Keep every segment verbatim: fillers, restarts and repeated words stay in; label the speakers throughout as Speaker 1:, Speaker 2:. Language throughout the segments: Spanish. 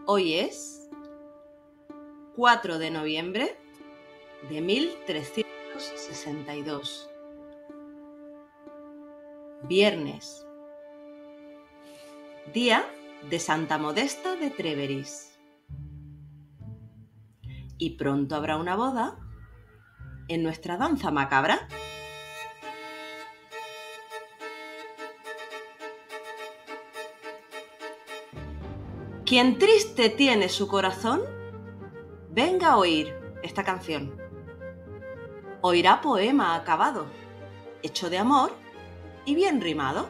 Speaker 1: Hoy es cuatro de noviembre de mil trescientos sesenta y dos, viernes, día de Santa Modesta de Trèveris. Y pronto habrá una boda en nuestra danza macabra. Quien triste tiene su corazón, venga a oír esta canción. Oirá poema acabado, hecho de amor y bien rimado.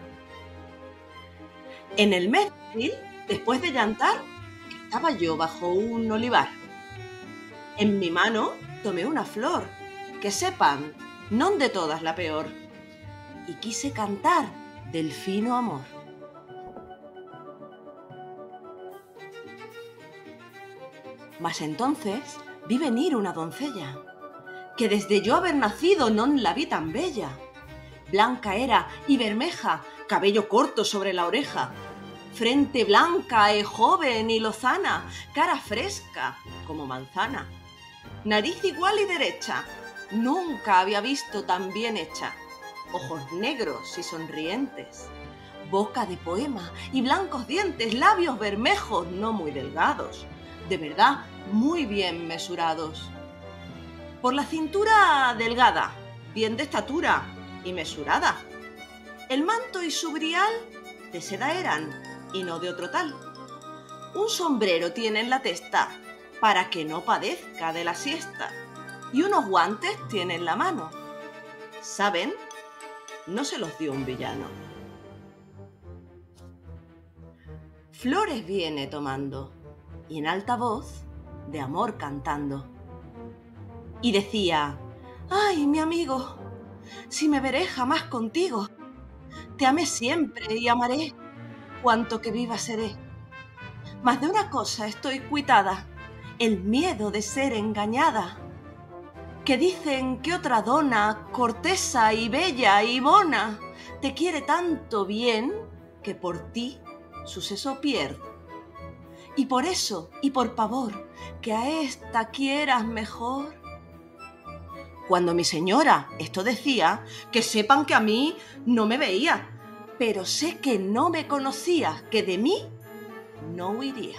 Speaker 1: En el mes de abril, después de llantar, estaba yo bajo un olivar. En mi mano tomé una flor, que sepan, non de todas la peor, y quise cantar del fino amor. Mas entonces vi venir una doncella, que desde yo haber nacido non la vi tan bella. Blanca era y bermeja, cabello corto sobre la oreja, frente blanca e joven y lozana, cara fresca como manzana, nariz igual y derecha, nunca había visto tan bien hecha, ojos negros y sonrientes, boca de poema y blancos dientes, labios bermejos no muy delgados, de verdad muy bien mesurados. Por la cintura delgada, bien de estatura y mesurada. El manto y su brial de seda eran, y no de otro tal. Un sombrero tiene en la testa, para que no padezca de la siesta, y unos guantes tiene en la mano. ¿Saben? No se los dio un villano. Flores viene tomando, y en alta voz de amor cantando. Y decía: ¡ay, mi amigo! Si me veré jamás contigo, te amé siempre y amaré, cuanto que viva seré. Mas de una cosa estoy cuitada, el miedo de ser engañada, que dicen que otra dona, cortesa y bella y bona, te quiere tanto bien, que por ti su seso pierde. Y por eso, y por pavor, que a esta quieras mejor. Cuando mi señora esto decía, que sepan que a mí no me veía, pero sé que no me conocía, que de mí no huiría.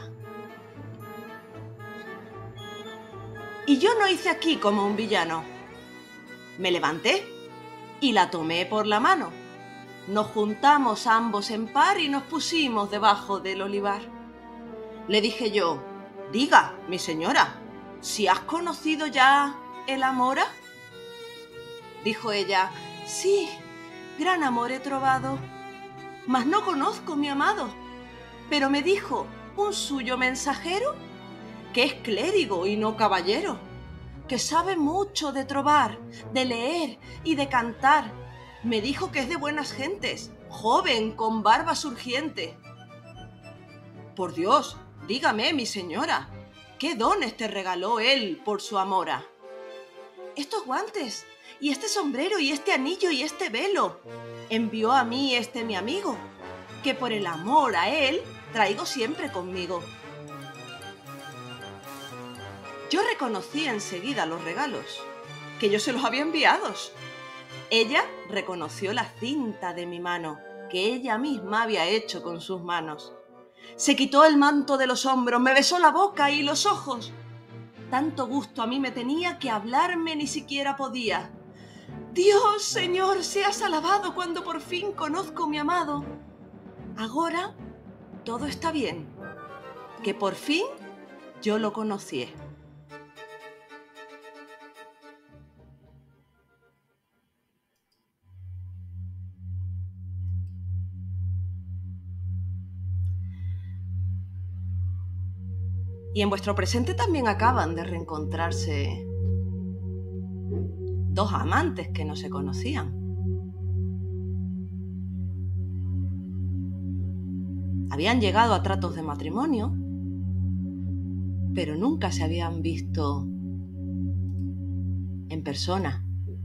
Speaker 1: Y yo no hice aquí como un villano. Me levanté y la tomé por la mano. Nos juntamos ambos en par y nos pusimos debajo del olivar. Le dije yo: diga, mi señora, ¿si has conocido ya el amor? Dijo ella: sí, gran amor he trovado, mas no conozco mi amado. Pero me dijo un suyo mensajero, que es clérigo y no caballero, que sabe mucho de trovar, de leer y de cantar. Me dijo que es de buenas gentes, joven, con barba surgiente. Por Dios, dígame, mi señora, ¿qué dones te regaló él por su amora? Estos guantes, y este sombrero, y este anillo, y este velo, envió a mí este mi amigo, que por el amor a él traigo siempre conmigo. Yo reconocí enseguida los regalos, que yo se los había enviado. Ella reconoció la cinta de mi mano, que ella misma había hecho con sus manos. Se quitó el manto de los hombros, me besó la boca y los ojos. Tanto gusto a mí me tenía que hablarme ni siquiera podía. Dios, Señor, seas alabado cuando por fin conozco mi amado. Agora todo está bien, que por fin yo lo conocí. Y en vuestro presente también acaban de reencontrarse dos amantes que no se conocían. Habían llegado a tratos de matrimonio, pero nunca se habían visto en persona.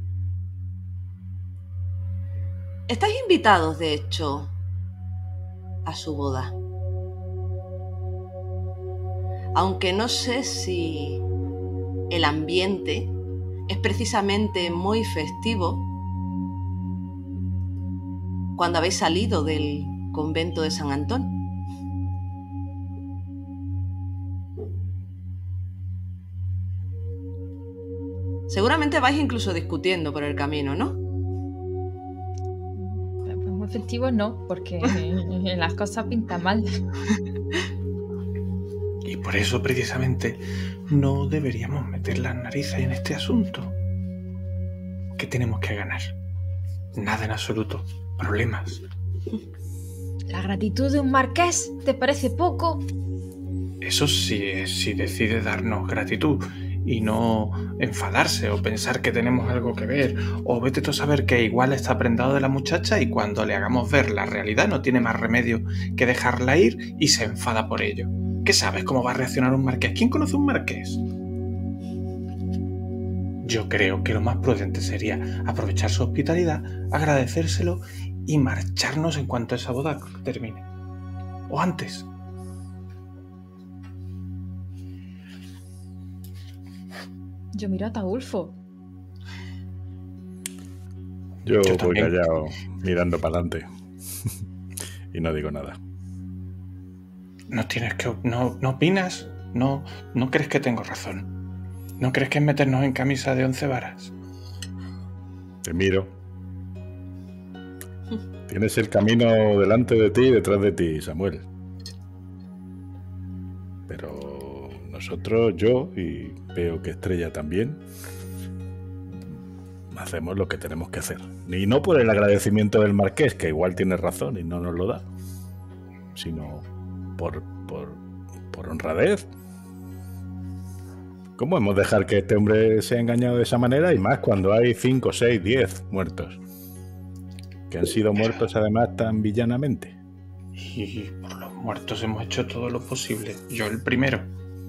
Speaker 1: Estáis invitados, de hecho, a su boda. aunque no sé si el ambiente es precisamente muy festivo cuando habéis salido del convento de San Antón. Seguramente vais incluso discutiendo por el camino, ¿no?
Speaker 2: Pues muy festivo no, porque las cosas pintan mal.
Speaker 3: Y por eso precisamente no deberíamos meter las narices en este asunto. ¿Qué tenemos que ganar? Nada en absoluto. Problemas.
Speaker 2: ¿La gratitud de un marqués te parece poco?
Speaker 3: Eso sí es si decide darnos gratitud y no enfadarse o pensar que tenemos algo que ver, o vete tú a saber que igual está prendado de la muchacha y cuando le hagamos ver la realidad no tiene más remedio que dejarla ir y se enfada por ello. ¿Qué sabes cómo va a reaccionar un marqués? ¿Quién conoce un marqués? Yo creo que lo más prudente sería aprovechar su hospitalidad, agradecérselo y marcharnos en cuanto esa boda termine. O antes.
Speaker 2: Yo miro a Ataulfo.
Speaker 4: Yo,
Speaker 3: Yo
Speaker 4: voy
Speaker 3: también.
Speaker 4: callado, mirando para adelante. Y no digo nada.
Speaker 3: No tienes que... ¿No, no opinas? ¿No, ¿No crees que tengo razón? ¿No crees que es meternos en camisa de once varas?
Speaker 4: Te miro. Tienes el camino delante de ti y detrás de ti, Samuel. Pero nosotros, yo y veo que Estrella también, hacemos lo que tenemos que hacer. Y no por el agradecimiento del marqués, que igual tiene razón y no nos lo da, sino por, por, por honradez. ¿Cómo hemos de dejar que este hombre sea engañado de esa manera? Y más cuando hay cinco, seis, diez muertos. Que han sido muertos además tan villanamente.
Speaker 3: Y por los muertos hemos hecho todo lo posible. Yo el primero.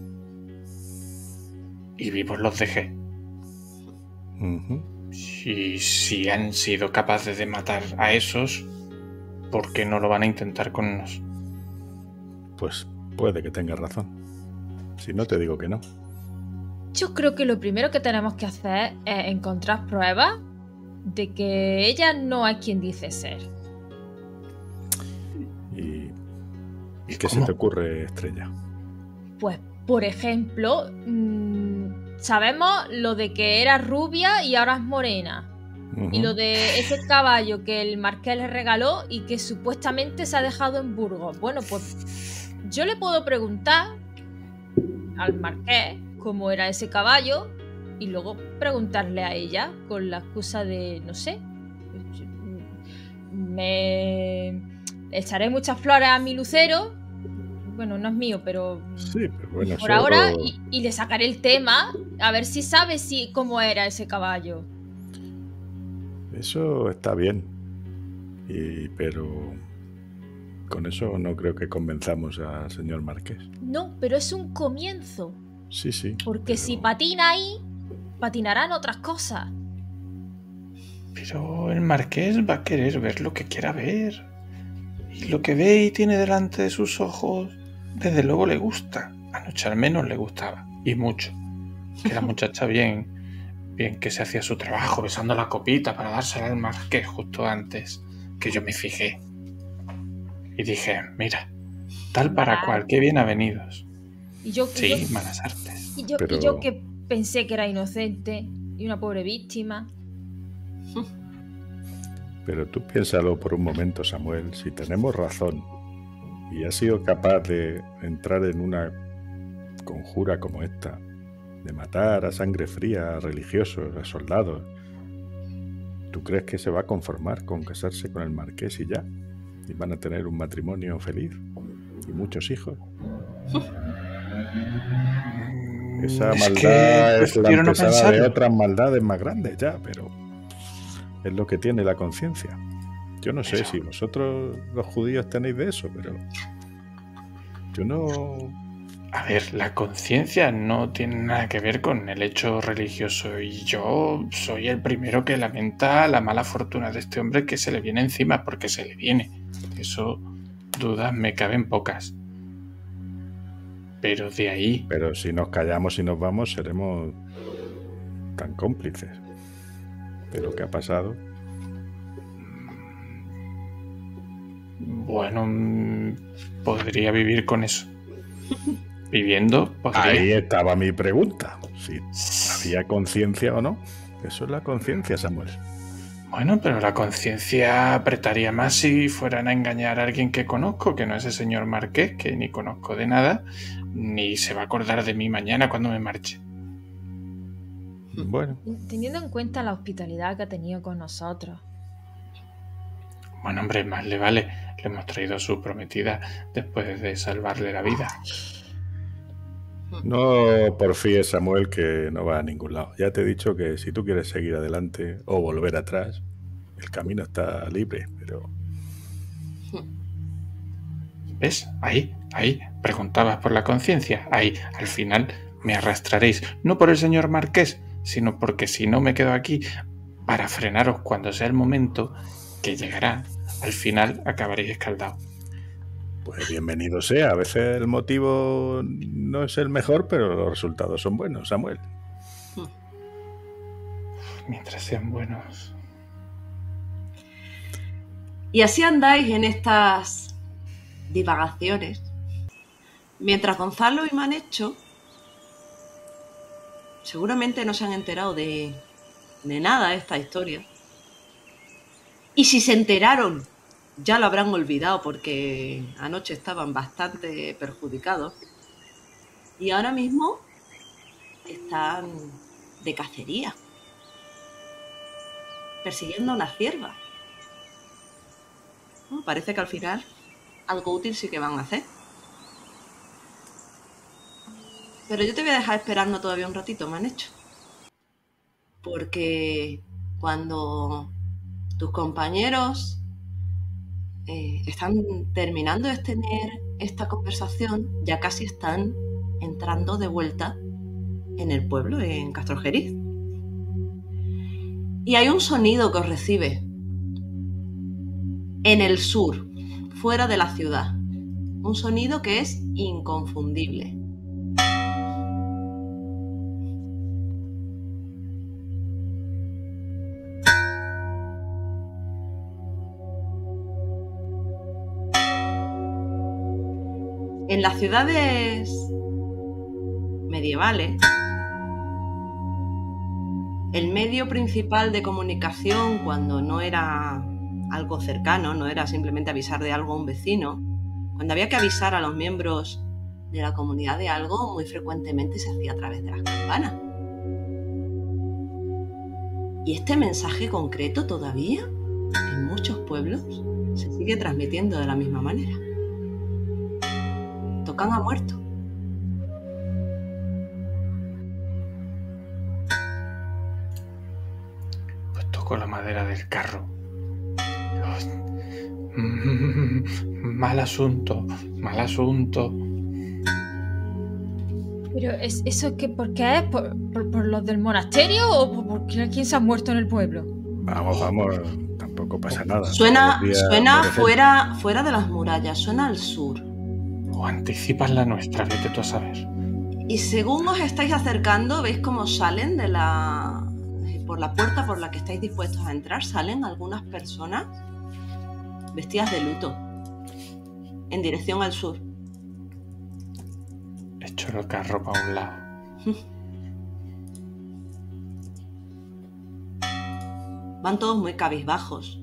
Speaker 3: Y vivos los dejé.
Speaker 4: Uh-huh.
Speaker 3: Y si han sido capaces de matar a esos, ¿por qué no lo van a intentar con nos?
Speaker 4: Pues puede que tengas razón. Si no, te digo que no.
Speaker 2: Yo creo que lo primero que tenemos que hacer es encontrar pruebas de que ella no es quien dice ser.
Speaker 4: ¿Y,
Speaker 3: ¿Y
Speaker 4: qué
Speaker 3: cómo?
Speaker 4: se te ocurre, Estrella?
Speaker 2: Pues, por ejemplo, mmm, sabemos lo de que era rubia y ahora es morena.
Speaker 4: Uh-huh.
Speaker 2: Y lo de ese caballo que el marqués le regaló y que supuestamente se ha dejado en Burgos. Bueno, pues yo le puedo preguntar al marqués cómo era ese caballo y luego preguntarle a ella con la excusa de, no sé, me echaré muchas flores a mi lucero. Bueno, no es mío, pero
Speaker 4: sí, pero bueno,
Speaker 2: por
Speaker 4: eso...
Speaker 2: ahora y, y le sacaré el tema a ver si sabe si, cómo era ese caballo.
Speaker 4: Eso está bien, y, pero con eso no creo que convenzamos al señor marqués.
Speaker 2: No, pero es un comienzo.
Speaker 4: Sí, sí.
Speaker 2: Porque
Speaker 4: pero...
Speaker 2: si patina ahí, patinarán otras cosas.
Speaker 3: Pero el marqués va a querer ver lo que quiera ver. Y lo que ve y tiene delante de sus ojos, desde luego le gusta. Anoche al menos le gustaba. Y mucho. Que la muchacha bien, bien que se hacía su trabajo besando la copita para dársela al marqués justo antes que yo me fijé. Y dije, mira, tal para
Speaker 2: Vale.
Speaker 3: cual, qué bien avenidos.
Speaker 2: Y yo,
Speaker 3: Sí,
Speaker 2: y yo,
Speaker 3: malas artes.
Speaker 2: y yo,
Speaker 4: Pero-
Speaker 2: y yo que pensé que era inocente y una pobre víctima.
Speaker 4: Pero tú piénsalo por un momento, Samuel, si tenemos razón y has sido capaz de entrar en una conjura como esta, de matar a sangre fría a religiosos, a soldados, ¿tú crees que se va a conformar con casarse con el marqués y ya? ¿Y van a tener un matrimonio feliz? ¿Y muchos hijos? Esa
Speaker 3: Es
Speaker 4: maldad
Speaker 3: que
Speaker 4: es la
Speaker 3: prefiero no
Speaker 4: antesala de
Speaker 3: pensarlo.
Speaker 4: otras maldades más grandes ya, pero es lo que tiene la conciencia. Yo no sé
Speaker 3: Pero-
Speaker 4: si vosotros los judíos tenéis de eso, pero yo no...
Speaker 3: A ver, la conciencia no tiene nada que ver con el hecho religioso y yo soy el primero que lamenta la mala fortuna de este hombre que se le viene encima, porque se le viene. Eso, dudas me caben pocas. Pero de ahí...
Speaker 4: Pero si nos callamos y nos vamos, seremos tan cómplices de lo que ha pasado.
Speaker 3: Bueno, podría vivir con eso. Viviendo, podría.
Speaker 4: Ahí estaba mi pregunta. Si había conciencia o no. Eso es la conciencia, Samuel.
Speaker 3: Bueno, pero la conciencia apretaría más si fueran a engañar a alguien que conozco, que no es el señor Marqués, que ni conozco de nada, ni se va a acordar de mí mañana cuando me marche.
Speaker 4: Bueno.
Speaker 2: Teniendo en cuenta la hospitalidad que ha tenido con nosotros.
Speaker 3: Bueno, hombre, más le vale. Le hemos traído a su prometida después de salvarle la vida.
Speaker 4: No porfíes, Samuel, que no va a ningún lado. Ya te he dicho que si tú quieres seguir adelante o volver atrás, el camino está libre, pero...
Speaker 3: ¿Ves? Ahí, ahí. Preguntabas por la conciencia. Ahí, al final, me arrastraréis. No por el señor Marqués, sino porque si no me quedo aquí para frenaros cuando sea el momento, que llegará, al final acabaréis escaldados.
Speaker 4: Pues bienvenido sea. A veces el motivo no es el mejor, pero los resultados son buenos, Samuel.
Speaker 3: Mientras sean buenos.
Speaker 1: Y así andáis en estas divagaciones, mientras Gonzalo y Manecho seguramente no se han enterado de, de nada de esta historia. Y si se enteraron, ya lo habrán olvidado porque anoche estaban bastante perjudicados. Y ahora mismo están de cacería, persiguiendo a una cierva. Bueno, parece que al final algo útil sí que van a hacer. Pero yo te voy a dejar esperando todavía un ratito, Manecho. Porque cuando tus compañeros eh, están terminando de tener esta conversación, ya casi están entrando de vuelta en el pueblo, en Castrojeriz. Y hay un sonido que os recibe en el sur, fuera de la ciudad. Un sonido que es inconfundible. En las ciudades medievales, el medio principal de comunicación, cuando no era algo cercano, no era simplemente avisar de algo a un vecino, cuando había que avisar a los miembros de la comunidad de algo, muy frecuentemente se hacía a través de las campanas. Y este mensaje concreto todavía, en muchos pueblos, se sigue transmitiendo de la misma manera. Tocan a muerto.
Speaker 3: Pues toco la madera del carro. Mal asunto, mal asunto.
Speaker 2: Pero es, ¿eso qué, por qué es? ¿Por, por, por los del monasterio o por, por quién se ha muerto en el pueblo?
Speaker 4: Vamos, vamos, tampoco pasa nada.
Speaker 1: Suena, suena
Speaker 4: muere
Speaker 1: fuera, fuera de las murallas, suena al sur.
Speaker 3: O anticipas la nuestra, vete tú a saber.
Speaker 1: Y según os estáis acercando, veis cómo salen de la... por la puerta por la que estáis dispuestos a entrar, salen algunas personas vestidas de luto en dirección al sur.
Speaker 3: Echo el carro para un lado.
Speaker 1: Van todos muy cabizbajos.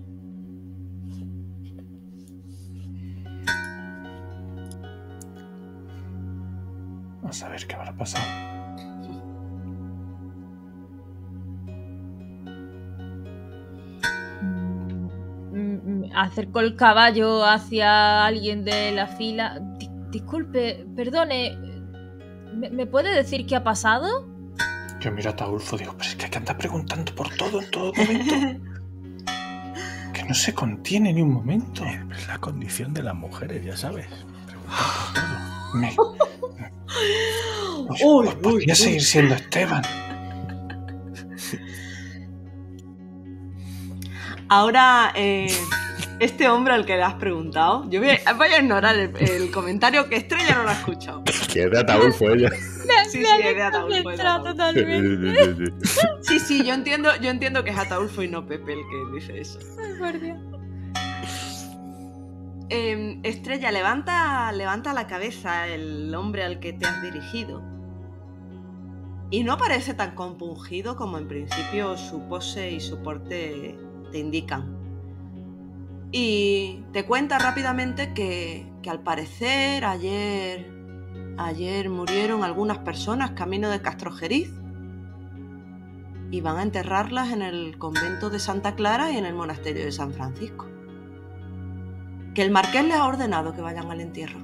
Speaker 3: Vamos a ver qué habrá pasado.
Speaker 2: Acercó el caballo hacia alguien de la fila. Di- disculpe, perdone, ¿me, ¿me puede decir qué ha pasado?
Speaker 3: Yo miro a Taulfo y digo, pero es que anda preguntando por todo en todo momento. Que no se contiene ni un momento.
Speaker 4: Es la condición de las mujeres, ya sabes. Preguntan por todo.
Speaker 3: Me... Pues,
Speaker 1: Uy,
Speaker 3: pues podría
Speaker 1: uy,
Speaker 3: seguir
Speaker 1: uy.
Speaker 3: siendo Esteban.
Speaker 1: Ahora, eh, Este hombre al que le has preguntado, yo voy a, voy a ignorar el, el comentario que Estrella no lo ha escuchado.
Speaker 4: Que es de Ataulfo ella.
Speaker 1: Sí, sí, es de Ataulfo. Es de Ataulfo.
Speaker 2: Totalmente.
Speaker 1: Sí, sí, yo entiendo, yo entiendo que es Ataulfo y no Pepe el que dice eso.
Speaker 2: Ay, por Dios.
Speaker 1: Eh, Estrella, levanta, levanta la cabeza el hombre al que te has dirigido. Y no parece tan compungido como en principio su pose y su porte te indican. Y te cuenta rápidamente que, que al parecer ayer, ayer murieron algunas personas camino de Castrojeriz y van a enterrarlas en el convento de Santa Clara y en el monasterio de San Francisco. Que el marqués les ha ordenado que vayan al entierro.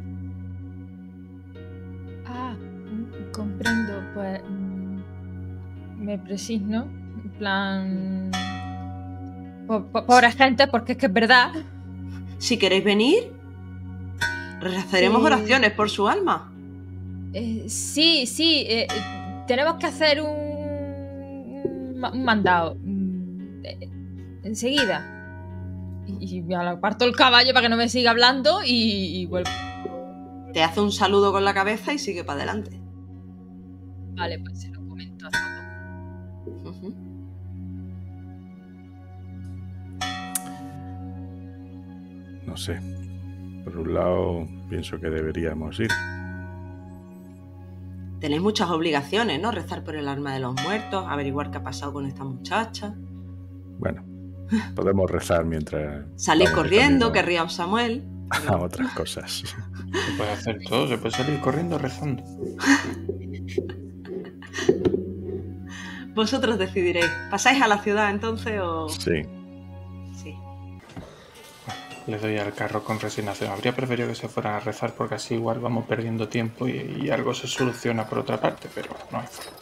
Speaker 2: Ah, mm, comprendo. Pues mm, me presigno. En plan. po- po- Pobre gente, porque es que es verdad.
Speaker 1: Si queréis venir, rezaremos
Speaker 2: Sí.
Speaker 1: oraciones por su alma.
Speaker 2: Eh, sí, sí. eh, eh, tenemos que hacer un, un ma- un mandado. mm, eh, Enseguida. Y, y me aparto el caballo para que no me siga hablando y, y vuelvo.
Speaker 1: Te hace un saludo con la cabeza y sigue para adelante.
Speaker 2: Vale, pues se lo comento a Zoto.
Speaker 1: Ujú.
Speaker 4: No sé. Por un lado, pienso que deberíamos ir.
Speaker 1: Tenéis muchas obligaciones, ¿no? Rezar por el alma de los muertos, averiguar qué ha pasado con esta muchacha,
Speaker 4: Bueno, podemos rezar mientras...
Speaker 1: salir
Speaker 4: vamos de
Speaker 1: corriendo,
Speaker 4: camino
Speaker 1: que ría Samuel.
Speaker 4: a otras cosas.
Speaker 3: Se puede hacer todo, se puede salir corriendo rezando.
Speaker 1: Vosotros decidiréis. ¿Pasáis a la ciudad entonces o...?
Speaker 4: Sí.
Speaker 1: Sí.
Speaker 3: Le doy al carro con resignación. Habría preferido que se fueran a rezar porque así igual vamos perdiendo tiempo y, y algo se soluciona por otra parte, pero no hay forma.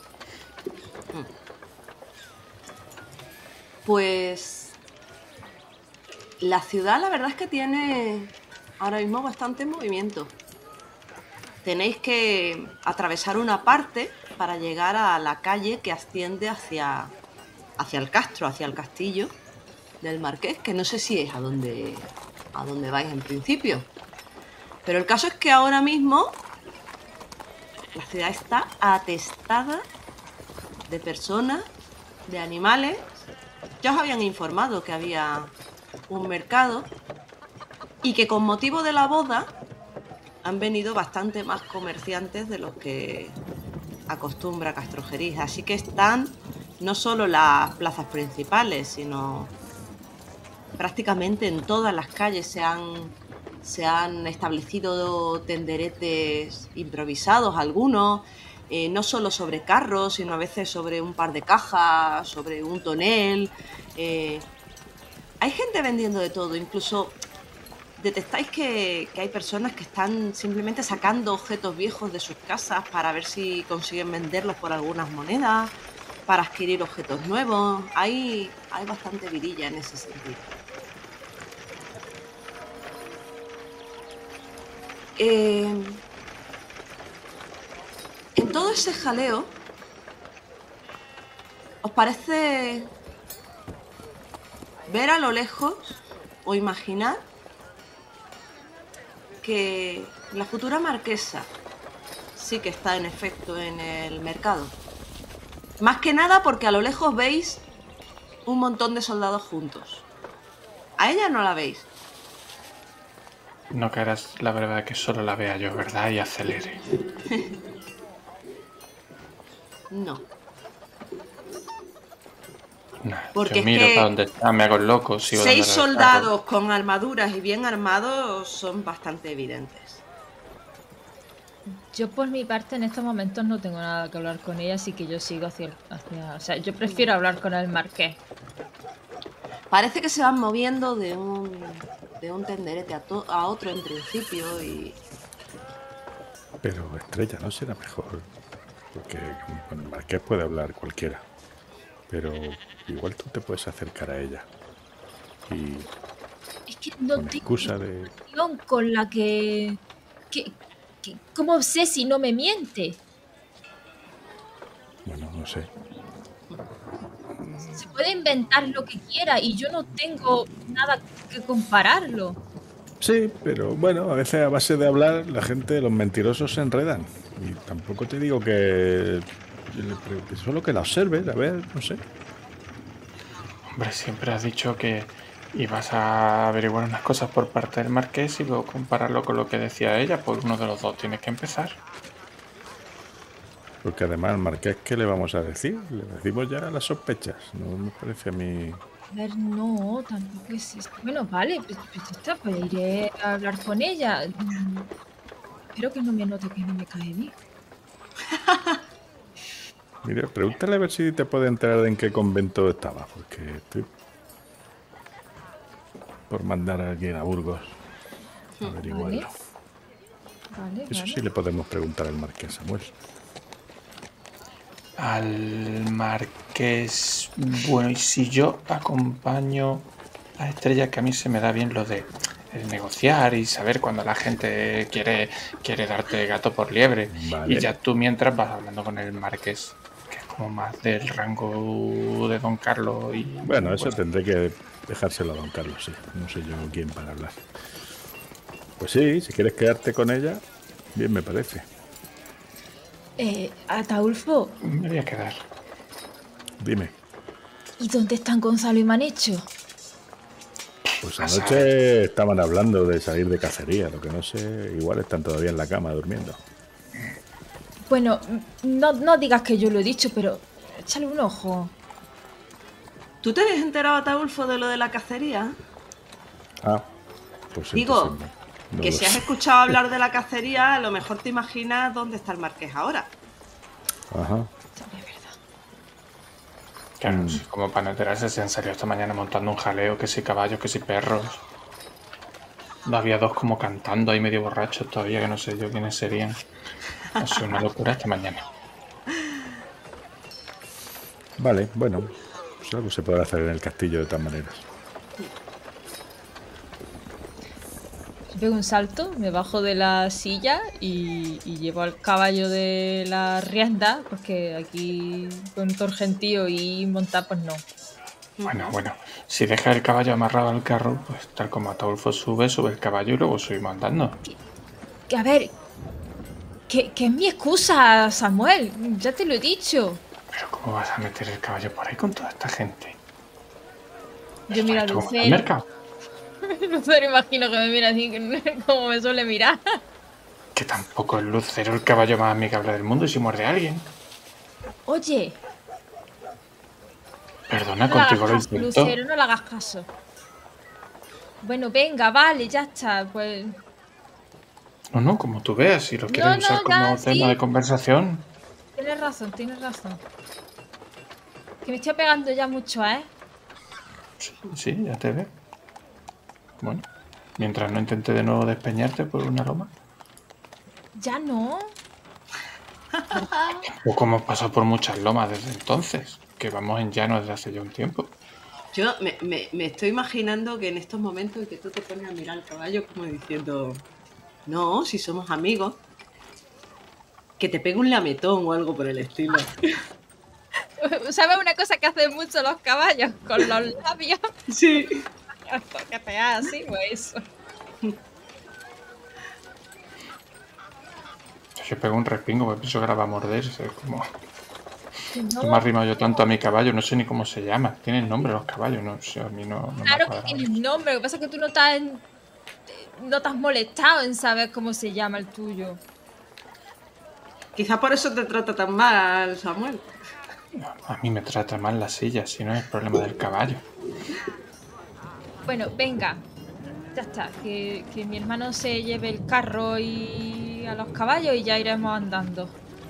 Speaker 1: Pues... la ciudad la verdad es que tiene ahora mismo bastante movimiento. Tenéis que atravesar una parte para llegar a la calle que asciende hacia, hacia el castro, hacia el castillo del marqués, que no sé si es a donde, a donde vais en principio. Pero el caso es que ahora mismo la ciudad está atestada de personas, de animales. Ya os habían informado que había un mercado y que con motivo de la boda han venido bastante más comerciantes de los que acostumbra Castrojeriz. Así que están no solo las plazas principales, sino prácticamente en todas las calles se han, se han establecido tenderetes improvisados, algunos, eh, no solo sobre carros, sino a veces sobre un par de cajas, sobre un tonel. Eh, hay gente vendiendo de todo, incluso detectáis que, que hay personas que están simplemente sacando objetos viejos de sus casas para ver si consiguen venderlos por algunas monedas, para adquirir objetos nuevos. Hay, hay bastante vidilla en ese sentido. Eh, en todo ese jaleo, ¿os parece ver a lo lejos o imaginar que la futura marquesa sí que está en efecto en el mercado? Más que nada porque a lo lejos veis un montón de soldados juntos. A ella no la veis.
Speaker 3: No querrás la verdad que solo la vea yo, ¿verdad? Y acelere.
Speaker 1: No.
Speaker 3: Nah,
Speaker 1: Porque
Speaker 3: yo
Speaker 1: es
Speaker 3: miro
Speaker 1: que
Speaker 3: para donde está, me hago el loco. Sigo
Speaker 1: Seis
Speaker 3: dándole al
Speaker 1: soldados con armaduras y bien armados son bastante evidentes.
Speaker 2: Yo por mi parte en estos momentos no tengo nada que hablar con ella, así que yo sigo hacia, hacia... O sea, yo prefiero hablar con el marqués.
Speaker 1: Parece que se van moviendo de un, de un tenderete a, to- a otro en principio y...
Speaker 4: Pero Estrella, ¿no será mejor? Porque con el marqués puede hablar cualquiera. Pero igual tú te puedes acercar a ella. Y
Speaker 2: Es que no
Speaker 4: con
Speaker 2: tengo
Speaker 4: excusa de...
Speaker 2: intención con la que... que, que- ¿Cómo sé si no me miente?
Speaker 4: Bueno, no sé.
Speaker 2: se puede inventar lo que quiera y yo no tengo nada que compararlo.
Speaker 4: Sí, pero bueno, a veces a base de hablar la gente, los mentirosos se enredan. Y tampoco te digo que, que solo que la observes, a ver, no sé.
Speaker 3: Hombre, siempre has dicho que ibas a averiguar unas cosas por parte del marqués y luego compararlo con lo que decía ella. Por uno de los dos tienes que empezar.
Speaker 4: Porque además, al marqués, ¿qué le vamos a decir? Le decimos ya las sospechas. No me parece a mí...
Speaker 2: A ver, no, tampoco es eso. Bueno, vale, pues, pues ya está, pues iré a hablar con ella. Mm, Espero que no me note que no me cae bien.
Speaker 4: Mira, pregúntale a ver si te puede enterar de en qué convento estaba, porque estoy por mandar a alguien a Burgos a averiguarlo.
Speaker 2: Vale,
Speaker 4: Eso
Speaker 2: vale.
Speaker 4: sí le podemos preguntar al marqués Samuel.
Speaker 3: Al marqués... Bueno, y si yo acompaño a Estrella, que a mí se me da bien lo de el negociar y saber cuando la gente quiere, quiere darte gato por liebre.
Speaker 4: Vale.
Speaker 3: Y ya tú mientras vas hablando con el marqués, que es como más del rango de Don Carlos. Y
Speaker 4: Bueno, eso tendré que dejárselo a Don Carlos, sí. No sé yo quién para hablar. Pues sí, si quieres quedarte con ella, bien me parece.
Speaker 2: Eh, Ataulfo,
Speaker 3: me voy a quedar.
Speaker 4: Dime.
Speaker 2: ¿y dónde están Gonzalo y Manecho?
Speaker 4: Pues
Speaker 3: A
Speaker 4: anoche
Speaker 3: saber.
Speaker 4: estaban hablando de salir de cacería, lo que no sé, igual están todavía en la cama durmiendo.
Speaker 2: Bueno, no, no digas que yo lo he dicho, pero échale un ojo.
Speaker 1: ¿Tú te habías enterado, Ataulfo, de lo de la cacería?
Speaker 4: Ah, pues
Speaker 1: Digo,
Speaker 4: entonces no, no
Speaker 1: que
Speaker 4: lo
Speaker 1: si has
Speaker 4: sé.
Speaker 1: escuchado hablar de la cacería, a lo mejor te imaginas dónde está el marqués ahora.
Speaker 4: Ajá.
Speaker 2: También es verdad.
Speaker 3: Claro,
Speaker 4: Mm.
Speaker 3: sí, como para no enterarse, se han salido esta mañana montando un jaleo, que si caballos, que si perros. No había dos como cantando ahí medio borrachos todavía, que no sé yo quiénes serían. Ha sido una locura esta mañana.
Speaker 4: Vale, bueno, pues algo se podrá hacer en el castillo de todas maneras.
Speaker 2: Pego un salto, me bajo de la silla y, y llevo al caballo de la rienda, porque aquí con todo gentío y montar, pues no.
Speaker 3: Bueno, bueno, si deja el caballo amarrado al carro, pues tal como Ataulfo sube, sube el caballo y luego subimos andando.
Speaker 2: Que a ver, que, que es mi excusa, Samuel, ya te lo he dicho.
Speaker 3: Pero ¿cómo vas a meter el caballo por ahí con toda esta gente?
Speaker 2: Yo miro a
Speaker 3: Esto como en el
Speaker 2: Lucero,
Speaker 3: mercado.
Speaker 2: Lucero imagino que me mira así, como me suele mirar.
Speaker 3: Que tampoco es Lucero el caballo más amigable del mundo y si muerde a alguien.
Speaker 2: Oye,
Speaker 3: Perdona,
Speaker 2: no le hagas
Speaker 3: contigo lo
Speaker 2: caso,
Speaker 3: intento.
Speaker 2: Lucero, no le hagas caso. Bueno, venga, vale, ya está, pues...
Speaker 3: No, no, como tú veas, si lo quieres
Speaker 2: No, no,
Speaker 3: usar como
Speaker 2: ya,
Speaker 3: tema
Speaker 2: sí.
Speaker 3: de conversación.
Speaker 2: Tienes razón, tienes razón. Que me estoy pegando ya mucho, ¿eh?
Speaker 3: Sí, sí, ya te veo. Bueno, mientras no intente de nuevo despeñarte por una loma.
Speaker 2: Ya no.
Speaker 3: O como hemos pasado por muchas lomas desde entonces, que vamos en llano desde hace ya un tiempo.
Speaker 1: Yo me, me- me estoy imaginando que en estos momentos en que tú te pones a mirar al caballo como diciendo, no, si somos amigos, que te pegue un lametón o algo por el estilo.
Speaker 2: ¿Sabes una cosa que hacen mucho los caballos? Con los labios.
Speaker 1: Sí.
Speaker 2: Que te hagas así, pues eso.
Speaker 3: Es que pego un respingo, porque pienso que ahora va a morderse. Como...
Speaker 2: Que
Speaker 3: No
Speaker 2: no.
Speaker 3: me he arrimado yo tanto a mi caballo, no sé ni cómo se llama. Tienen nombre los caballos, no sé, a mí no, no me ha
Speaker 2: Claro que
Speaker 3: cuadrado.
Speaker 2: tienes nombre, lo que pasa es que tú no estás, en- no te has molestado en saber cómo se llama el tuyo.
Speaker 1: Quizá por eso te trata tan mal, Samuel.
Speaker 3: A mí me trata mal la silla, si no es problema del caballo.
Speaker 2: Bueno, venga. Ya está, que, que mi hermano se lleve el carro y a los caballos y ya iremos andando.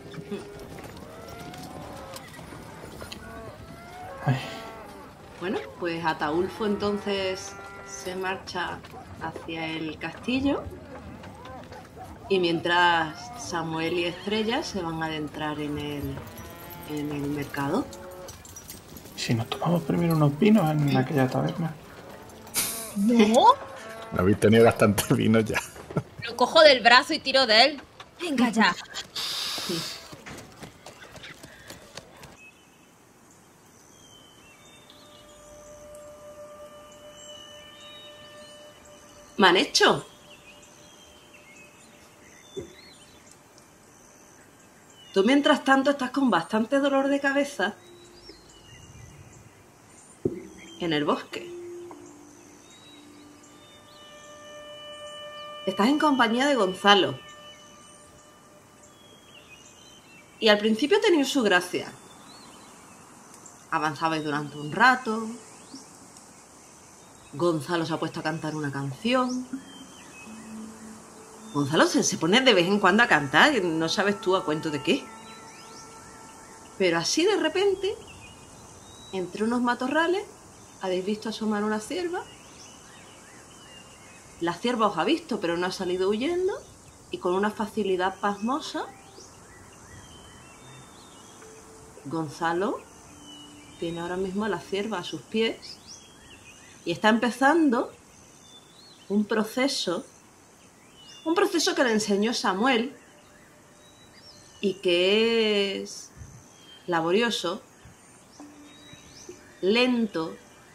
Speaker 3: Ay,
Speaker 1: Bueno, pues Ataulfo entonces se marcha hacia el castillo y mientras Samuel y Estrella se van a adentrar en el, en el mercado.
Speaker 3: si nos tomamos primero unos vinos en aquella taberna.
Speaker 2: ¿No?
Speaker 4: Habéis tenido bastante vino ya.
Speaker 2: Lo cojo del brazo y tiro de él. Venga ya.
Speaker 1: Manecho. Tú mientras tanto estás con bastante dolor de cabeza en el bosque. Estás en compañía de Gonzalo. Y al principio ha tenido su gracia. Avanzabais durante un rato. Gonzalo se ha puesto a cantar una canción. Gonzalo se, se pone de vez en cuando a cantar y no sabes tú a cuento de qué. Pero así de repente, entre unos matorrales, habéis visto asomar una cierva. La cierva os ha visto, pero no ha salido huyendo. Y con una facilidad pasmosa, Gonzalo tiene ahora mismo a la cierva a sus pies y está empezando un proceso, un proceso que le enseñó Samuel y que es laborioso, lento.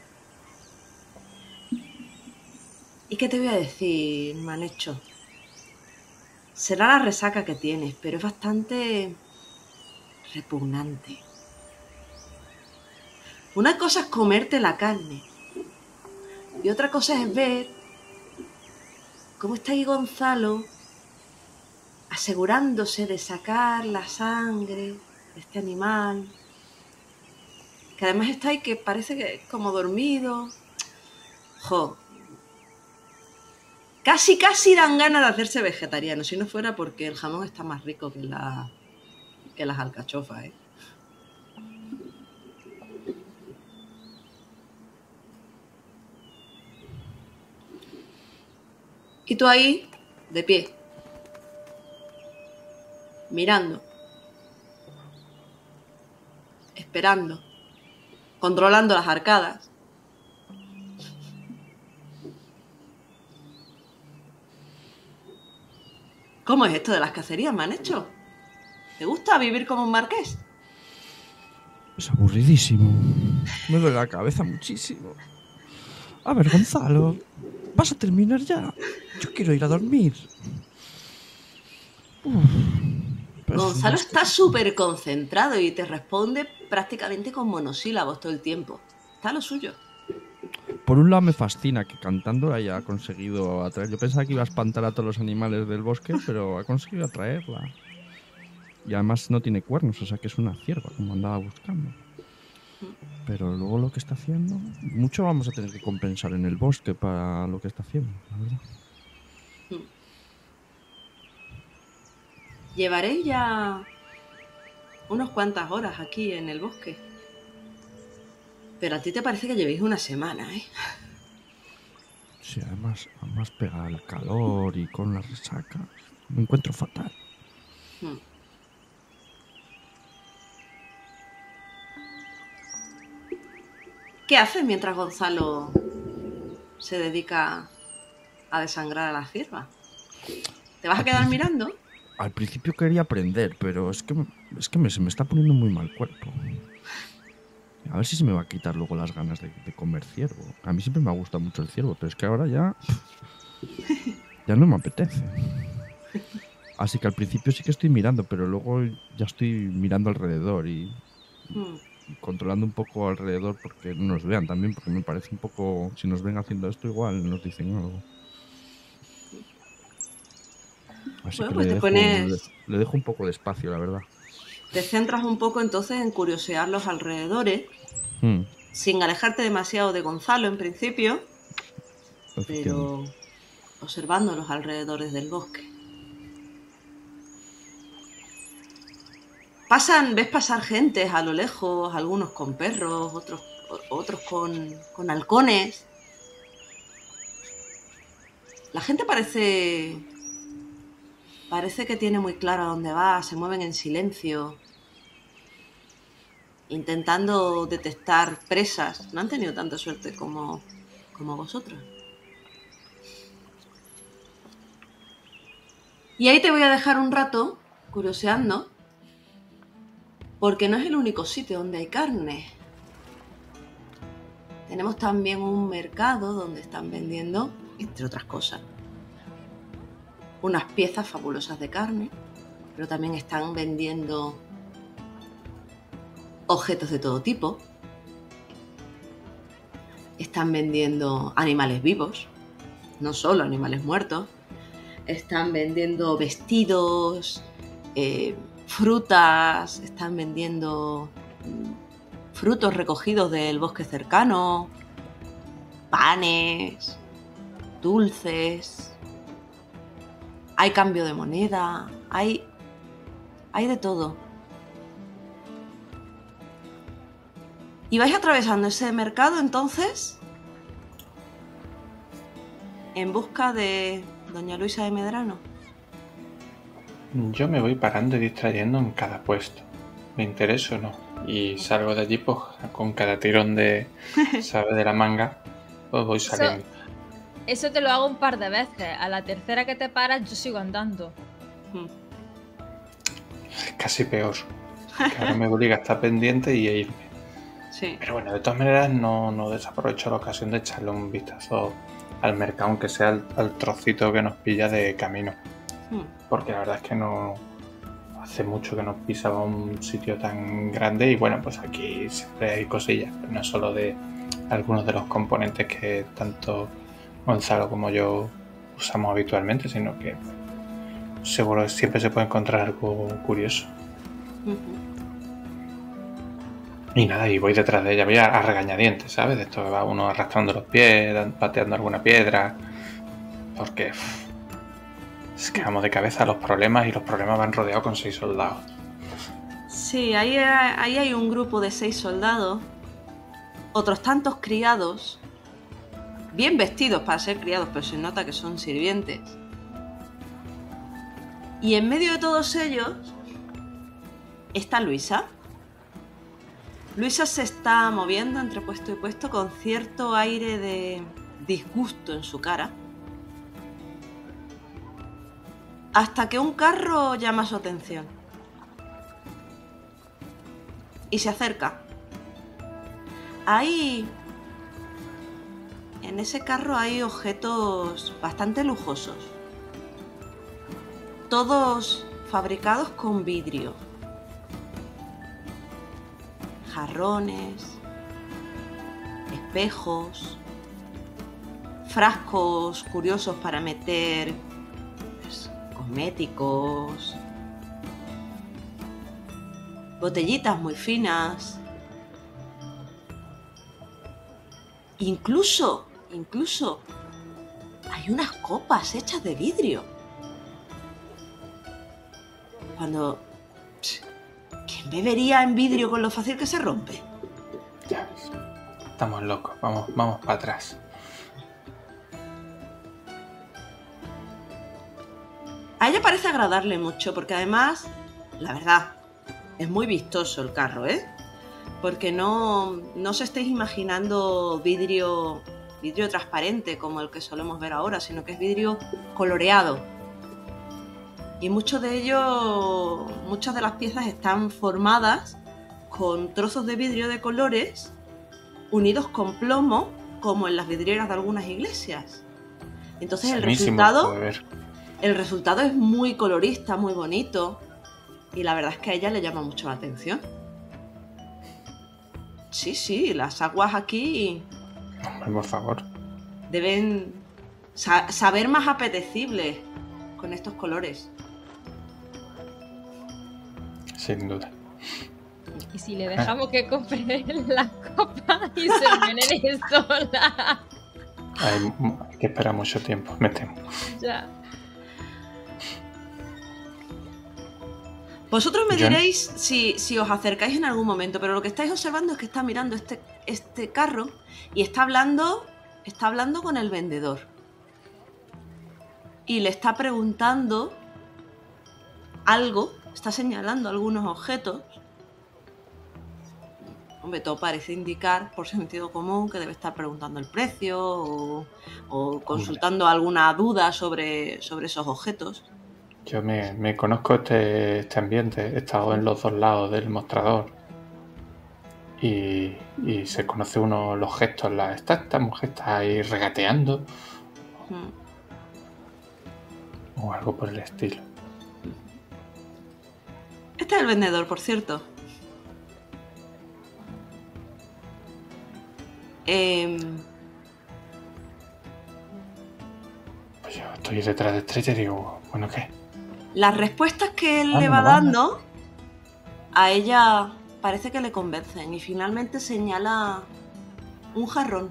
Speaker 1: ¿Y qué te voy a decir, Manecho? Será la resaca que tienes, pero es bastante repugnante. Una cosa es comerte la carne y otra cosa es ver cómo está ahí Gonzalo asegurándose de sacar la sangre de este animal, que además está ahí que parece que es como dormido. Jo, casi casi dan ganas de hacerse vegetariano, si no fuera porque el jamón está más rico que, la, que las alcachofas, ¿eh? Y tú ahí, de pie, mirando, esperando, controlando las arcadas. ¿Cómo es esto de las cacerías, Manecho? ¿Te gusta vivir como un marqués?
Speaker 5: Es aburridísimo. Me duele la cabeza muchísimo. A ver, Gonzalo, ¿vas a terminar ya? Yo quiero ir a dormir. Uf, pues
Speaker 1: Gonzalo
Speaker 5: no
Speaker 1: está súper concentrado y te responde prácticamente con monosílabos todo el tiempo. Está a lo suyo.
Speaker 5: Por un lado me fascina que cantando haya conseguido atraer. Yo pensaba que iba a espantar a todos los animales del bosque, pero ha conseguido atraerla. Y además no tiene cuernos, o sea que es una cierva, como andaba buscando. Pero luego lo que está haciendo, mucho vamos a tener que compensar en el bosque para lo que está haciendo, la verdad.
Speaker 1: Llevaré ya unas cuantas horas aquí en el bosque. Pero a ti te parece que llevéis una semana, ¿eh?
Speaker 5: Sí, además, además pega el calor y con la resaca. Me encuentro fatal.
Speaker 1: Hmm. ¿Qué haces mientras Gonzalo se dedica a desangrar a la cierva? ¿Te vas a quedar mirando?
Speaker 5: Al principio quería aprender, pero es que, me, es que me, se me está poniendo muy mal cuerpo. A ver si se me va a quitar luego las ganas de, de comer ciervo. A mí siempre me ha gustado mucho el ciervo, pero es que ahora ya... ya no me apetece. Así que al principio sí que estoy mirando, pero luego ya estoy mirando alrededor y...
Speaker 1: Hmm.
Speaker 5: controlando un poco alrededor porque no nos vean también, porque me parece un poco... Si nos ven haciendo esto igual nos dicen algo. Así
Speaker 1: Bueno,
Speaker 5: que
Speaker 1: pues
Speaker 5: le,
Speaker 1: te
Speaker 5: dejo,
Speaker 1: pones-
Speaker 5: le, le dejo un poco de espacio, la verdad.
Speaker 1: Te centras un poco entonces en curiosear los alrededores,
Speaker 5: Hmm,
Speaker 1: sin alejarte demasiado de Gonzalo en principio,
Speaker 5: efectivamente.
Speaker 1: pero observando los alrededores del bosque. Pasan, ves pasar gentes a lo lejos, algunos con perros, otros, otros con, con halcones. La gente parece, parece que tiene muy claro a dónde va, se mueven en silencio, intentando detectar presas. No han tenido tanta suerte como, como vosotros. Y ahí te voy a dejar un rato curioseando, porque no es el único sitio donde hay carne. Tenemos también un mercado donde están vendiendo entre otras cosas. Unas piezas fabulosas de carne, pero también están vendiendo objetos de todo tipo. Están vendiendo animales vivos, no solo animales muertos. Están vendiendo vestidos, eh, frutas, están vendiendo frutos recogidos del bosque cercano, panes, dulces. Hay cambio de moneda, hay, hay de todo. ¿Y vais atravesando ese mercado entonces? En busca de doña Luisa de Medrano.
Speaker 3: Yo me voy parando y distrayendo en cada puesto. Me interesa o no. Y salgo de allí pues con cada tirón de, ¿sabe? De la manga, pues voy saliendo.
Speaker 2: Eso, eso te lo hago un par de veces. A la tercera que te paras, yo sigo andando.
Speaker 3: Es casi peor. Que ahora me obliga a estar pendiente y a irme.
Speaker 1: Sí.
Speaker 3: Pero bueno, de todas maneras no, no desaprovecho la ocasión de echarle un vistazo al mercado, aunque sea al, al trocito que nos pilla de camino.
Speaker 1: Hmm.
Speaker 3: Porque la verdad es que no hace mucho que no pisaba un sitio tan grande y bueno, pues aquí siempre hay cosillas, pero no solo de algunos de los componentes que tanto Gonzalo como yo usamos habitualmente, sino que seguro que siempre se puede encontrar algo curioso.
Speaker 1: Uh-huh.
Speaker 3: Y nada, y voy detrás de ella, voy a, a regañadientes, ¿sabes? De esto que va uno arrastrando los pies, pateando alguna piedra, porque uff, es que vamos de cabeza a los problemas y los problemas van rodeados con seis soldados.
Speaker 1: Sí, ahí, ahí hay un grupo de seis soldados, otros tantos criados, bien vestidos para ser criados, pero se nota que son sirvientes. Y en medio de todos ellos está Luisa. Luisa se está moviendo entre puesto y puesto con cierto aire de disgusto en su cara, hasta que un carro llama su atención y se acerca. Ahí, en ese carro hay objetos bastante lujosos, todos fabricados con vidrio. Jarrones, espejos, frascos curiosos para meter pues, cosméticos, botellitas muy finas, incluso, incluso hay unas copas hechas de vidrio. Cuando... ¿Quién bebería en vidrio con lo fácil que se rompe?
Speaker 3: Ya ves, estamos locos, vamos, vamos para atrás.
Speaker 1: A ella parece agradarle mucho, porque además, la verdad, es muy vistoso el carro, ¿eh? Porque no, no os estéis imaginando vidrio, vidrio transparente como el que solemos ver ahora, sino que es vidrio coloreado. Y muchos de ellos, muchas de las piezas están formadas con trozos de vidrio de colores unidos con plomo, como en las vidrieras de algunas iglesias. Entonces el resultado, el resultado es muy colorista, muy bonito, y la verdad es que a ella le llama mucho la atención. Sí, sí, las aguas aquí,
Speaker 3: hombre, por favor,
Speaker 1: deben sa- saber más apetecibles con estos colores.
Speaker 3: sin duda.
Speaker 2: Y si le dejamos que compre la copa y se envenene sola.
Speaker 3: Hay, hay que esperar mucho tiempo, me temo.
Speaker 2: Ya.
Speaker 1: Vosotros me
Speaker 3: Yo...
Speaker 1: diréis si, si os acercáis en algún momento, pero lo que estáis observando es que está mirando este, este carro y está hablando, está hablando con el vendedor. Y le está preguntando algo, está señalando algunos objetos. Hombre, todo parece indicar, por sentido común, que debe estar preguntando el precio o, o consultando alguna duda sobre, sobre esos objetos.
Speaker 3: Yo me, me conozco este, este ambiente, he estado en los dos lados del mostrador y, y se conoce uno los gestos, la, esta, esta mujer está ahí regateando
Speaker 1: Mm.
Speaker 3: O algo por el estilo.
Speaker 1: Este es el vendedor, por cierto. Eh,
Speaker 3: Pues yo estoy detrás de Estrella y digo, bueno, ¿qué?
Speaker 1: las respuestas que él
Speaker 3: Ah,
Speaker 1: le
Speaker 3: no,
Speaker 1: va
Speaker 3: vamos.
Speaker 1: dando a ella parece que le convencen y finalmente señala un jarrón.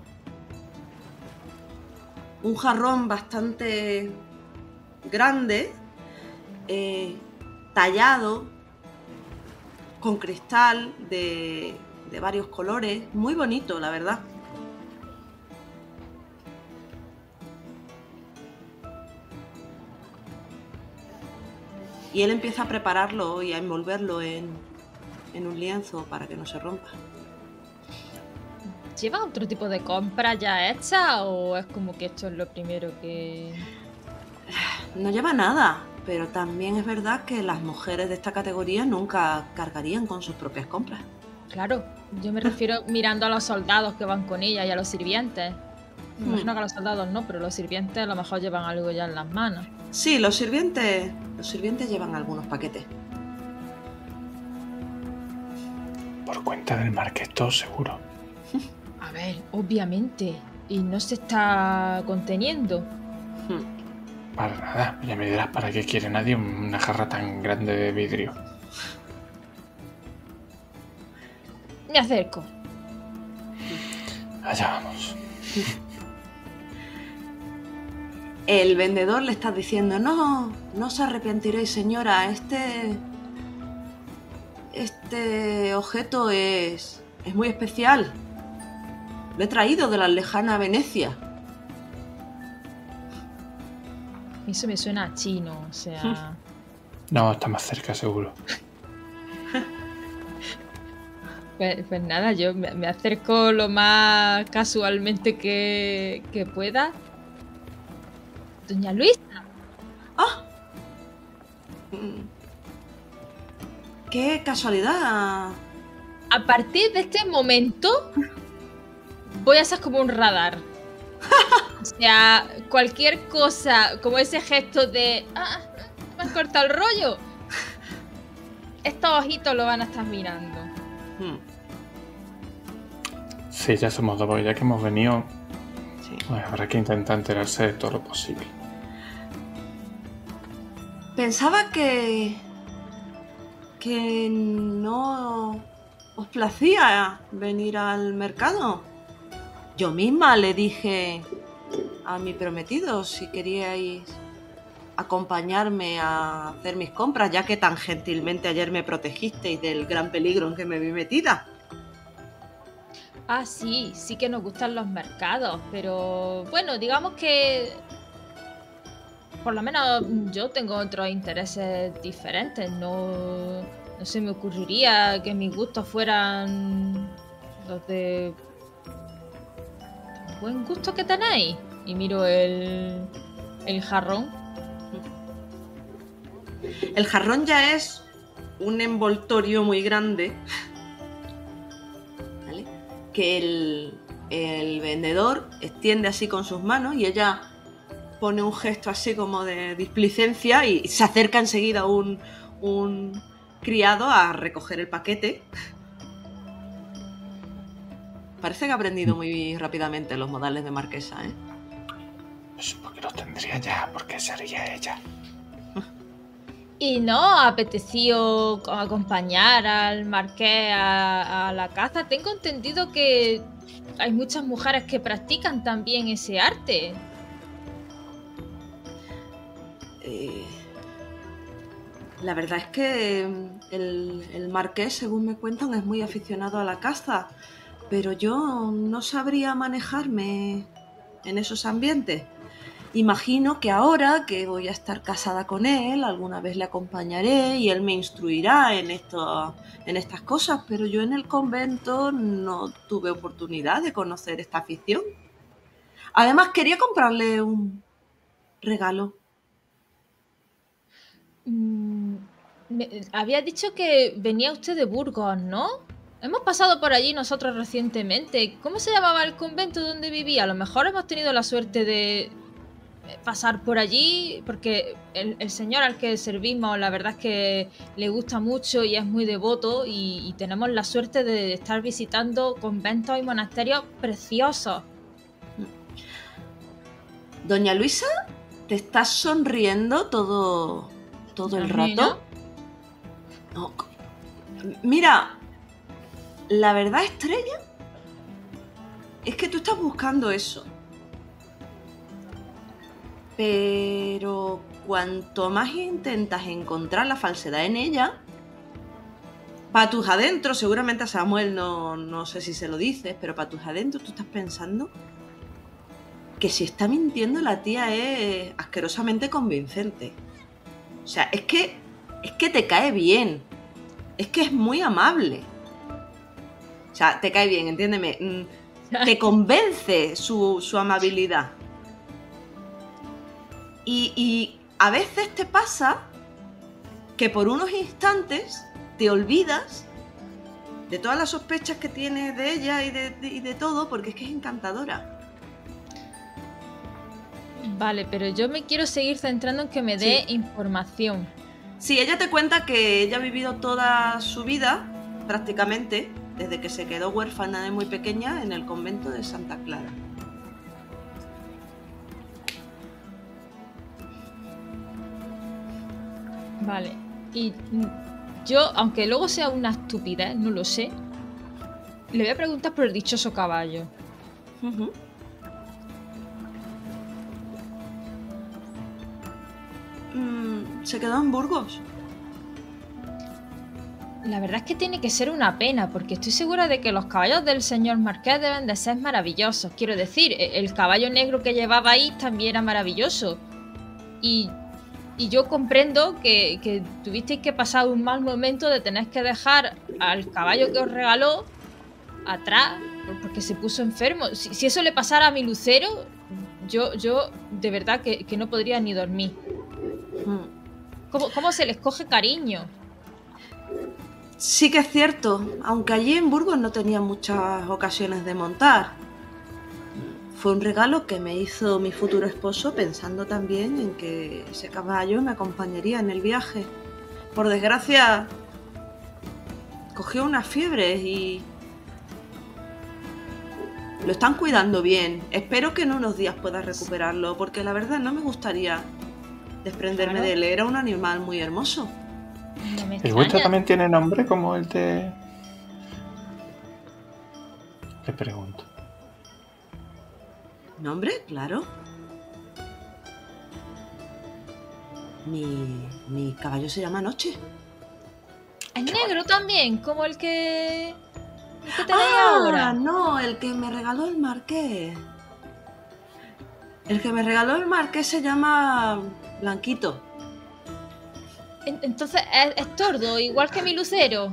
Speaker 1: Un jarrón bastante grande, eh, tallado, con cristal de, de varios colores, muy bonito, la verdad. Y él empieza a prepararlo y a envolverlo en, en un lienzo para que no se rompa.
Speaker 2: ¿Lleva otro tipo de compra ya hecha o es como que esto es lo primero que...?
Speaker 1: No lleva nada, pero también es verdad que las mujeres de esta categoría nunca cargarían con sus propias compras.
Speaker 2: Claro, yo me refiero mirando a los soldados que van con ella y a los sirvientes. Me imagino que a los soldados no, pero los sirvientes a lo mejor llevan algo ya en las manos.
Speaker 1: Sí, los sirvientes, los sirvientes llevan algunos paquetes.
Speaker 3: Por cuenta del marqués, todo seguro.
Speaker 2: A ver, obviamente. Y no se está conteniendo.
Speaker 1: Hmm.
Speaker 3: Para nada, ya me dirás para qué quiere nadie una jarra tan grande de vidrio.
Speaker 2: Me acerco.
Speaker 3: Allá vamos.
Speaker 1: El vendedor le está diciendo, no, no os arrepentiréis, señora, este... Este objeto es... es muy especial. Lo he traído de la lejana Venecia.
Speaker 2: Eso me suena a chino, o sea...
Speaker 3: No, está más cerca, seguro.
Speaker 2: Pues, pues nada, yo me, me acerco lo más casualmente que, que pueda. Doña Luisa.
Speaker 1: ¡Ah! Mm. ¡Qué casualidad!
Speaker 2: A partir de este momento voy a ser como un radar. O sea, cualquier cosa, como ese gesto de... ¡Ah! ¿Me has cortado el rollo? Estos ojitos lo van a estar mirando.
Speaker 1: Hmm.
Speaker 3: Sí, ya somos dos, porque ya que hemos venido,
Speaker 1: Sí.
Speaker 3: pues habrá que intentar enterarse de todo lo posible.
Speaker 1: Pensaba que... que no os placía venir al mercado. Yo misma le dije a mi prometido si queríais acompañarme a hacer mis compras, ya que tan gentilmente ayer me protegisteis del gran peligro en que me vi metida.
Speaker 2: Ah, sí, sí que nos gustan los mercados, pero bueno, digamos que por lo menos yo tengo otros intereses diferentes. No, no se me ocurriría que mis gustos fueran los de buen gusto que tenéis. Y miro el, el jarrón.
Speaker 1: El jarrón ya es un envoltorio muy grande, ¿vale? Que el, el vendedor extiende así con sus manos y ella pone un gesto así como de displicencia y se acerca enseguida un, un criado a recoger el paquete. Parece que ha aprendido muy rápidamente los modales de marquesa, ¿eh?
Speaker 3: Pues porque los tendría ya, porque sería ella.
Speaker 2: ¿Y no apeteció acompañar al marqués a, a la caza? Tengo entendido que hay muchas mujeres que practican también ese arte.
Speaker 1: Eh, la verdad es que el, el marqués, según me cuentan, es muy aficionado a la caza, pero yo no sabría manejarme en esos ambientes. Imagino que ahora que voy a estar casada con él, alguna vez le acompañaré y él me instruirá en, esto, en estas cosas, pero yo en el convento no tuve oportunidad de conocer esta afición. Además, quería comprarle un regalo.
Speaker 2: Mm, me- había dicho que venía usted de Burgos, ¿no? Hemos pasado por allí nosotros recientemente. ¿Cómo se llamaba el convento donde vivía? A lo mejor hemos tenido la suerte de... pasar por allí, porque el, el señor al que servimos, la verdad es que le gusta mucho y es muy devoto, y, y tenemos la suerte de estar visitando conventos y monasterios preciosos.
Speaker 1: Doña Luisa, ¿te estás sonriendo todo, todo el
Speaker 2: A mí,
Speaker 1: rato? No. Mira, la verdad, Estrella, es que tú estás buscando eso. Pero cuanto más intentas encontrar la falsedad en ella, para tus adentros, seguramente a Samuel no, no sé si se lo dices, pero para tus adentros tú estás pensando que si está mintiendo la tía es asquerosamente convincente. O sea, es que, es que te cae bien. Es que es muy amable. O sea, te cae bien, entiéndeme. Te convence su, su amabilidad. Y, y a veces te pasa que por unos instantes te olvidas de todas las sospechas que tienes de ella y de, de, y de todo, porque es que es encantadora.
Speaker 2: Vale, pero yo me quiero seguir centrando en que me dé
Speaker 1: Sí.
Speaker 2: información.
Speaker 1: Sí, ella te cuenta que ella ha vivido toda su vida, prácticamente, desde que se quedó huérfana de muy pequeña, en el convento de Santa Clara.
Speaker 2: Vale, y yo, aunque luego sea una estupidez, no lo sé, le voy a preguntar por el dichoso caballo.
Speaker 1: Uh-huh. Mm, se quedó en Burgos.
Speaker 2: La verdad es que tiene que ser una pena, porque estoy segura de que los caballos del señor Marqués deben de ser maravillosos. Quiero decir, el caballo negro que llevaba ahí también era maravilloso. Y, y yo comprendo que, que tuvisteis que pasar un mal momento de tener que dejar al caballo que os regaló atrás, porque se puso enfermo. Si, si eso le pasara a mi lucero, yo, yo de verdad que, que no podría ni dormir.
Speaker 1: Mm.
Speaker 2: ¿Cómo, cómo se les coge cariño?
Speaker 1: Sí que es cierto, aunque allí en Burgos no tenía muchas ocasiones de montar. Fue un regalo que me hizo mi futuro esposo pensando también en que ese caballo me acompañaría en el viaje. Por desgracia, cogió una fiebre y lo están cuidando bien. Espero que en unos días pueda recuperarlo, porque la verdad no me gustaría desprenderme
Speaker 2: Claro.
Speaker 1: de él. Era un animal muy hermoso.
Speaker 2: No me
Speaker 3: ¿El vuestro
Speaker 2: extraña.
Speaker 3: también tiene nombre como el de...? Le pregunto.
Speaker 1: ¿Nombre? Claro. Mi, mi caballo se llama Noche.
Speaker 2: Es negro también, como el que, el que tenéis
Speaker 1: Ah,
Speaker 2: ahora.
Speaker 1: no, el que me regaló el marqués. El que me regaló el marqués se llama Blanquito.
Speaker 2: En- Entonces es, es tordo, igual que mi lucero.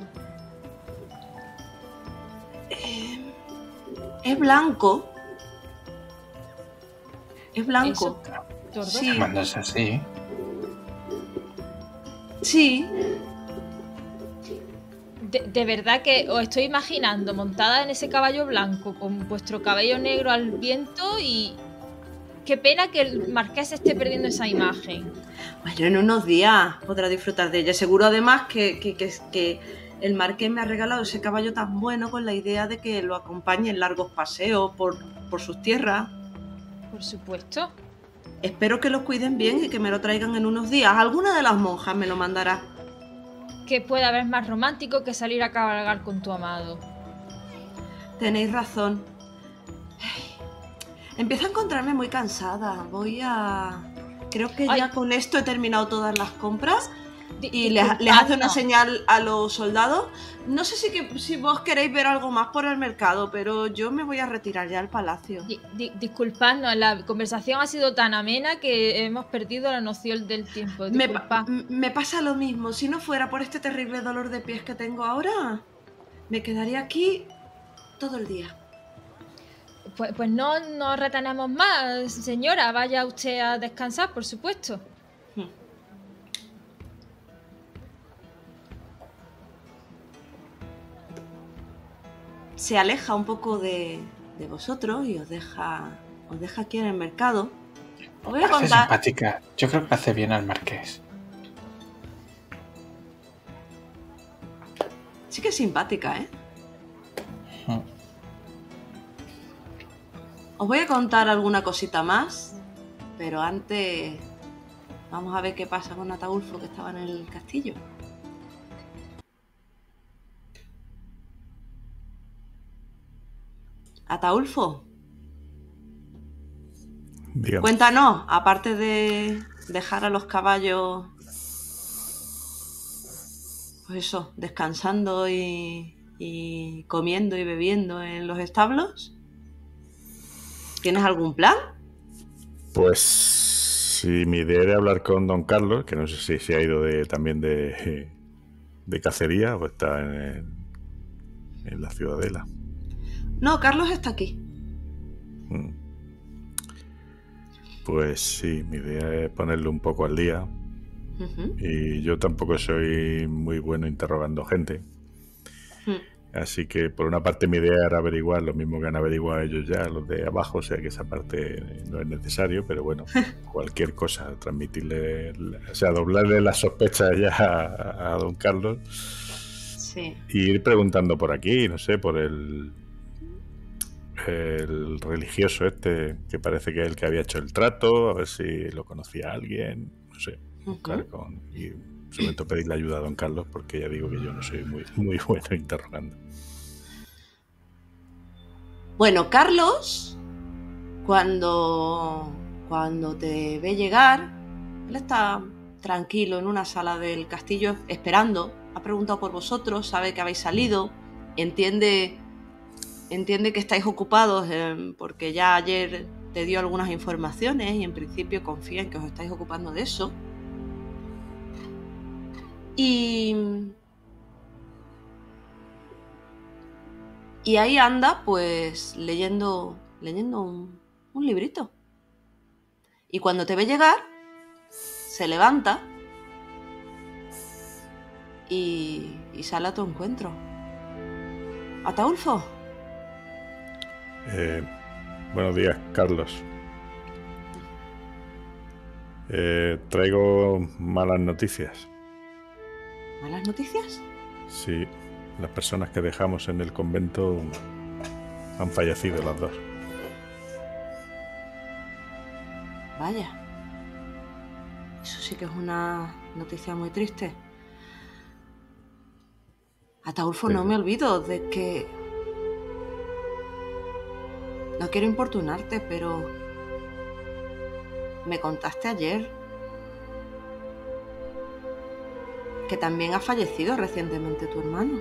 Speaker 1: Eh, es blanco. Es blanco.
Speaker 2: Tordo.
Speaker 1: Sí.
Speaker 3: Llamándose así.
Speaker 1: Sí.
Speaker 2: De, de verdad que os estoy imaginando montada en ese caballo blanco con vuestro cabello negro al viento, y qué pena que el marqués esté perdiendo esa imagen.
Speaker 1: Bueno, en unos días podrá disfrutar de ella. Seguro además que, que, que, que el marqués me ha regalado ese caballo tan bueno con la idea de que lo acompañe en largos paseos por, por sus tierras.
Speaker 2: Por supuesto.
Speaker 1: Espero que lo cuiden bien y que me lo traigan en unos días. Alguna de las monjas me lo mandará.
Speaker 2: ¿Qué puede haber más romántico que salir a cabalgar con tu amado?
Speaker 1: Tenéis razón. Ay, empiezo a encontrarme muy cansada. Voy a... Creo que
Speaker 2: Ay.
Speaker 1: ya con esto he terminado todas las compras.
Speaker 2: Di-
Speaker 1: Y les, les hace una
Speaker 2: disculpadnos.
Speaker 1: señal a los soldados. No sé si, que, si vos queréis ver algo más por el mercado, pero yo me voy a retirar ya al palacio.
Speaker 2: Di- di- disculpadnos, la conversación ha sido tan amena que hemos perdido la noción del tiempo.
Speaker 1: Me,
Speaker 2: Disculpad.
Speaker 1: pa- m- me pasa lo mismo. Si no fuera por este terrible dolor de pies que tengo ahora, me quedaría aquí todo el día.
Speaker 2: Pues, pues no nos retenemos más, señora. Vaya usted a descansar, por supuesto.
Speaker 1: Hmm. Se aleja un poco de, de vosotros y os deja, os deja aquí en el mercado. Os voy a
Speaker 3: Parece
Speaker 1: contar.
Speaker 3: simpática. Yo creo que le hace bien al marqués.
Speaker 1: Sí que es simpática, ¿eh?
Speaker 3: Mm.
Speaker 1: Os voy a contar alguna cosita más, pero antes vamos a ver qué pasa con Ataulfo, que estaba en el castillo. Ataulfo,
Speaker 4: Dígame.
Speaker 1: cuéntanos, aparte de dejar a los caballos, pues eso, descansando y, y comiendo y bebiendo en los establos, ¿tienes algún plan?
Speaker 4: Pues si mi idea era hablar con don Carlos, que no sé si se ha ido de, también de, de cacería o está en, en la ciudadela.
Speaker 1: No, Carlos está aquí.
Speaker 4: Mm. Pues sí, mi idea es ponerle un poco al día.
Speaker 1: Ujú.
Speaker 4: Y yo tampoco soy muy bueno interrogando gente.
Speaker 1: Mm.
Speaker 4: Así que por una parte mi idea era averiguar lo mismo que han averiguado ellos ya, los de abajo, o sea que esa parte no es necesario, pero bueno, cualquier cosa, transmitirle, o sea, doblarle las sospechas ya a, a don Carlos
Speaker 1: Sí.
Speaker 4: y ir preguntando por aquí, no sé, por el el religioso este, que parece que es el que había hecho el trato, a ver si lo conocía alguien, no sé, buscar
Speaker 1: Ujú.
Speaker 4: con... Y sobre todo pedirle ayuda a don Carlos, porque ya digo que yo no soy muy, muy bueno interrogando.
Speaker 1: Bueno, Carlos, cuando, cuando te ve llegar, él está tranquilo en una sala del castillo esperando. Ha preguntado por vosotros, sabe que habéis salido, entiende, entiende que estáis ocupados eh, porque ya ayer te dio algunas informaciones y en principio confía en que os estáis ocupando de eso. Y, y ahí anda, pues, leyendo, leyendo un, un librito. Y cuando te ve llegar, se levanta y, y sale a tu encuentro. Ataulfo,
Speaker 4: Eh, buenos días, Carlos. Eh, traigo malas noticias.
Speaker 1: ¿malas noticias?
Speaker 4: Sí, las personas que dejamos en el convento han fallecido las dos.
Speaker 1: Vaya. Eso sí que es una noticia muy triste. Ataulfo, no
Speaker 4: Pero-
Speaker 1: me olvido de que... No quiero importunarte, pero... Me contaste ayer que también ha fallecido recientemente tu hermano.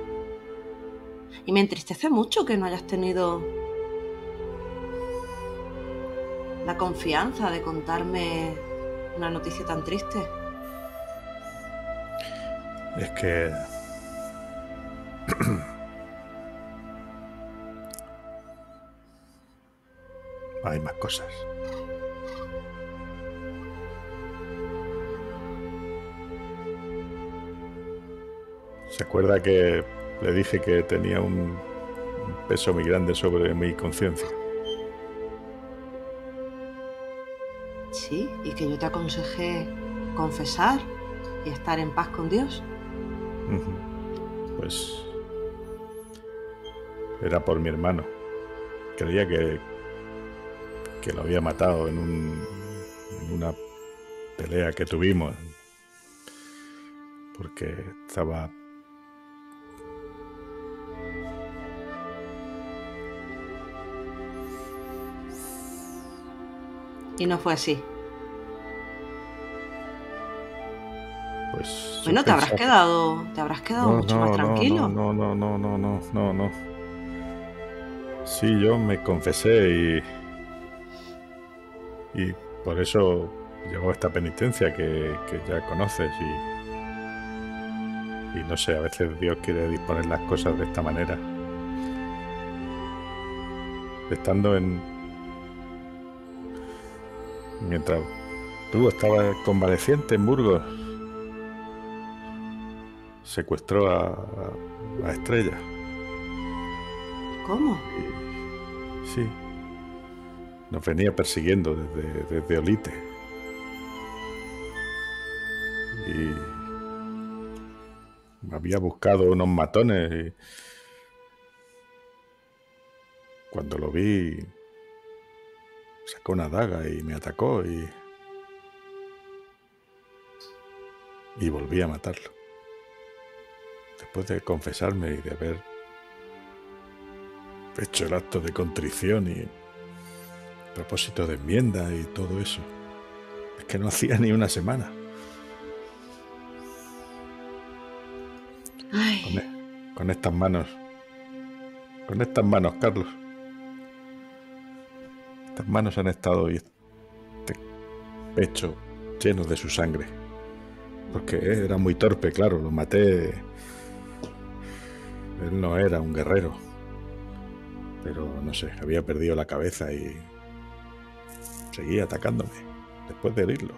Speaker 1: Y me entristece mucho que no hayas tenido la confianza de contarme una noticia tan triste.
Speaker 4: Es que... hay más cosas. ¿Se acuerda que le dije que tenía un, un peso muy grande sobre mi conciencia?
Speaker 1: Sí, y que yo te aconsejé confesar y estar en paz con Dios.
Speaker 4: Ujú. Pues era por mi hermano. Creía que, que lo había matado en, un, en una pelea que tuvimos. Porque estaba...
Speaker 1: Y no fue así.
Speaker 4: Pues,
Speaker 1: Bueno,
Speaker 4: yo
Speaker 1: te habrás
Speaker 4: pensaba-
Speaker 1: quedado, te habrás quedado
Speaker 4: No,
Speaker 1: mucho
Speaker 4: no,
Speaker 1: más
Speaker 4: no,
Speaker 1: tranquilo.
Speaker 4: No, no, no, no, no, no, no. Sí, yo me confesé y, y por eso llegó esta penitencia que, que ya conoces y, y no sé, a veces Dios quiere disponer las cosas de esta manera. Estando en... Mientras tú estabas convaleciente en Burgos, secuestró a, a, a Estrella.
Speaker 1: ¿Cómo?
Speaker 4: Sí. Nos venía persiguiendo desde, desde Olite. Y me había buscado unos matones y cuando lo vi sacó una daga y me atacó y y volví a matarlo. Después de confesarme y de haber hecho el acto de contrición y propósito de enmienda y todo eso, es que no hacía ni una semana.
Speaker 1: Ay.
Speaker 4: Con, e- con estas manos, con estas manos, Carlos. Estas manos han estado y este pecho lleno de su sangre. Porque era muy torpe, claro, lo maté. Él no era un guerrero. Pero no sé, había perdido la cabeza y seguía atacándome después de herirlo.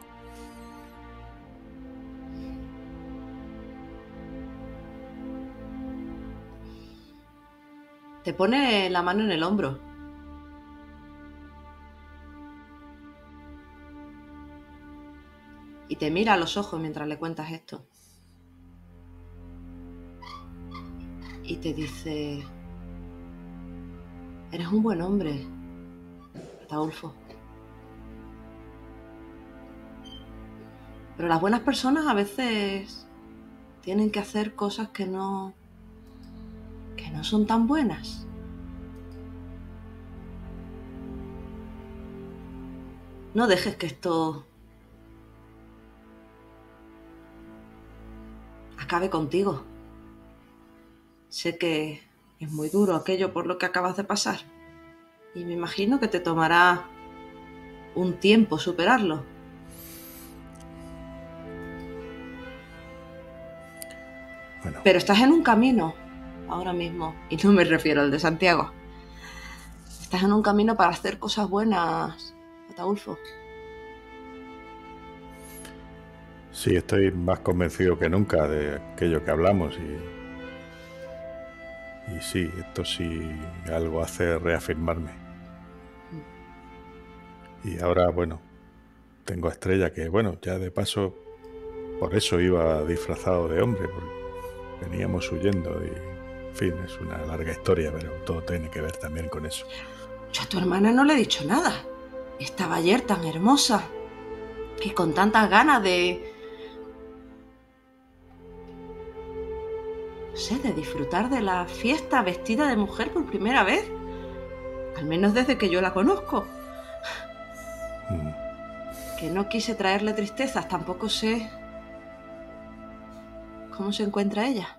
Speaker 1: Te pone la mano en el hombro. Y te mira a los ojos mientras le cuentas esto. Y te dice: eres un buen hombre, Ataulfo. Pero las buenas personas a veces tienen que hacer cosas que no... que no son tan buenas. No dejes que esto acabe contigo. Sé que es muy duro aquello por lo que acabas de pasar y me imagino que te tomará un tiempo superarlo.
Speaker 4: Bueno,
Speaker 1: Pero estás en un camino ahora mismo, y no me refiero al de Santiago. Estás en un camino para hacer cosas buenas, Ataulfo.
Speaker 4: sí, estoy más convencido que nunca de aquello que hablamos y, y sí, esto sí algo hace reafirmarme. Y ahora, bueno, tengo a Estrella que, bueno, ya de paso, por eso iba disfrazado de hombre, porque veníamos huyendo y, en fin, es una larga historia, pero todo tiene que ver también con eso.
Speaker 1: Yo a tu hermana no le he dicho nada. Estaba ayer tan hermosa y con tantas ganas de... no sé, de disfrutar de la fiesta vestida de mujer por primera vez. Al menos desde que yo la conozco.
Speaker 4: Mm.
Speaker 1: Que no quise traerle tristezas, tampoco sé cómo se encuentra ella.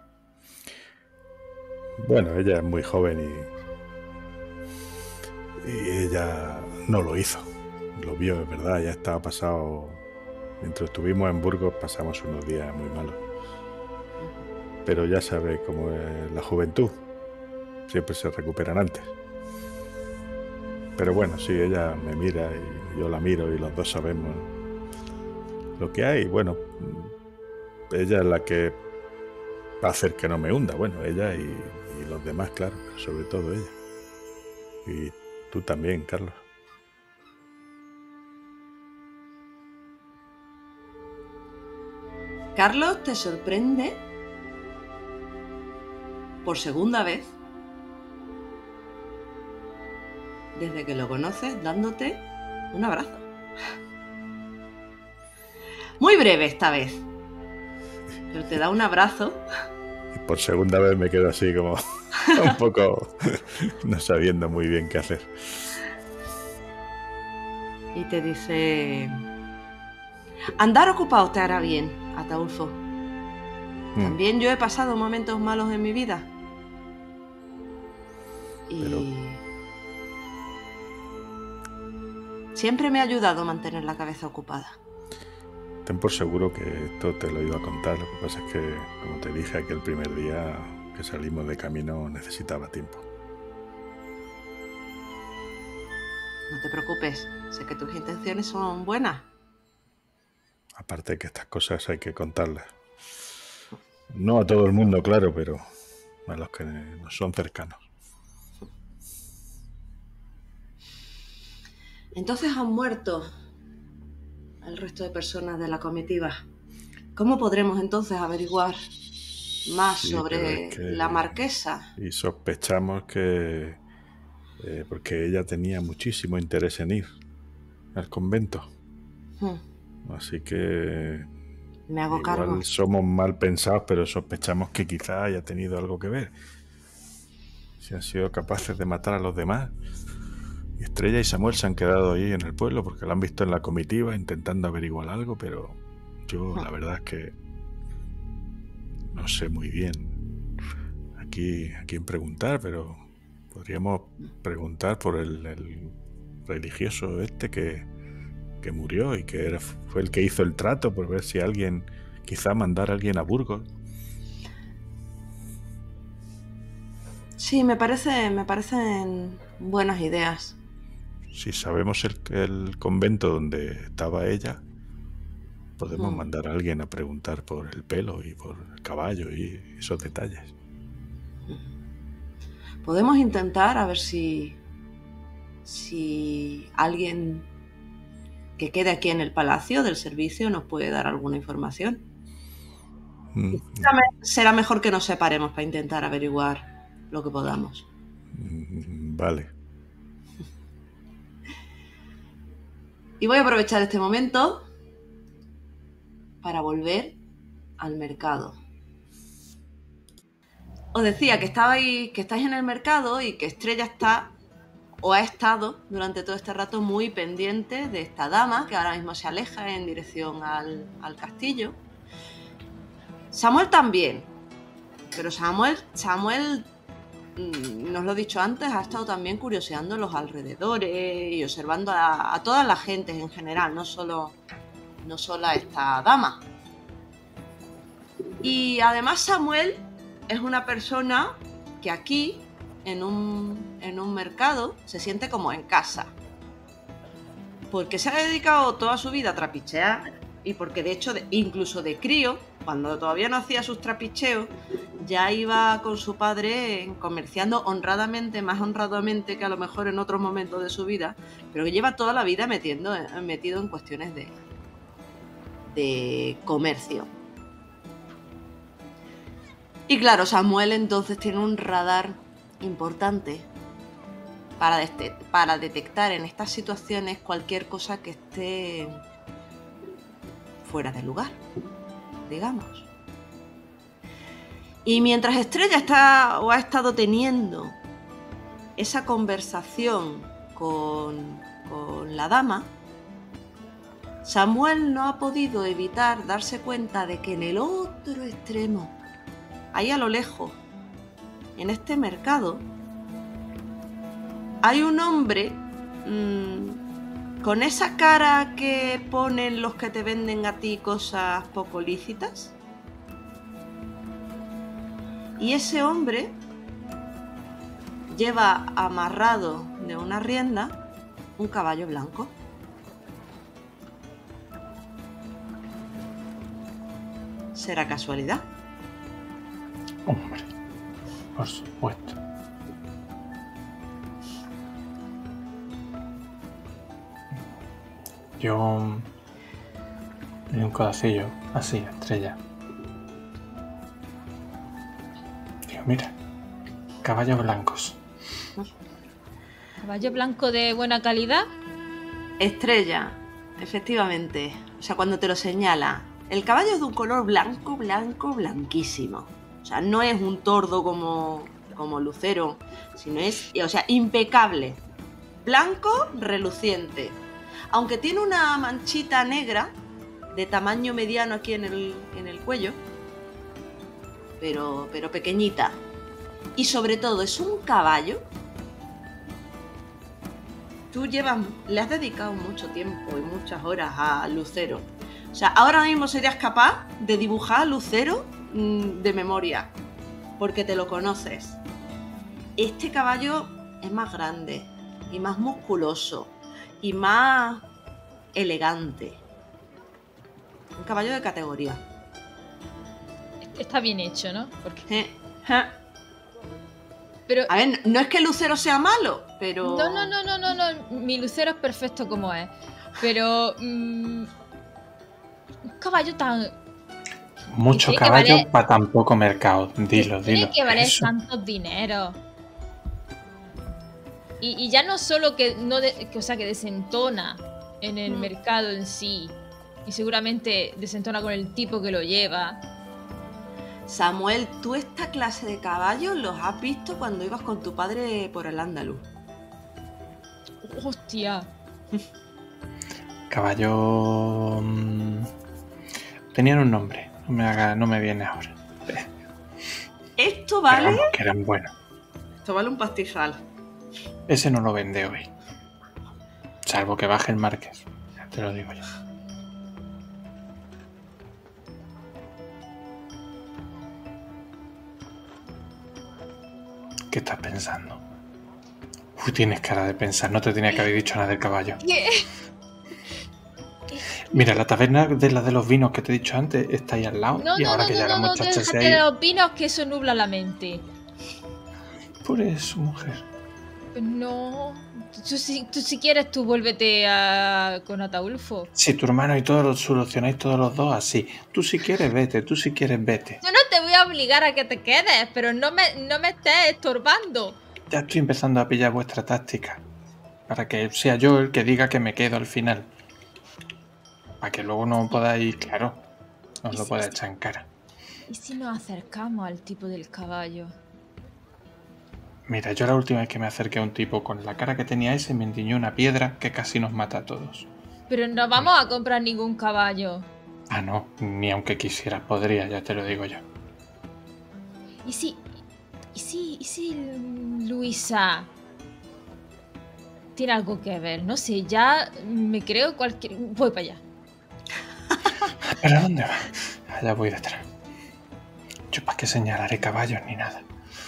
Speaker 4: Bueno, ella es muy joven y, y ella no lo hizo. Lo vio, es verdad, ya estaba pasado. Mientras estuvimos en Burgos pasamos unos días muy malos. Pero ya sabe cómo es la juventud. Siempre se recuperan antes. Pero bueno, sí, ella me mira y yo la miro y los dos sabemos lo que hay. Bueno, ella es la que va a hacer que no me hunda. Bueno, ella y, y los demás, claro, pero sobre todo ella. Y tú también, Carlos.
Speaker 1: Carlos te sorprende por segunda vez desde que lo conoces dándote un abrazo. Muy breve esta vez, pero te da un abrazo.
Speaker 4: Y por segunda vez me quedo así como un poco no sabiendo muy bien qué hacer.
Speaker 1: Y te dice: andar ocupado te hará bien, Ataulfo.
Speaker 4: Mm.
Speaker 1: También yo he pasado momentos malos en mi vida. Y
Speaker 4: Pero-
Speaker 1: siempre me ha ayudado a mantener la cabeza ocupada.
Speaker 4: Ten por seguro que esto te lo iba a contar. Lo que pasa es que, como te dije aquel primer día que salimos de camino, necesitaba tiempo.
Speaker 1: No te preocupes, sé que tus intenciones son buenas.
Speaker 4: Aparte que estas cosas hay que contarlas. No a todo el mundo, claro, pero a los que nos son cercanos.
Speaker 1: Entonces han muerto el resto de personas de la comitiva. ¿Cómo podremos entonces averiguar más
Speaker 4: Sí,
Speaker 1: sobre
Speaker 4: pero es que-
Speaker 1: la marquesa?
Speaker 4: Y sospechamos que... eh, porque ella tenía muchísimo interés en ir al convento.
Speaker 1: Hmm,
Speaker 4: Así que
Speaker 1: Me hago
Speaker 4: igual
Speaker 1: cargo.
Speaker 4: somos mal pensados, pero sospechamos que quizá haya tenido algo que ver. Si han sido capaces de matar a los demás. Y Estrella y Samuel se han quedado ahí en el pueblo porque lo han visto en la comitiva intentando averiguar algo, pero yo la verdad es que no sé muy bien aquí a quién preguntar, pero podríamos preguntar por el, el religioso este que, que murió y que era, fue el que hizo el trato, por ver si alguien, quizá mandar a alguien a Burgos.
Speaker 1: Sí, me parece, me parecen buenas ideas.
Speaker 4: Si sabemos el, el convento donde estaba ella, podemos
Speaker 1: Hmm.
Speaker 4: mandar a alguien a preguntar por el pelo y por el caballo y esos detalles.
Speaker 1: Podemos intentar a ver si, si alguien que quede aquí en el palacio del servicio nos puede dar alguna información.
Speaker 4: Mm,
Speaker 1: Será mejor que nos separemos para intentar averiguar lo que podamos.
Speaker 4: mm, Vale.
Speaker 1: Y voy a aprovechar este momento para volver al mercado. Os decía que estabais, que estáis en el mercado y que Estrella está o ha estado durante todo este rato muy pendiente de esta dama que ahora mismo se aleja en dirección al, al castillo. Samuel también, pero Samuel, Samuel, mm, no os lo he dicho antes, ha estado también curioseando los alrededores y observando a, a todas las gentes en general, no solo, no solo a esta dama. Y además Samuel es una persona que aquí, en un, en un mercado, se siente como en casa. Porque se ha dedicado toda su vida a trapichear y porque de hecho, de, incluso de crío, cuando todavía no hacía sus trapicheos, ya iba con su padre comerciando honradamente, más honradamente que a lo mejor en otros momentos de su vida, pero que lleva toda la vida metiendo, metido en cuestiones de, de comercio. Y claro, Samuel entonces tiene un radar importante para, de- para detectar en estas situaciones cualquier cosa que esté fuera de lugar, digamos. Y mientras Estrella está o ha estado teniendo esa conversación con, con la dama, Samuel no ha podido evitar darse cuenta de que en el otro extremo, ahí a lo lejos, en este mercado, hay un hombre mmm, con esa cara que ponen los que te venden a ti cosas poco lícitas. Y ese hombre lleva amarrado de una rienda un caballo blanco. ¿Será casualidad?
Speaker 3: Hombre, por supuesto. Yo le doy un codacillo así, a Estrella. Digo, mira, caballos blancos.
Speaker 2: ¿Caballo blanco de buena calidad?
Speaker 1: Estrella, efectivamente. O sea, cuando te lo señala, el caballo es de un color blanco, blanco, blanquísimo. O sea, no es un tordo como, como Lucero, sino es, o sea, impecable. Blanco, reluciente. Aunque tiene una manchita negra de tamaño mediano aquí en el, en el cuello, pero, pero pequeñita. Y sobre todo, es un caballo. Tú llevas, le has dedicado mucho tiempo y muchas horas a Lucero. O sea, ahora mismo serías capaz de dibujar a Lucero mmm, de memoria, porque te lo conoces. Este caballo es más grande y más musculoso y más elegante. Un caballo de categoría.
Speaker 2: Está bien hecho, ¿no? Porque...
Speaker 1: Eh, eh.
Speaker 2: Pero
Speaker 1: A ver, no es que Lucero sea malo, pero...
Speaker 2: No, no, no, no, no, no. Mi lucero es perfecto como es. Pero... mmm, un caballo tan...
Speaker 3: Mucho
Speaker 2: tiene que
Speaker 3: caballo
Speaker 2: valer-
Speaker 3: para tan poco mercado. Dilo,
Speaker 2: Tiene
Speaker 3: dilo.
Speaker 2: que valer
Speaker 3: Eso.
Speaker 2: tantos dineros. Y, y ya no solo que no de- que, o sea, que desentona en el
Speaker 1: Mm.
Speaker 2: mercado en sí. Y seguramente desentona con el tipo que lo lleva.
Speaker 1: Samuel, ¿tú esta clase de caballos los has visto cuando ibas con tu padre por el Andaluz?
Speaker 2: Hostia.
Speaker 3: Caballo... mm, tenían un nombre. No me, haga, no me viene ahora.
Speaker 1: Esto
Speaker 3: Pero
Speaker 1: vale...
Speaker 3: vamos, que eran buenos.
Speaker 1: Esto vale un pastizal.
Speaker 3: Ese no lo vende hoy. Salvo que baje el Marqués. Ya te lo digo yo. ¿Qué estás pensando? Uy, tienes cara de pensar. No te tenía que haber dicho nada del caballo.
Speaker 2: ¿Qué?
Speaker 3: Mira, la taberna de la de los vinos que te he dicho antes está ahí al lado.
Speaker 2: No,
Speaker 3: y
Speaker 2: no,
Speaker 3: ahora
Speaker 2: no,
Speaker 3: que ya
Speaker 2: no,
Speaker 3: la
Speaker 2: no, no,
Speaker 3: muchacha se
Speaker 2: déjate
Speaker 3: ha
Speaker 2: de
Speaker 3: ido.
Speaker 2: los vinos que eso nubla la mente.
Speaker 3: Por eso, mujer.
Speaker 2: No. Tú, si, tú si quieres, tú vuélvete a, con Ataulfo.
Speaker 3: Si tu hermano y todos lo solucionáis todos los dos así. Tú si quieres, vete. Tú si quieres, vete.
Speaker 2: Yo no te voy a obligar a que te quedes, pero no me, no me estés estorbando.
Speaker 3: Ya estoy empezando a pillar vuestra táctica. Para que sea yo el que diga que me quedo al final. Para que luego no podáis, claro, no os lo podáis echar en cara.
Speaker 2: ¿Y si nos acercamos al tipo del caballo?
Speaker 3: Mira, yo la última vez que me acerqué a un tipo con la cara que tenía ese me endiñó una piedra que casi nos mata a todos.
Speaker 2: Pero no vamos a comprar ningún caballo.
Speaker 3: Ah, no, ni aunque quisiera podría, ya te lo digo yo.
Speaker 2: ¿Y si... ¿Y si... ¿Y si Luisa tiene algo que ver? No sé, ya me creo cualquier... Voy para allá.
Speaker 3: ¿Pero a dónde va? Allá voy detrás. Yo para qué señalaré caballos ni nada.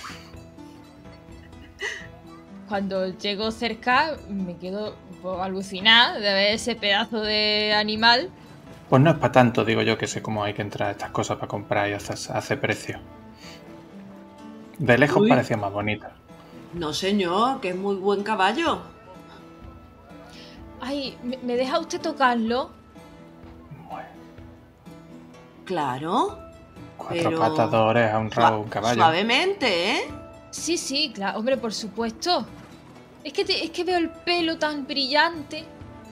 Speaker 2: Cuando llego cerca me quedo un poco alucinada de ver ese pedazo de animal.
Speaker 3: Pues no es para tanto, digo yo, que sé cómo hay que entrar a estas cosas para comprar y hacer, hacer precio. De lejos
Speaker 1: Uy.
Speaker 3: parecía más bonito.
Speaker 1: No, señor, que es muy buen caballo.
Speaker 2: Ay, ¿me, me deja usted tocarlo?
Speaker 3: Bueno,
Speaker 1: Claro.
Speaker 3: cuatro
Speaker 1: Pero-
Speaker 3: patas, dos orejas, un rabo, un caballo.
Speaker 1: Suavemente, ¿eh?
Speaker 2: Sí, sí, claro, hombre, por supuesto. Es que, te- es que veo el pelo tan brillante.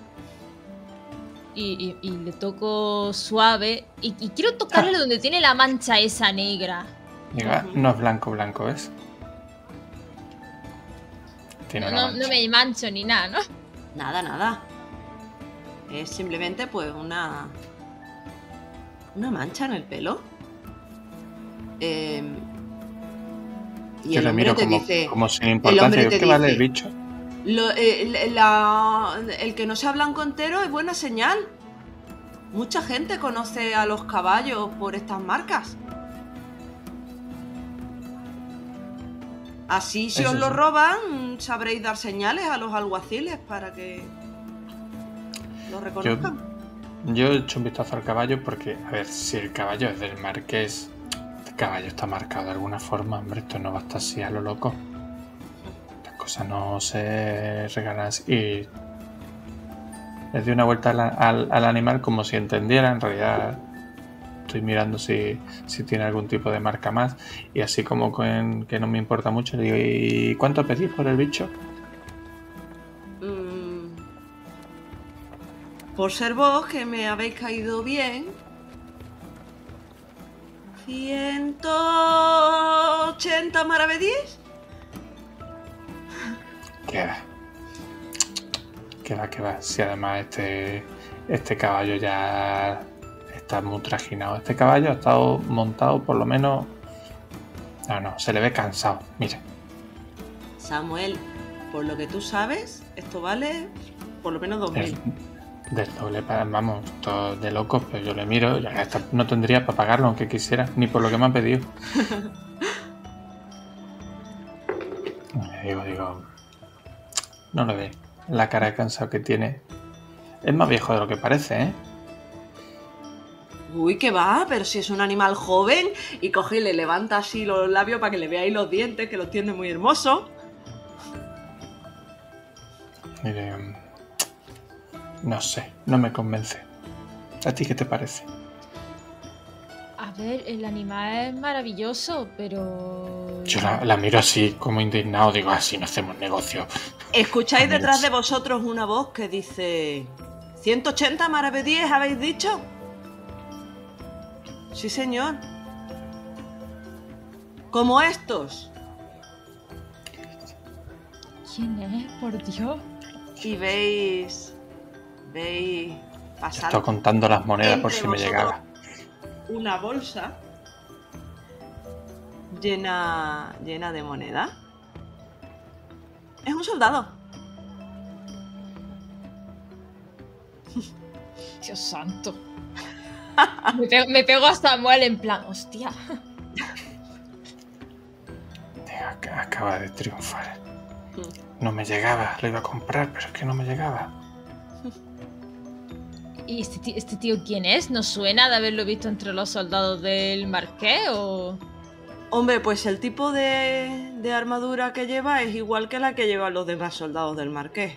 Speaker 2: Y, y- y le toco suave. Y, y quiero tocarle donde tiene la mancha esa negra.
Speaker 3: Diga,
Speaker 1: Ujú.
Speaker 3: no es blanco, blanco, ¿ves? Tiene
Speaker 2: No,
Speaker 3: una
Speaker 2: no,
Speaker 3: mancha.
Speaker 2: no me mancho ni nada, ¿no?
Speaker 1: Nada, nada. Es simplemente pues una... Una mancha en el pelo. Eh, y
Speaker 3: Yo
Speaker 1: el
Speaker 3: le
Speaker 1: hombre
Speaker 3: miro
Speaker 1: te
Speaker 3: como,
Speaker 1: dice...
Speaker 3: como sin
Speaker 1: hombre
Speaker 3: importancia. Digo,
Speaker 1: te
Speaker 3: ¿qué vale el
Speaker 1: dice-
Speaker 3: bicho?
Speaker 1: Lo- eh, la- el que no sea blanco entero es buena señal. Mucha gente conoce a los caballos por estas marcas. Así, si
Speaker 3: Eso
Speaker 1: os lo
Speaker 3: sí.
Speaker 1: roban, sabréis dar señales a los alguaciles para que lo reconozcan.
Speaker 3: Yo he hecho un vistazo al caballo porque, a ver, si el caballo es del marqués, el caballo está marcado de alguna forma, hombre, esto no va a estar así a lo loco. Las cosas no se regalan así. Y le di una vuelta al, al- al animal como si entendiera, en realidad estoy mirando si, si tiene algún tipo de marca más. Y así como con- que no me importa mucho, le digo, ¿y cuánto pedís por el bicho?
Speaker 1: Mm, por ser vos, que me habéis caído bien. ciento ochenta maravedíes.
Speaker 3: Que va. Que va, que va. Si además este, este caballo ya está muy trajinado. Este caballo ha estado montado por lo menos... No, no, se le ve cansado. Mira,
Speaker 1: Samuel, por lo que tú sabes, esto vale por lo menos dos
Speaker 3: del,
Speaker 1: mil.
Speaker 3: del doble para... Vamos, todo de locos, pero yo le miro. Ya hasta no tendría para pagarlo aunque quisiera, ni por lo que me ha pedido. Le digo, digo... No lo ve. La cara de cansado que tiene. Es más viejo de lo que parece, ¿eh?
Speaker 1: Uy, que va, pero si es un animal joven y coge y le levanta así los labios para que le veáis los dientes, que los tiene muy hermosos.
Speaker 3: Mire, no sé, no me convence. ¿A ti qué te parece?
Speaker 2: A ver, el animal es maravilloso, pero...
Speaker 3: Yo la, la miro así, como indignado, digo, así no hacemos negocio.
Speaker 1: ¿Escucháis
Speaker 3: Amigos.
Speaker 1: detrás de vosotros una voz que dice... ¿ciento ochenta maravedíes habéis dicho? Sí, señor. Como estos.
Speaker 2: ¿Quién es? Por Dios.
Speaker 1: Y veis... Veis pasar
Speaker 3: Estoy contando las monedas por
Speaker 1: entre
Speaker 3: si me
Speaker 1: vosotros
Speaker 3: llegaba.
Speaker 1: una bolsa llena, llena de moneda. Es un soldado.
Speaker 2: Dios santo. Me pego, me pego a Samuel en plan, hostia.
Speaker 3: Ac- Acaba de triunfar. No me llegaba, lo iba a comprar, pero es que no me llegaba.
Speaker 2: ¿Y este tío, este tío quién es? ¿No suena de haberlo visto entre los soldados del Marqués o...?
Speaker 1: Hombre, pues el tipo de, de armadura que lleva es igual que la que llevan los demás soldados del Marqués.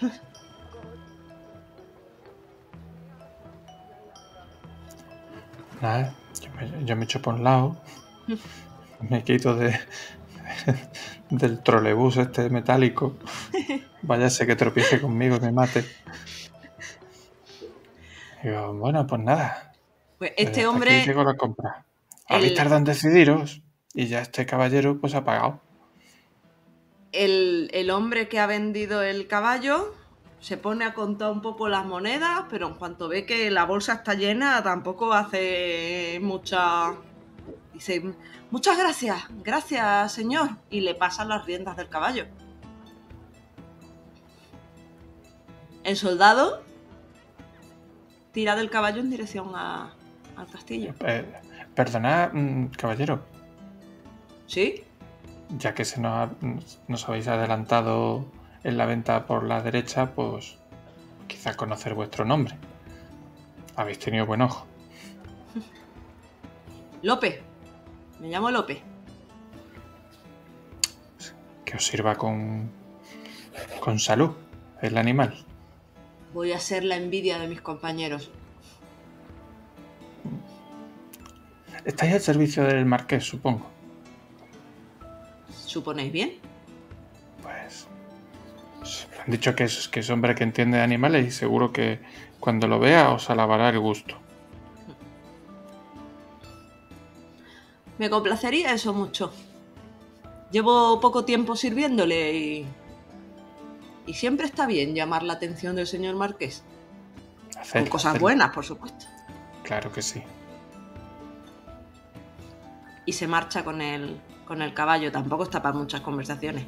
Speaker 3: Nada, yo me, yo me echo por un lado, me quito de, del trolebús este metálico. Váyase que tropiece conmigo y me mate. Digo, bueno, pues nada.
Speaker 1: Pues
Speaker 3: Desde
Speaker 1: este
Speaker 3: aquí
Speaker 1: hombre,
Speaker 3: llegó la compra. Habéis
Speaker 1: el-
Speaker 3: tardado en decidiros y ya este caballero pues ha pagado.
Speaker 1: el, el hombre que ha vendido el caballo, se pone a contar un poco las monedas, pero en cuanto ve que la bolsa está llena, tampoco hace mucha... Dice, muchas gracias, gracias señor, y le pasan las riendas del caballo. El soldado tira del caballo en dirección a- al castillo.
Speaker 3: Eh, perdonad, mm, caballero,
Speaker 1: ¿Sí?
Speaker 3: ya que se nos, ha- nos habéis adelantado en la venta por la derecha, pues quizá conocer vuestro nombre. Habéis tenido buen ojo.
Speaker 1: López. Me llamo López.
Speaker 3: Que os sirva con, con salud el animal.
Speaker 1: Voy a ser la envidia de mis compañeros.
Speaker 3: Estáis al servicio del marqués, supongo.
Speaker 1: ¿Suponéis bien?
Speaker 3: Pues me han dicho que es, que es hombre que entiende de animales y seguro que cuando lo vea os alabará el gusto.
Speaker 1: Me complacería eso mucho. Llevo poco tiempo sirviéndole y... Y siempre está bien llamar la atención del señor Marqués.
Speaker 3: Hacedlo,
Speaker 1: Con cosas
Speaker 3: hacedlo.
Speaker 1: buenas, por supuesto.
Speaker 3: Claro que sí.
Speaker 1: Y se marcha con el, con el caballo. Tampoco está para muchas conversaciones.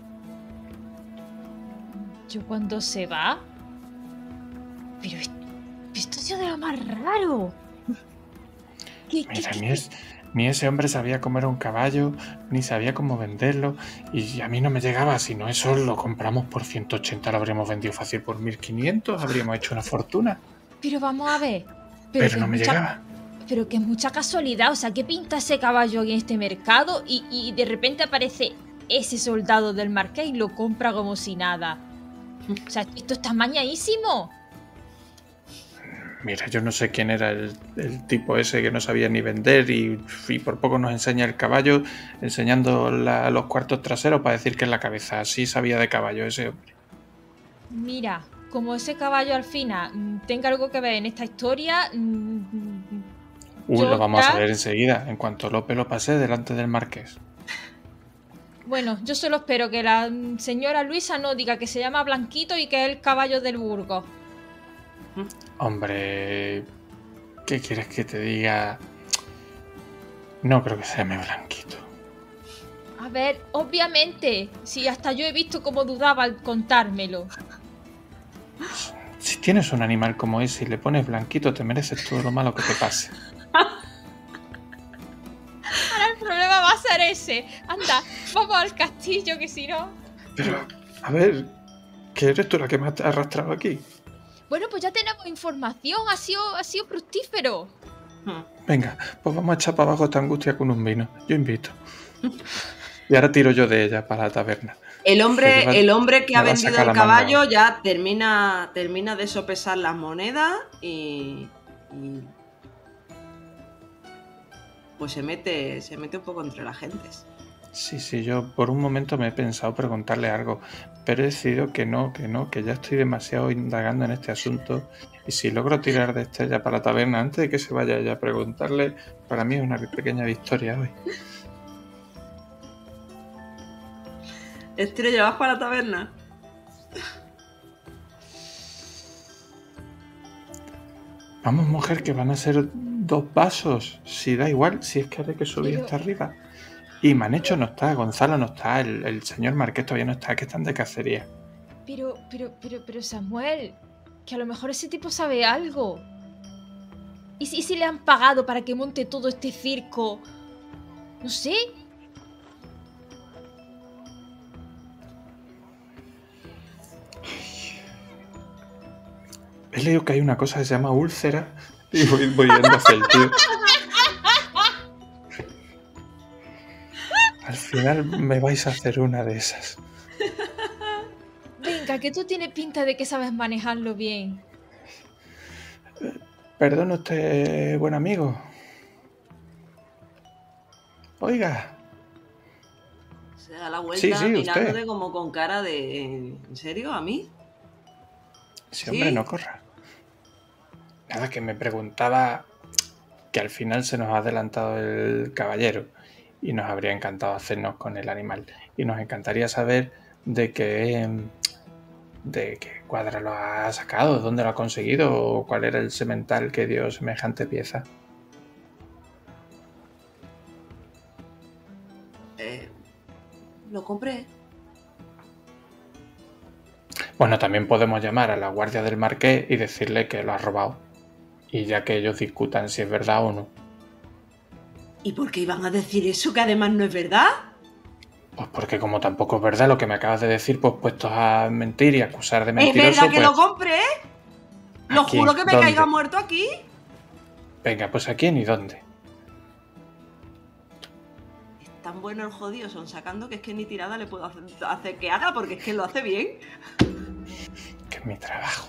Speaker 2: Yo cuando se va... Pero esto, esto ha sido de lo más raro. ¿Qué, qué,
Speaker 3: Mira,
Speaker 2: qué-
Speaker 3: ni, es, ni ese hombre sabía comer un caballo, ni sabía cómo venderlo, y a mí no me llegaba. Si no, eso lo compramos por ciento ochenta, lo habríamos vendido fácil por mil quinientos, habríamos hecho una fortuna.
Speaker 2: Pero vamos a ver.
Speaker 3: Pero,
Speaker 2: que
Speaker 3: no
Speaker 2: es
Speaker 3: me
Speaker 2: mucha-
Speaker 3: llegaba.
Speaker 2: Pero que es mucha casualidad. O sea, ¿qué pinta ese caballo aquí en este mercado? Y, y de repente aparece ese soldado del Marqués y lo compra como si nada. O sea, esto está mañadísimo.
Speaker 3: Mira, yo no sé quién era el, el tipo ese que no sabía ni vender y, y por poco nos enseña el caballo, enseñando la- los cuartos traseros para decir que es la cabeza. Así sabía de caballo ese hombre.
Speaker 2: Mira, como ese caballo al final mm, tenga algo que ver en esta historia... mm,
Speaker 3: Uy,
Speaker 2: Yo
Speaker 3: lo vamos
Speaker 2: ya-
Speaker 3: a ver enseguida, en cuanto Lope lo pase delante del marqués.
Speaker 2: Bueno, yo solo espero que la mm, señora Luisa no diga que se llama Blanquito y que es el caballo del Burgos.
Speaker 3: Hombre, ¿qué quieres que te diga? No creo que se llame Blanquito.
Speaker 2: A ver, obviamente, si hasta yo he visto cómo dudaba al contármelo.
Speaker 3: Si tienes un animal como ese y le pones Blanquito, te mereces todo lo malo que te pase.
Speaker 2: Ahora el problema va a ser ese. Anda, vamos al castillo, que si no...
Speaker 3: Pero, a ver, ¿qué eres tú la que me has arrastrado aquí?
Speaker 2: Bueno, pues ya tenemos información, ha sido, ha sido fructífero.
Speaker 3: Venga, pues vamos a echar para abajo esta angustia con un vino. Yo invito. Y ahora tiro yo de ella para la taberna.
Speaker 1: El hombre,
Speaker 3: va-
Speaker 1: el hombre que
Speaker 3: me
Speaker 1: ha
Speaker 3: va a
Speaker 1: vendido
Speaker 3: sacar
Speaker 1: el
Speaker 3: la manga.
Speaker 1: caballo ya termina, termina de sopesar las monedas y, y pues se mete, se mete un poco entre las gentes.
Speaker 3: Sí, sí, yo por un momento me he pensado preguntarle algo, pero he decidido que no, que no, que ya estoy demasiado indagando en este asunto y si logro tirar de Estrella para la taberna antes de que se vaya ella a preguntarle, para mí es una pequeña victoria hoy.
Speaker 1: Estrella, ¿vas para la taberna?
Speaker 3: Vamos, mujer, que van a ser dos vasos, si da igual, si es que hay que subir
Speaker 2: Pero-
Speaker 3: hasta arriba. Y Manecho no está, Gonzalo no está, el, el señor Marqués todavía no está, que están de cacería.
Speaker 2: Pero, pero, pero, pero Samuel, que a lo mejor ese tipo sabe algo. ¿Y si, y si le han pagado para que monte todo este circo? No sé.
Speaker 3: He leído que hay una cosa que se llama úlcera y voy, voy yendo hacia el tío. Al final me vais a hacer una de esas.
Speaker 2: Venga, que tú tienes pinta de que sabes manejarlo bien.
Speaker 3: Perdón usted, buen amigo. Oiga,
Speaker 1: Se da la vuelta
Speaker 3: Sí, sí,
Speaker 1: mirándote
Speaker 3: usted.
Speaker 1: como con cara de... ¿En serio? ¿A mí?
Speaker 3: si hombre,
Speaker 1: ¿Sí?
Speaker 3: no corra. Nada, que me preguntaba que al final se nos ha adelantado el caballero y nos habría encantado hacernos con el animal. Y nos encantaría saber de qué, de qué cuadra lo ha sacado, dónde lo ha conseguido o cuál era el semental que dio semejante pieza.
Speaker 1: Eh, lo compré.
Speaker 3: Bueno, también podemos llamar a la guardia del marqués y decirle que lo ha robado. Y ya que ellos discutan si es verdad o no.
Speaker 1: ¿Y por qué iban a decir eso que además no es verdad?
Speaker 3: Pues porque como tampoco es verdad lo que me acabas de decir, pues puestos a mentir y acusar de
Speaker 1: ¿Es
Speaker 3: mentiroso,
Speaker 1: verdad que
Speaker 3: pues...
Speaker 1: lo compré? Lo
Speaker 3: ¿a quién?
Speaker 1: juro que me
Speaker 3: ¿Dónde?
Speaker 1: caiga muerto aquí.
Speaker 3: Venga, pues ¿a quién y dónde?
Speaker 1: Es tan bueno el jodido son sacando que es que ni tirada le puedo hacer, hacer que haga porque es que lo hace bien.
Speaker 3: Que es mi trabajo.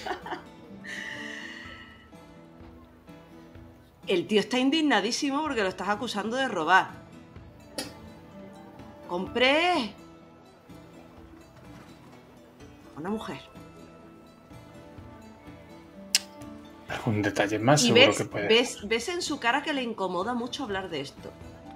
Speaker 1: El tío está indignadísimo porque lo estás acusando de robar. Compré a una mujer.
Speaker 3: Algún detalle más
Speaker 1: Y
Speaker 3: seguro
Speaker 1: ves,
Speaker 3: que puede.
Speaker 1: ves, ves en su cara que le incomoda mucho hablar de esto.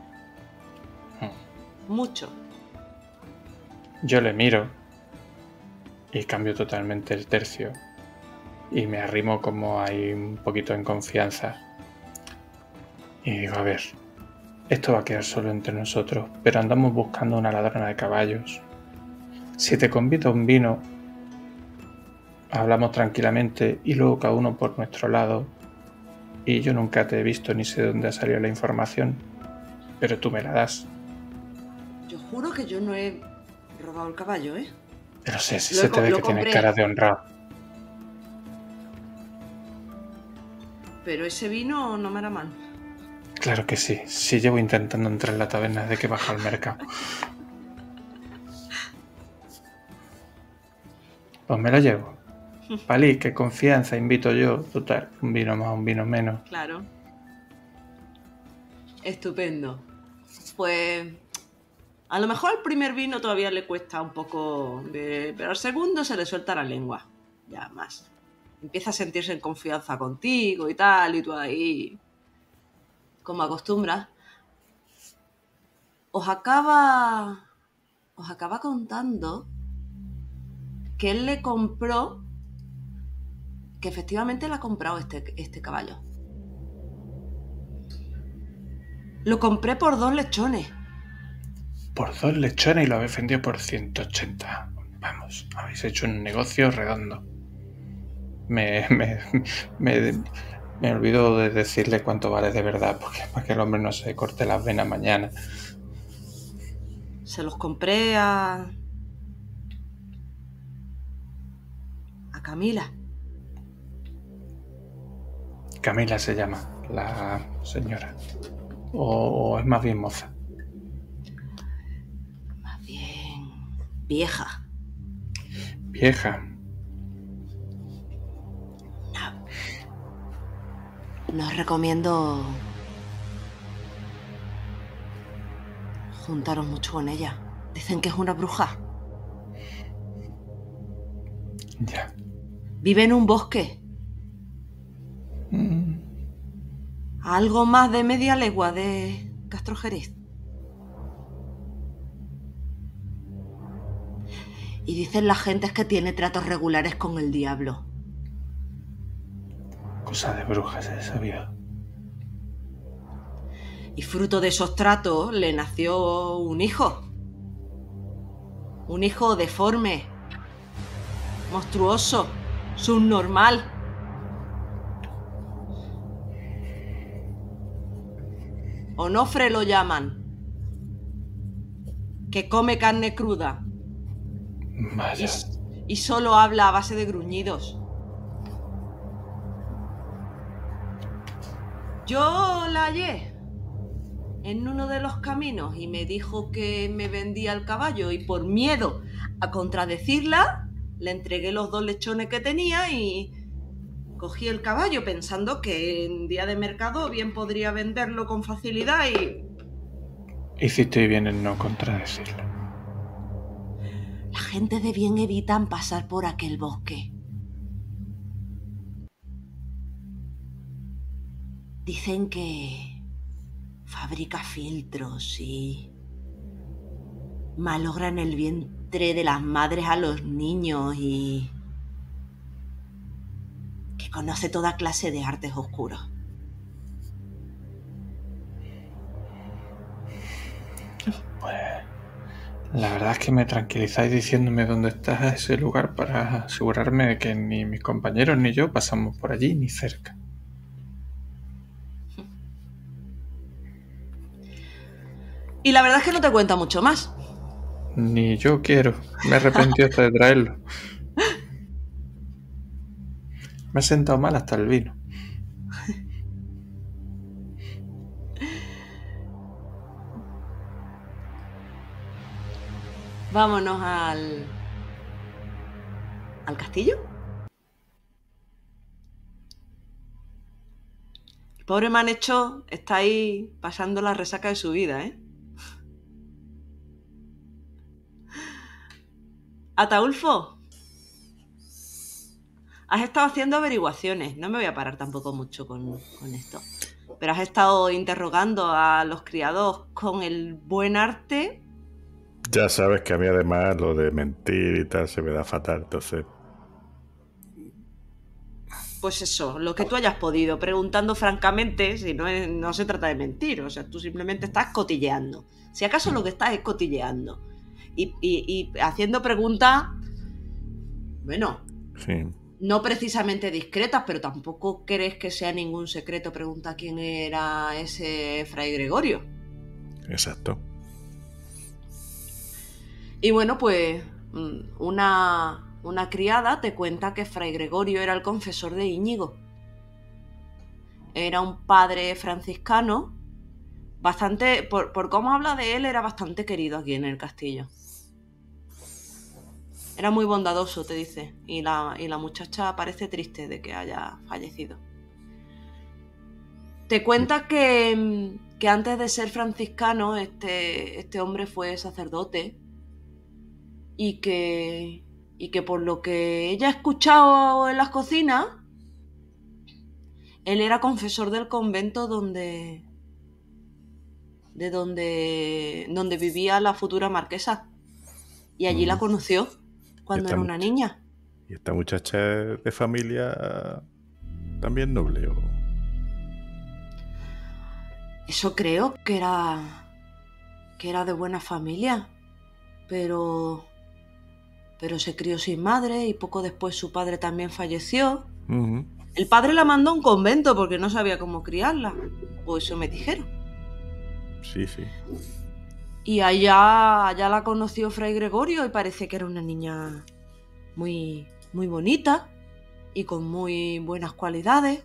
Speaker 3: Hmm.
Speaker 1: Mucho.
Speaker 3: Yo le miro y cambio totalmente el tercio y me arrimo como ahí un poquito en confianza y digo, a ver, esto va a quedar solo entre nosotros, pero andamos buscando una ladrona de caballos. Si te convido a un vino, hablamos tranquilamente y luego cada uno por nuestro lado, y yo nunca te he visto ni sé dónde ha salido la información, pero tú me la das.
Speaker 1: Yo juro que yo no he robado el caballo, ¿eh?
Speaker 3: Pero sé, si
Speaker 1: Lo
Speaker 3: se
Speaker 1: he
Speaker 3: te
Speaker 1: co-
Speaker 3: ve
Speaker 1: lo
Speaker 3: que tienes
Speaker 1: compré.
Speaker 3: cara de honrado.
Speaker 1: Pero ese vino no me hará mal.
Speaker 3: Claro que sí, sí llevo intentando entrar en la taberna desde que bajo al mercado. Pues me lo llevo. Palí, qué confianza, invito yo. Total, un vino más, un vino menos.
Speaker 1: Claro. Estupendo. Pues a lo mejor al primer vino todavía le cuesta un poco, de... pero al segundo se le suelta la lengua. Ya más. Empieza a sentirse en confianza contigo y tal, y tú ahí, como acostumbras. Os acaba, os acaba contando que él le compró, que efectivamente le ha comprado este, este caballo. Lo compré por dos lechones.
Speaker 3: Por dos lechones y lo habéis vendido por ciento ochenta. Vamos, habéis hecho un negocio redondo. Me, me, me, me olvido de decirle cuánto vale de verdad, porque para que el hombre no se corte las venas mañana.
Speaker 1: Se los compré a... a Camila.
Speaker 3: Camila se llama, la señora. O, o es más bien moza.
Speaker 1: Más bien... vieja.
Speaker 3: Vieja.
Speaker 1: No os recomiendo juntaros mucho con ella. Dicen que es una bruja.
Speaker 3: Ya.
Speaker 1: Vive en un bosque.
Speaker 3: Mm.
Speaker 1: A algo más de media legua de Castrojeriz. Y dicen las gentes que tiene tratos regulares con el diablo.
Speaker 3: Cosa de brujas, he sabido.
Speaker 1: Y fruto de esos tratos le nació un hijo. Un hijo deforme, monstruoso, subnormal. Onofre lo llaman. Que come carne cruda.
Speaker 3: Vaya.
Speaker 1: Y, y solo habla a base de gruñidos. Yo la hallé en uno de los caminos y me dijo que me vendía el caballo y por miedo a contradecirla le entregué los dos lechones que tenía y cogí el caballo pensando que en día de mercado bien podría venderlo con facilidad y...
Speaker 3: Hiciste bien en no contradecirlo.
Speaker 1: La gente de bien evitan pasar por aquel bosque. Dicen que fabrica filtros y malogran el vientre de las madres a los niños y que conoce toda clase de artes oscuros.
Speaker 3: Pues la verdad es que me tranquilizáis diciéndome dónde está ese lugar para asegurarme de que ni mis compañeros ni yo pasamos por allí ni cerca.
Speaker 1: Y la verdad es que no te cuenta mucho más.
Speaker 3: Ni yo quiero. Me he arrepentido hasta de traerlo. Me ha sentado mal hasta el vino.
Speaker 1: Vámonos al... ¿al castillo? El pobre Manecho está ahí pasando la resaca de su vida, ¿eh? Ataulfo, has estado haciendo averiguaciones. No me voy a parar tampoco mucho con, con esto. Pero has estado interrogando a los criados con el buen arte.
Speaker 4: Ya sabes que a mí además lo de mentir y tal se me da fatal, entonces...
Speaker 1: Pues eso, lo que tú hayas podido, preguntando francamente, si no, es, no se trata de mentir, o sea, tú simplemente estás cotilleando. Si acaso lo que estás es cotilleando. Y, y, y haciendo preguntas, bueno,
Speaker 4: Sí.
Speaker 1: no precisamente discretas, pero tampoco crees que sea ningún secreto preguntar quién era ese Fray Gregorio.
Speaker 4: Exacto.
Speaker 1: Y bueno, pues una, una criada te cuenta que Fray Gregorio era el confesor de Íñigo. Era un padre franciscano, bastante, por, por cómo habla de él, era bastante querido aquí en el castillo. Era muy bondadoso, te dice, y la, y la muchacha parece triste de que haya fallecido. Te cuenta que, que antes de ser franciscano, este, este hombre fue sacerdote y que, y que por lo que ella ha escuchado en las cocinas, él era confesor del convento donde, de donde, donde vivía la futura marquesa. Y allí mm. la conoció cuando era una niña.
Speaker 4: ¿Y esta muchacha es de familia también noble? ¿O?
Speaker 1: Eso creo que era, que era de buena familia, pero, pero se crió sin madre y poco después su padre también falleció.
Speaker 4: Uh-huh.
Speaker 1: El padre la mandó a un convento porque no sabía cómo criarla, o eso me dijeron.
Speaker 4: Sí, sí.
Speaker 1: Y allá, allá la conoció Fray Gregorio y parece que era una niña muy, muy bonita y con muy buenas cualidades.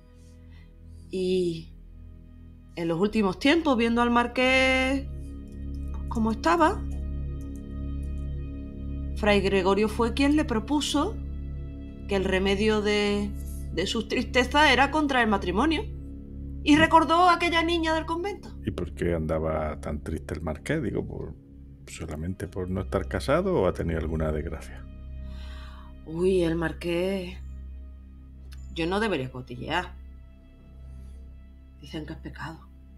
Speaker 1: Y en los últimos tiempos, viendo al marqués como estaba, Fray Gregorio fue quien le propuso que el remedio de, de sus tristezas era contraer matrimonio. Y recordó a aquella niña del convento.
Speaker 4: ¿Y por qué andaba tan triste el marqués? Digo, ¿por, solamente por no estar casado o ha tenido alguna desgracia?
Speaker 1: Uy, el marqués... Yo no debería cotillear. Dicen que es pecado.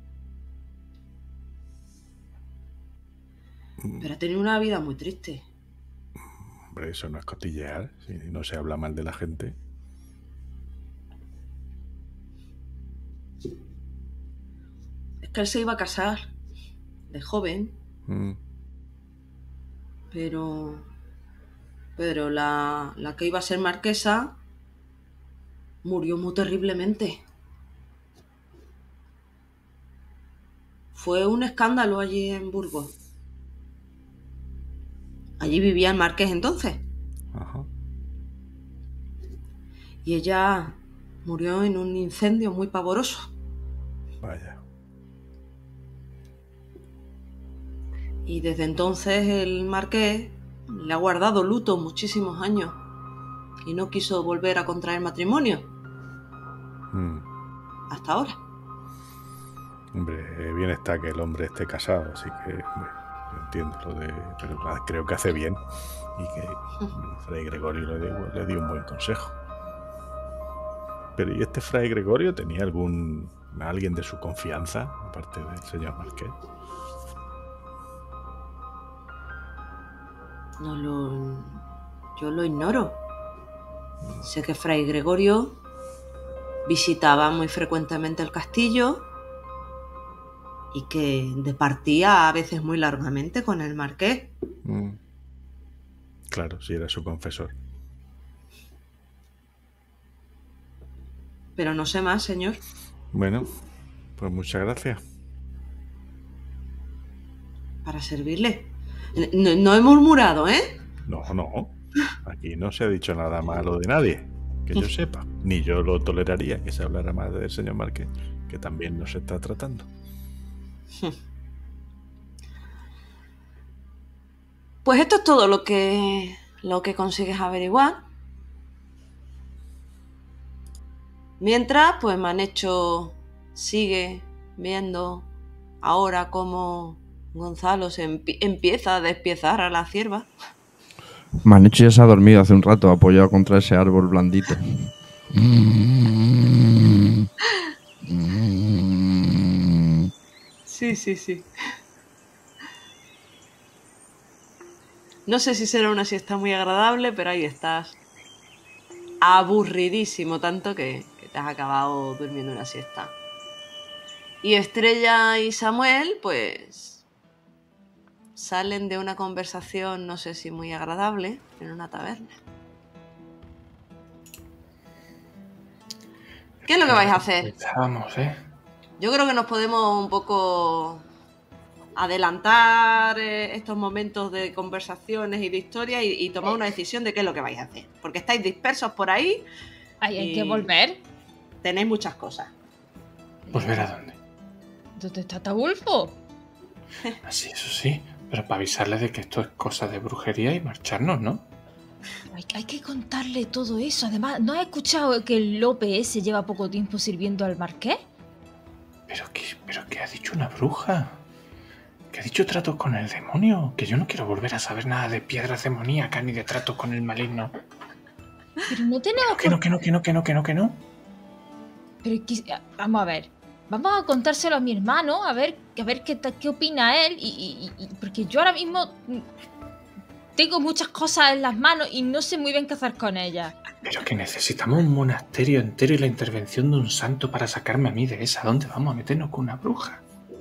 Speaker 1: Pero ha tenido una vida muy triste.
Speaker 4: Hombre, eso no es cotillear, si no se habla mal de la gente.
Speaker 1: Es que él se iba a casar de joven,
Speaker 4: Mm.
Speaker 1: pero... Pero la, la que iba a ser marquesa murió muy terriblemente. Fue un escándalo allí en Burgos. Allí vivía el marqués entonces.
Speaker 4: Ajá.
Speaker 1: Y ella murió en un incendio muy pavoroso.
Speaker 4: Vaya.
Speaker 1: Y desde entonces el marqués le ha guardado luto muchísimos años y no quiso volver a contraer matrimonio.
Speaker 4: Mm.
Speaker 1: Hasta ahora.
Speaker 4: Hombre, bien está que el hombre esté casado, así que hombre, entiendo lo de... Pero creo que hace bien y que Fray Gregorio le dio, le dio un buen consejo. Pero ¿y este Fray Gregorio tenía algún... alguien de su confianza, aparte del señor marqués?
Speaker 1: No lo... Yo lo ignoro. Sé que Fray Gregorio visitaba muy frecuentemente el castillo y que departía a veces muy largamente con el marqués.
Speaker 4: Mm. Claro, si era su confesor.
Speaker 1: Pero no sé más, señor.
Speaker 4: Bueno, pues muchas gracias.
Speaker 1: Para servirle. No, no he murmurado, ¿eh?
Speaker 4: No, no. Aquí no se ha dicho nada malo de nadie, que yo sepa. Ni yo lo toleraría que se hablara más del señor marqués, que también nos está tratando.
Speaker 1: Pues esto es todo lo que lo que consigues averiguar. Mientras, pues me han hecho... Sigue viendo ahora cómo Gonzalo se empie- empieza a despiezar a la cierva.
Speaker 5: Manecho ya se ha dormido hace un rato apoyado contra ese árbol blandito.
Speaker 1: Sí, sí, sí. No sé si será una siesta muy agradable, pero ahí estás. Aburridísimo, tanto que, que te has acabado durmiendo una siesta. Y Estrella y Samuel, pues, salen de una conversación, no sé si muy agradable, en una taberna. ¿Qué es lo que vais a hacer?
Speaker 3: Vamos, ¿eh?
Speaker 1: Yo creo que nos podemos un poco adelantar eh, estos momentos de conversaciones y de historia y, y tomar una decisión de qué es lo que vais a hacer. Porque estáis dispersos por ahí.
Speaker 2: Ay, hay
Speaker 1: y
Speaker 2: que volver.
Speaker 1: Tenéis muchas cosas.
Speaker 3: ¿Volver a dónde?
Speaker 2: ¿Dónde está Ataulfo?
Speaker 3: Así, eso sí. Pero para avisarles de que esto es cosa de brujería y marcharnos, ¿no?
Speaker 2: Hay, hay que contarle todo eso. Además, ¿no has escuchado que el Lope ese lleva poco tiempo sirviendo al marqués?
Speaker 3: ¿Pero qué, pero qué ha dicho una bruja? ¿Qué ha dicho tratos con el demonio? Que yo no quiero volver a saber nada de piedras demoníacas ni de tratos con el maligno.
Speaker 2: Pero no tenemos...
Speaker 3: Que no, que no, que no, que no, que no, que no.
Speaker 2: Pero es que- vamos a ver. Vamos a contárselo a mi hermano, a ver, a ver qué, ta- qué opina él. Y, y- y- porque yo ahora mismo mm, tengo muchas cosas en las manos y no sé muy bien qué hacer con ellas.
Speaker 3: Pero que necesitamos un monasterio entero y la intervención de un santo para sacarme a mí de esa. ¿Dónde vamos a meternos con una bruja?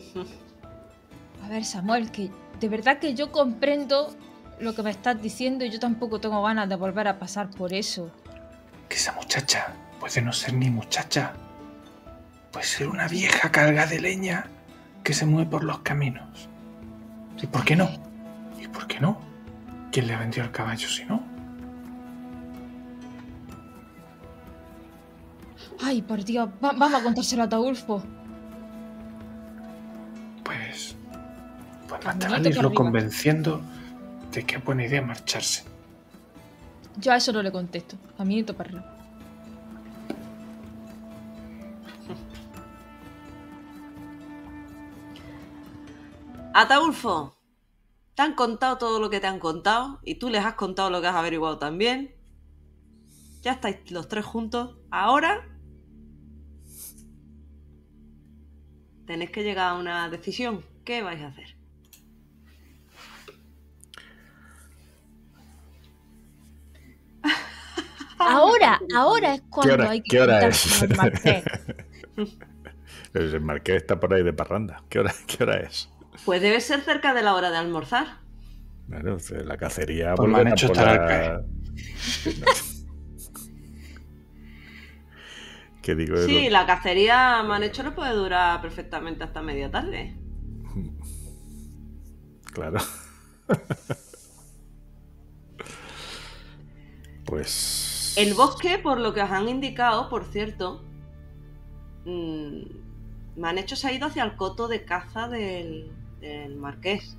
Speaker 2: A ver, Samuel, que de verdad que yo comprendo lo que me estás diciendo y yo tampoco tengo ganas de volver a pasar por eso.
Speaker 3: Que esa muchacha puede no ser ni muchacha. Puede ser una vieja carga de leña que se mueve por los caminos. ¿Y por qué no? ¿Y por qué no? ¿Quién le vendió el caballo si no?
Speaker 2: Ay, por Dios, va- vamos a contárselo a Ataulfo.
Speaker 3: Pues... Pues más te
Speaker 2: Caminito
Speaker 3: vale
Speaker 2: que
Speaker 3: irlo
Speaker 2: arriba.
Speaker 3: convenciendo de que es buena idea marcharse.
Speaker 2: Yo a eso no le contesto. Caminito para arriba.
Speaker 1: Ataulfo, te han contado todo lo que te han contado y tú les has contado lo que has averiguado también. Ya estáis los tres juntos. Ahora tenéis que llegar a una decisión. ¿Qué vais a hacer?
Speaker 2: Ahora, ahora es cuando
Speaker 4: hora-
Speaker 2: hay que
Speaker 4: qué hora
Speaker 2: quitarse
Speaker 4: es?
Speaker 2: al marqués.
Speaker 4: El marqués está por ahí de parranda. ¿Qué hora, qué hora es?
Speaker 1: Pues debe ser cerca de la hora de almorzar.
Speaker 4: Bueno, la cacería...
Speaker 3: Pues me han
Speaker 4: vuelven a
Speaker 3: hecho
Speaker 4: por
Speaker 3: estar al
Speaker 4: la-
Speaker 3: caer.
Speaker 4: ¿Qué digo?
Speaker 1: Sí, la cacería me han hecho no puede durar perfectamente hasta media tarde.
Speaker 4: Claro. Pues...
Speaker 1: El bosque, por lo que os han indicado, por cierto, mmm, me han hecho se ha ido hacia el coto de caza del, del marqués.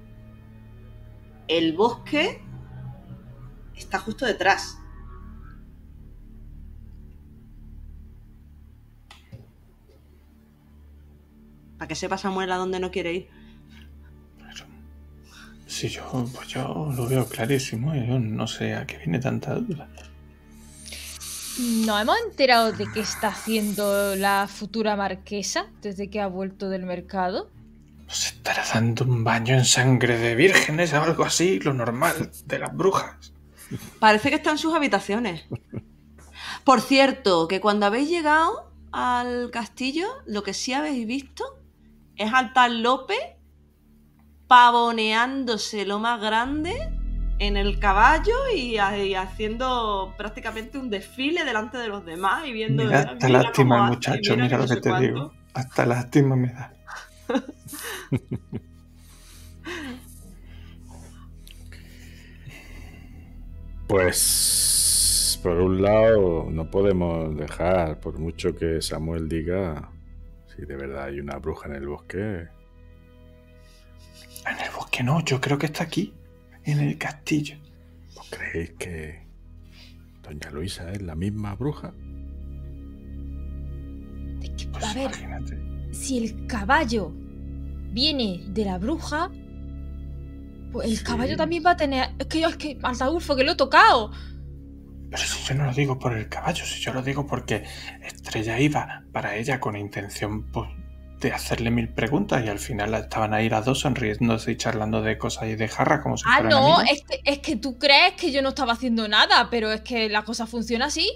Speaker 1: El bosque está justo detrás. Para que sepa Samuel a dónde no quiere ir.
Speaker 3: Pero, si yo, pues yo lo veo clarísimo. Yo no sé a qué viene tanta duda.
Speaker 2: ¿Nos hemos enterado de qué está haciendo la futura marquesa desde que ha vuelto del mercado?
Speaker 3: ¿Se estará dando un baño en sangre de vírgenes o algo así? Lo normal de las brujas.
Speaker 1: Parece que está en sus habitaciones. Por cierto, que cuando habéis llegado al castillo, lo que sí habéis visto es al tal Lope pavoneándose lo más grande en el caballo y, y haciendo prácticamente un desfile delante de los demás y viendo...
Speaker 3: Me da hasta
Speaker 1: mira
Speaker 3: lástima
Speaker 1: cómo
Speaker 3: el
Speaker 1: hace,
Speaker 3: muchacho,
Speaker 1: mira
Speaker 3: mira
Speaker 1: que
Speaker 3: lo
Speaker 1: no
Speaker 3: que
Speaker 1: sé
Speaker 3: te
Speaker 1: cuánto.
Speaker 3: digo. Hasta lástima me da.
Speaker 4: Pues, por un lado, no podemos dejar, por mucho que Samuel diga, si de verdad hay una bruja en el bosque.
Speaker 3: En el bosque no, yo creo que está aquí, en el castillo.
Speaker 4: ¿Vos creéis que Doña Luisa es la misma bruja?
Speaker 2: Es que,
Speaker 3: Pues
Speaker 2: a ver,
Speaker 3: imagínate.
Speaker 2: si el caballo viene de la bruja, pues el
Speaker 4: Sí.
Speaker 2: caballo también va a tener... Es que yo, es que Ataulfo, que lo he tocado.
Speaker 3: Pero si yo no lo digo por el caballo, si yo lo digo porque Estrella iba para ella con intención pues, de hacerle mil preguntas y al final estaban ahí las dos sonriéndose y charlando de cosas y de jarra como si
Speaker 2: Ah,
Speaker 3: fueran
Speaker 2: no,
Speaker 3: amigas.
Speaker 2: es que, es que tú crees que yo no estaba haciendo nada, pero es que la cosa funciona así.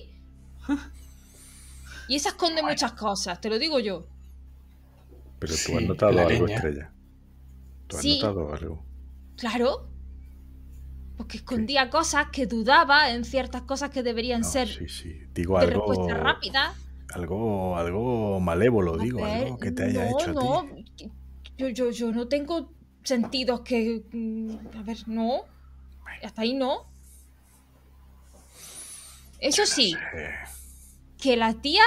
Speaker 2: Y esa esconde
Speaker 3: Bueno.
Speaker 2: muchas cosas, te lo digo yo.
Speaker 4: Pero tú
Speaker 3: Sí,
Speaker 4: has notado
Speaker 3: la
Speaker 4: algo,
Speaker 3: leña.
Speaker 4: Estrella. Tú has
Speaker 2: Sí.
Speaker 4: notado algo.
Speaker 2: Claro. Porque escondía cosas que dudaba en ciertas cosas que deberían
Speaker 4: No,
Speaker 2: ser
Speaker 4: sí, sí. Digo
Speaker 2: de
Speaker 4: algo.
Speaker 2: respuesta rápida.
Speaker 4: Algo, algo malévolo,
Speaker 2: A
Speaker 4: digo,
Speaker 2: ver,
Speaker 4: algo que te haya
Speaker 2: no,
Speaker 4: hecho a
Speaker 2: no,
Speaker 4: ti.
Speaker 2: que- Yo, yo, yo no tengo sentidos que... mm, A ver, no. Hasta ahí no. Eso sí,
Speaker 4: Eh,
Speaker 2: que la tía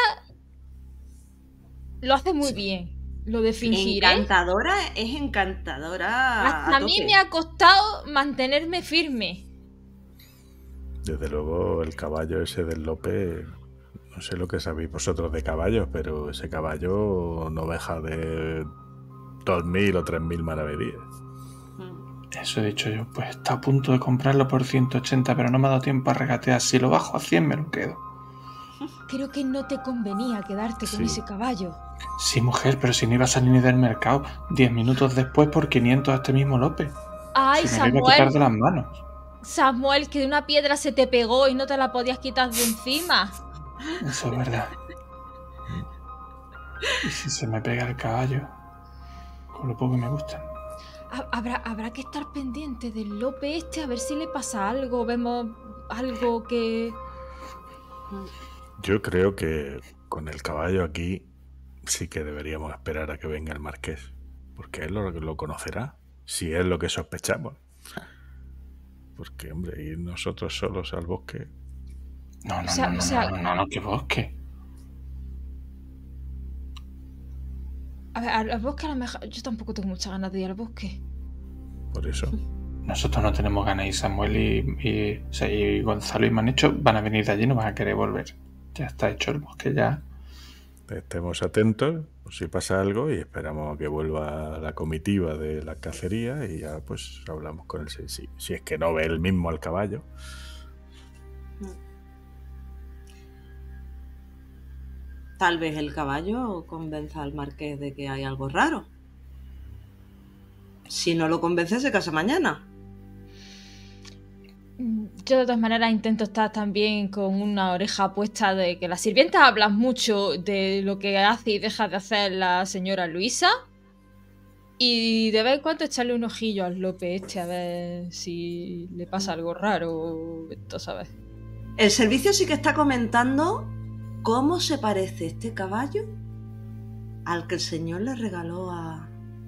Speaker 2: lo hace muy bien. Lo de fingir, ¿eh?
Speaker 1: Encantadora, es encantadora.
Speaker 2: Hasta a mí
Speaker 1: tope.
Speaker 2: me ha costado mantenerme firme.
Speaker 4: Desde luego, el caballo ese del Lope, no sé lo que sabéis vosotros de caballos, pero ese caballo no deja de dos mil o tres mil maravedíes.
Speaker 1: Mm.
Speaker 3: Eso he dicho yo, pues está a punto de comprarlo por ciento ochenta, pero no me ha dado tiempo a regatear. Si lo bajo a cien me lo quedo.
Speaker 2: Creo que no te convenía quedarte con
Speaker 4: Sí.
Speaker 2: ese caballo.
Speaker 3: Sí, mujer, pero si no iba a salir ni del mercado diez minutos después por quinientos a este mismo López.
Speaker 2: Ay,
Speaker 3: Si me lo iba a quitar de
Speaker 2: Samuel,
Speaker 3: las manos.
Speaker 2: Samuel, que de una piedra se te pegó y no te la podías quitar de encima.
Speaker 3: Eso es verdad. Y si se me pega el caballo, con lo poco que me gustan.
Speaker 2: Ha- Habrá, habrá que estar pendiente del Lope este a ver si le pasa algo. Vemos algo que...
Speaker 4: Yo creo que con el caballo aquí sí que deberíamos esperar a que venga el marqués, porque él lo, lo conocerá, si es lo que sospechamos. Porque, hombre, ir nosotros solos al bosque...
Speaker 3: No, no,
Speaker 2: O sea,
Speaker 3: no, no,
Speaker 2: o sea-
Speaker 3: no, no, no, no, que bosque.
Speaker 2: A ver, al al bosque a lo mejor... Yo tampoco tengo muchas ganas de ir al bosque.
Speaker 4: Por eso.
Speaker 3: nosotros no tenemos ganas y Samuel y, y, o sea, y Gonzalo y Manecho van a venir de allí y no van a querer volver. Ya está hecho el bosque, ya.
Speaker 4: Estemos atentos por si pasa algo y esperamos que vuelva la comitiva de la cacería y ya pues hablamos con él si, si, si es que no ve él mismo al caballo.
Speaker 1: Tal vez el caballo convenza al marqués de que hay algo raro. Si no lo convence, se casa mañana.
Speaker 2: Yo de todas maneras intento estar también con una oreja puesta de que las sirvientas hablan mucho de lo que hace y deja de hacer la señora Luisa. Y de vez en cuando echarle un ojillo al Lope este a ver si le pasa algo raro. Esto, ¿sabes?
Speaker 1: El servicio sí que está comentando cómo se parece este caballo al que el señor le regaló a...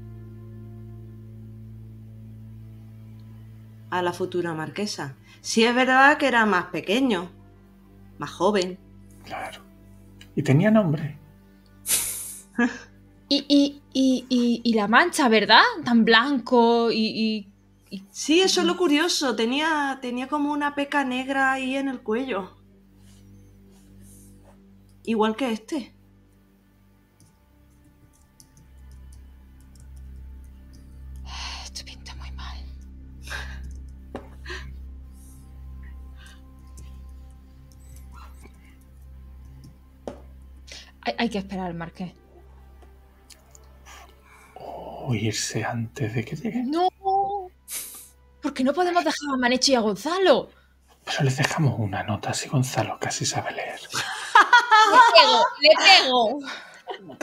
Speaker 1: a la futura marquesa. Sí es verdad que era más pequeño, más joven.
Speaker 3: Claro. Y tenía nombre.
Speaker 2: Y, y, y, y, y la mancha, ¿verdad? Tan blanco y... y, y...
Speaker 1: Sí, eso es lo curioso. Tenía, tenía como una peca negra ahí en el cuello. Igual que este.
Speaker 2: Esto pinta muy mal. Hay, hay que esperar al marqués.
Speaker 3: O irse antes de que llegue.
Speaker 2: ¡No! Porque no podemos dejar a Manecho y a Gonzalo.
Speaker 3: Pero les dejamos una nota si Gonzalo casi sabe leer.
Speaker 2: ¡Le pego! ¡Le pego!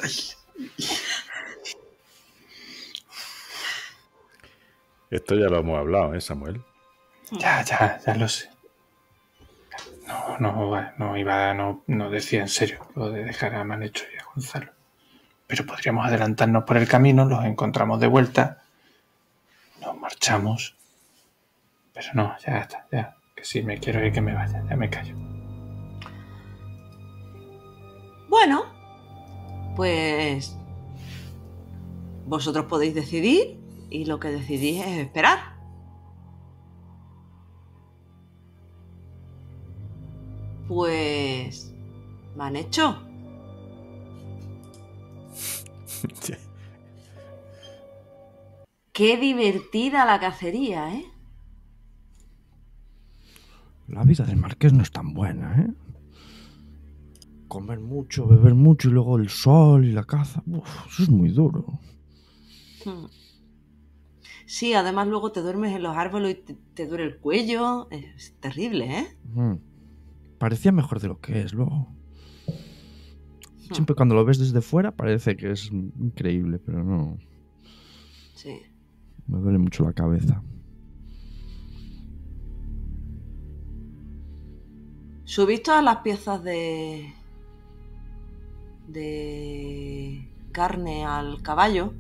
Speaker 4: Esto ya lo hemos hablado, ¿eh, Samuel?
Speaker 3: Ya, ya, ya lo sé. No, no, no iba, no, no decía en serio lo de dejar a Manecho y a Gonzalo. Pero podríamos adelantarnos por el camino, los encontramos de vuelta, nos marchamos. Pero no, ya está, ya. Que si me quiero ir que me vaya, ya me callo.
Speaker 1: Bueno, pues vosotros podéis decidir y lo que decidís es esperar. Pues... Manecho. Qué divertida la cacería, ¿eh?
Speaker 5: La vida del marqués no es tan buena, ¿eh? Comer mucho, beber mucho y luego el sol y la caza. Uf, eso es muy duro.
Speaker 1: Sí, además luego te duermes en los árboles y te, te duele el cuello. Es terrible, ¿eh?
Speaker 5: Mm. Parecía mejor de lo que es luego. Siempre cuando lo ves desde fuera parece que es increíble, pero no.
Speaker 1: Sí.
Speaker 5: Me duele mucho la cabeza.
Speaker 1: Subís todas las piezas de... de carne al caballo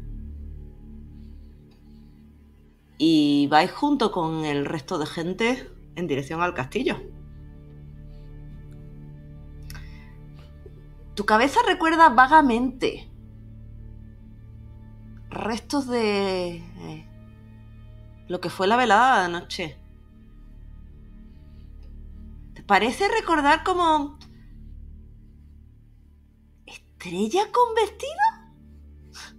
Speaker 1: y vais junto con el resto de gente en dirección al castillo. Tu cabeza recuerda vagamente restos de eh, lo que fue la velada de anoche. ¿Te parece recordar como estrella con vestido?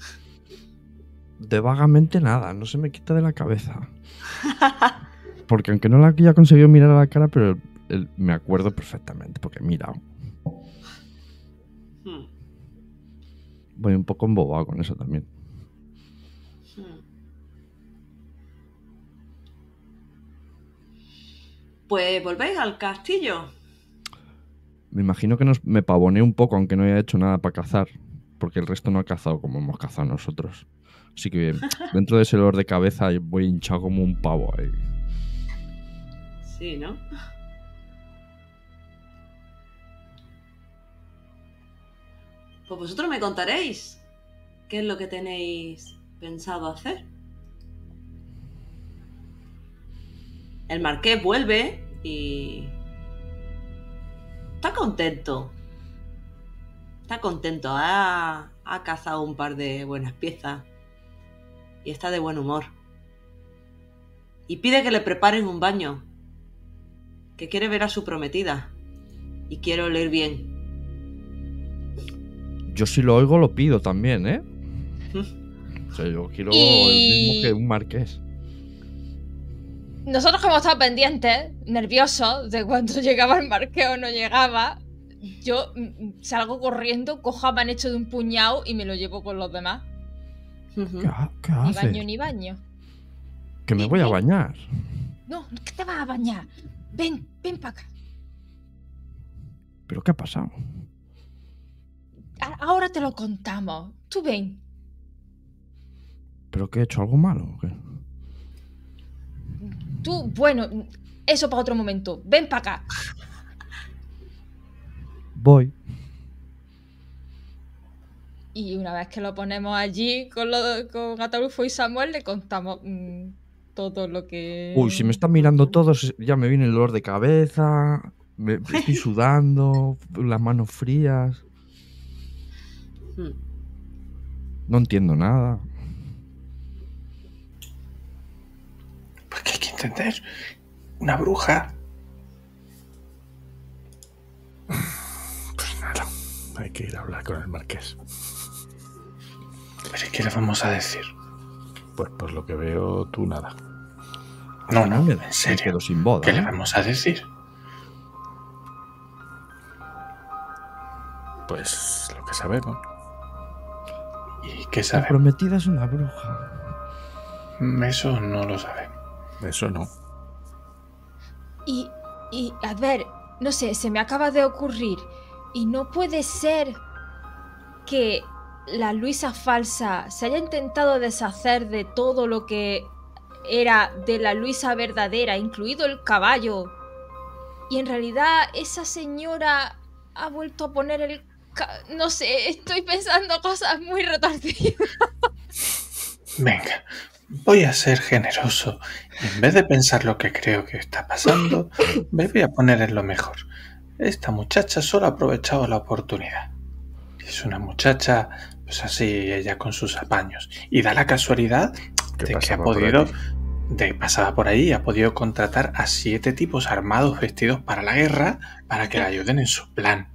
Speaker 5: De vagamente nada, no se me quita de la cabeza. Porque aunque no la haya conseguido mirar a la cara, pero el, me acuerdo perfectamente, porque he mirado.
Speaker 1: Hmm.
Speaker 5: Voy un poco embobado con eso también.
Speaker 1: Hmm. Pues volvéis al castillo.
Speaker 5: Me imagino que nos, me pavoneé un poco, aunque no haya hecho nada para cazar, porque el resto no ha cazado como hemos cazado nosotros. Así que dentro de ese dolor de cabeza voy hinchado como un pavo ahí.
Speaker 1: Sí, ¿no? Pues vosotros me contaréis qué es lo que tenéis pensado hacer. El marqués vuelve y... está contento. Está contento. Ha, ha cazado un par de buenas piezas. Y está de buen humor. y pide que le preparen un baño, que quiere ver a su prometida y quiere oler bien.
Speaker 5: Yo si lo oigo lo pido también, ¿eh? O sea, yo quiero
Speaker 2: Y-
Speaker 5: el mismo que un marqués.
Speaker 2: Nosotros que hemos estado pendientes, nerviosos de cuando llegaba el marqués o no llegaba, yo mm, salgo corriendo, cojo a Manecho de un puñado y me lo llevo con los demás.
Speaker 1: Ujú.
Speaker 5: ¿Qué, ha- qué
Speaker 2: Ni
Speaker 5: hace?
Speaker 2: baño ni baño.
Speaker 5: Que me voy a bañar.
Speaker 2: No, ¿qué te vas a bañar? Ven, ven para acá.
Speaker 5: ¿Pero qué ha pasado?
Speaker 2: A- Ahora te lo contamos. Tú ven.
Speaker 5: ¿Pero qué he hecho algo malo? ¿O qué?
Speaker 2: Tú, bueno, eso para otro momento. Ven para acá.
Speaker 5: Voy.
Speaker 2: Y una vez que lo ponemos allí con, lo, con Ataulfo y Samuel, le contamos mm, todo lo que...
Speaker 5: Uy, si me están mirando todos, ya me viene el dolor de cabeza. Me, estoy sudando, las manos frías.
Speaker 1: Mm.
Speaker 5: No entiendo nada.
Speaker 3: Pues que hay que entender. Una bruja.
Speaker 4: Pues nada, hay que ir a hablar con el marqués.
Speaker 3: Pero ¿y qué le vamos a decir?
Speaker 4: Pues por lo que veo, tú nada.
Speaker 3: No, no,
Speaker 5: me,
Speaker 3: en
Speaker 5: me
Speaker 3: serio.
Speaker 5: quedo sin boda.
Speaker 3: ¿Qué le
Speaker 5: ¿eh?
Speaker 3: vamos a decir?
Speaker 4: Pues lo que sabemos.
Speaker 3: ¿Y qué
Speaker 5: La
Speaker 3: sabemos?
Speaker 5: prometida es una bruja.
Speaker 3: Eso no lo sabemos.
Speaker 4: Eso no.
Speaker 2: Y, y, a ver, no sé, se me acaba de ocurrir. Y no puede ser que la Luisa falsa se haya intentado deshacer de todo lo que era de la Luisa verdadera, incluido el caballo. Y en realidad esa señora ha vuelto a poner el... ca- No sé, estoy pensando cosas muy retorcidas.
Speaker 3: Venga, voy a ser generoso. Y en vez de pensar lo que creo que está pasando, me voy a poner en lo mejor. Esta muchacha solo ha aprovechado la oportunidad. Es una muchacha, pues así, ella con sus apaños. Y da la casualidad
Speaker 4: ¿Qué
Speaker 3: de que ha
Speaker 4: pasaba por
Speaker 3: podido,
Speaker 4: aquí?
Speaker 3: de pasada por ahí, ha podido contratar a siete tipos armados vestidos para la guerra para que la ayuden en su plan.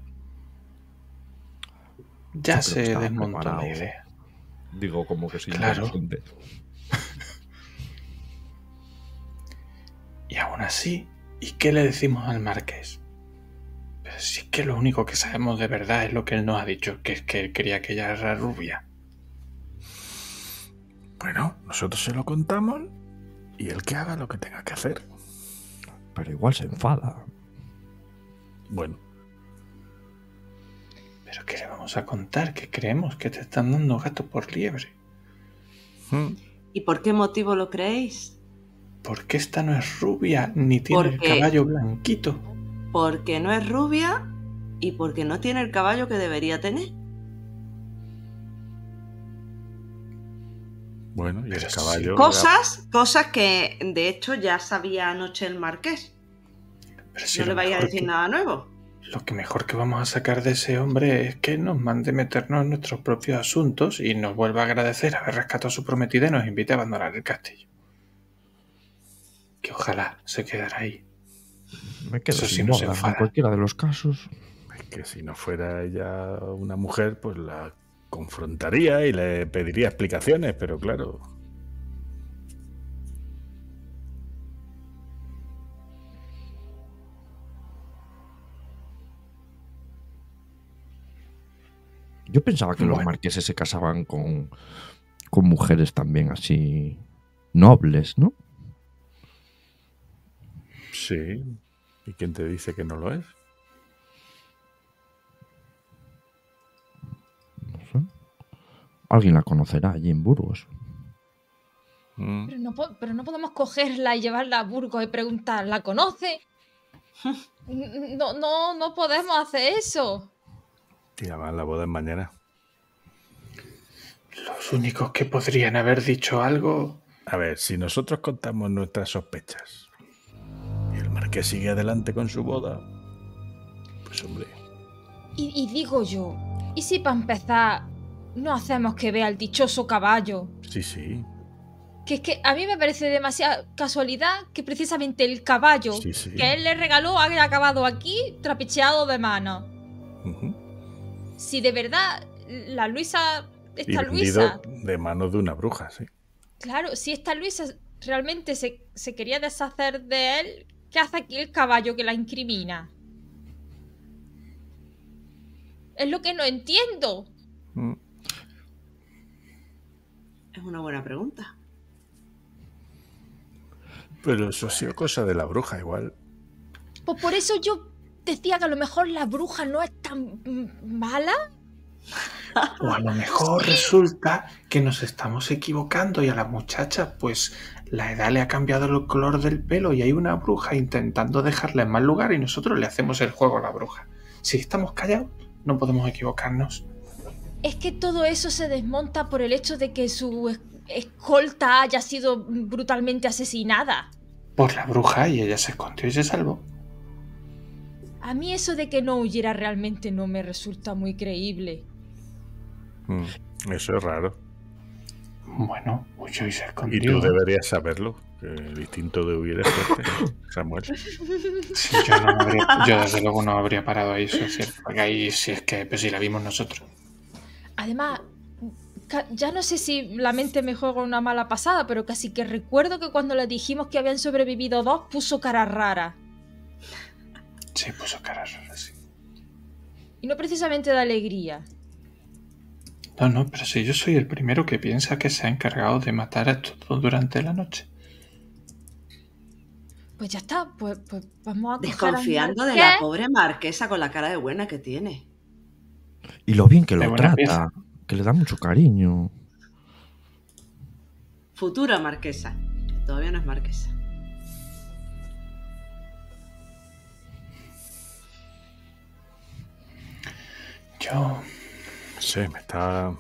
Speaker 3: Ya
Speaker 5: Yo creo que
Speaker 3: se
Speaker 5: estaba
Speaker 3: desmontó la
Speaker 5: preparado.
Speaker 3: idea.
Speaker 5: Digo, como que sí.
Speaker 3: Claro.
Speaker 5: inteligente.
Speaker 3: Y aún así, ¿y qué le decimos al marqués? Pero si es que lo único que sabemos de verdad es lo que él nos ha dicho, que es que él quería que ella era rubia.
Speaker 4: Bueno, nosotros se lo contamos y él que haga lo que tenga que hacer.
Speaker 5: Pero igual se enfada.
Speaker 4: Bueno,
Speaker 3: ¿Pero qué le vamos a contar? Que creemos que te están dando gato por liebre.
Speaker 4: mm,
Speaker 1: ¿Y por qué motivo lo creéis?
Speaker 3: Porque esta no es rubia ni tiene el
Speaker 1: Porque-
Speaker 3: caballo blanquito.
Speaker 1: Porque no es rubia y porque no tiene el caballo que debería tener.
Speaker 4: bueno, y el
Speaker 3: Pero sí.
Speaker 4: caballo...
Speaker 1: Cosas, cosas que de hecho ya sabía anoche el marqués.
Speaker 3: Pero si
Speaker 1: No
Speaker 3: lo
Speaker 1: le vais a
Speaker 3: mejor
Speaker 1: decir
Speaker 3: que-
Speaker 1: nada nuevo.
Speaker 3: Lo que mejor que vamos a sacar de ese hombre es que nos mande meternos en nuestros propios asuntos y nos vuelva a agradecer haber rescatado a su prometida y nos invite a abandonar el castillo. Que ojalá se quedara ahí.
Speaker 5: Me quedo
Speaker 3: Eso sí
Speaker 5: sin
Speaker 3: no se
Speaker 5: boda.
Speaker 3: enfada.
Speaker 5: En cualquiera de los casos.
Speaker 4: Es que si no fuera ella una mujer, pues la confrontaría y le pediría explicaciones, pero claro...
Speaker 5: Yo pensaba que los
Speaker 3: Bueno.
Speaker 5: marqueses se casaban con, con mujeres también así nobles, ¿no?
Speaker 4: Sí. ¿Y quién te dice que no lo es?
Speaker 5: No sé. Alguien la conocerá allí en Burgos.
Speaker 4: Mm,
Speaker 2: Pero no, po- pero no podemos cogerla y llevarla a Burgos y preguntar, ¿la conoce? No, no, no podemos hacer eso.
Speaker 4: Y además la boda es mañana.
Speaker 3: Los únicos que podrían haber dicho algo...
Speaker 4: A ver, si nosotros contamos nuestras sospechas y el marqués sigue adelante con su boda, pues hombre,
Speaker 2: Y, y digo yo, ¿y si para empezar no hacemos que vea el dichoso caballo?
Speaker 4: sí, sí.
Speaker 2: Que es que a mí me parece demasiada casualidad que precisamente el caballo
Speaker 4: Sí, sí.
Speaker 2: que él le regaló haya acabado aquí trapicheado de mano.
Speaker 4: Ujú.
Speaker 2: Si de verdad la Luisa,
Speaker 4: Y
Speaker 2: esta
Speaker 4: vendido
Speaker 2: Luisa,
Speaker 4: de manos de una bruja, sí.
Speaker 2: claro, si esta Luisa realmente se, se quería deshacer de él, ¿qué hace aquí el caballo que la incrimina? Es lo que no entiendo.
Speaker 4: Mm.
Speaker 1: Es una buena pregunta.
Speaker 4: Pero eso ha sido cosa de la bruja, igual.
Speaker 2: Pues por eso yo decía que a lo mejor la bruja no es tan mm, mala.
Speaker 3: O a lo mejor resulta que nos estamos equivocando y a la muchacha, pues, la edad le ha cambiado el color del pelo y hay una bruja intentando dejarla en mal lugar y nosotros le hacemos el juego a la bruja. Si estamos callados, no podemos equivocarnos.
Speaker 2: Es que todo eso se desmonta por el hecho de que su es- escolta haya sido brutalmente asesinada.
Speaker 3: Por la bruja y ella se escondió y se salvó.
Speaker 2: A mí eso de que no huyera realmente no me resulta muy creíble.
Speaker 4: Mm. Eso es raro.
Speaker 3: Bueno, huyó y se
Speaker 4: Y
Speaker 3: escondió.
Speaker 4: tú deberías saberlo. Que el instinto de huir es fuerte, Samuel.
Speaker 3: Sí, yo, no me habría, yo desde luego no habría parado ahí, eso es cierto. Porque ahí sí es que, pues si la vimos nosotros.
Speaker 2: Además, ca- ya no sé si la mente me juega una mala pasada, pero casi que recuerdo que cuando le dijimos que habían sobrevivido dos, puso cara rara.
Speaker 3: Sí, puso cara rara, sí.
Speaker 2: Y no precisamente de alegría.
Speaker 3: No, no, pero si yo soy el primero que piensa que se ha encargado de matar a todos durante la noche.
Speaker 2: Pues ya está, pues, pues vamos a coger al
Speaker 1: Desconfiando de
Speaker 2: marqués.
Speaker 1: la pobre marquesa con la cara de buena que tiene.
Speaker 5: Y lo bien que
Speaker 3: De
Speaker 5: lo
Speaker 3: buena
Speaker 5: trata,
Speaker 3: pieza.
Speaker 5: que le da mucho cariño.
Speaker 1: Futura marquesa. Que todavía no es marquesa.
Speaker 3: Yo...
Speaker 4: No sé, me está...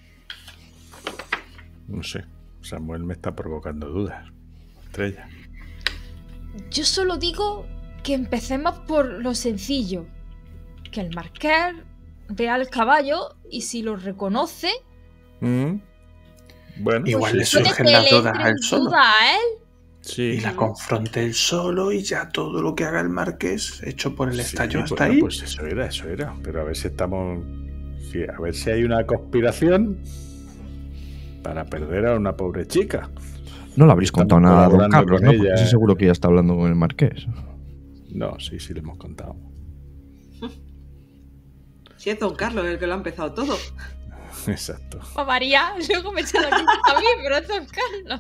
Speaker 4: No sé. Samuel me está provocando dudas. Estrella.
Speaker 2: Yo solo digo que empecemos por lo sencillo. Que el marqués vea al caballo y si lo reconoce,
Speaker 4: Mm. Bueno,
Speaker 3: Igual le
Speaker 2: puede
Speaker 3: surgen
Speaker 2: que
Speaker 3: las
Speaker 2: le
Speaker 3: dudas
Speaker 2: entre
Speaker 3: a
Speaker 2: en
Speaker 3: él solo.
Speaker 2: duda a él.
Speaker 4: sí.
Speaker 3: Y la confronte él solo y ya todo lo que haga el marqués, hecho por el
Speaker 4: Sí,
Speaker 3: estallo hasta
Speaker 4: bueno,
Speaker 3: ahí.
Speaker 4: pues eso era, eso era. Pero a ver si estamos... si- a ver si hay una conspiración para perder a una pobre chica.
Speaker 5: No le habréis
Speaker 4: Estamos
Speaker 5: contado nada a don
Speaker 4: colaborando
Speaker 5: Carlos,
Speaker 4: con
Speaker 5: ¿no? Porque
Speaker 4: ella.
Speaker 5: sí seguro que ya está hablando con el marqués.
Speaker 4: No, sí, sí le hemos contado.
Speaker 1: Si es don Carlos el que lo ha empezado todo.
Speaker 4: Exacto.
Speaker 2: Pa' María, luego me echa la culpa a mí, pero es don Carlos.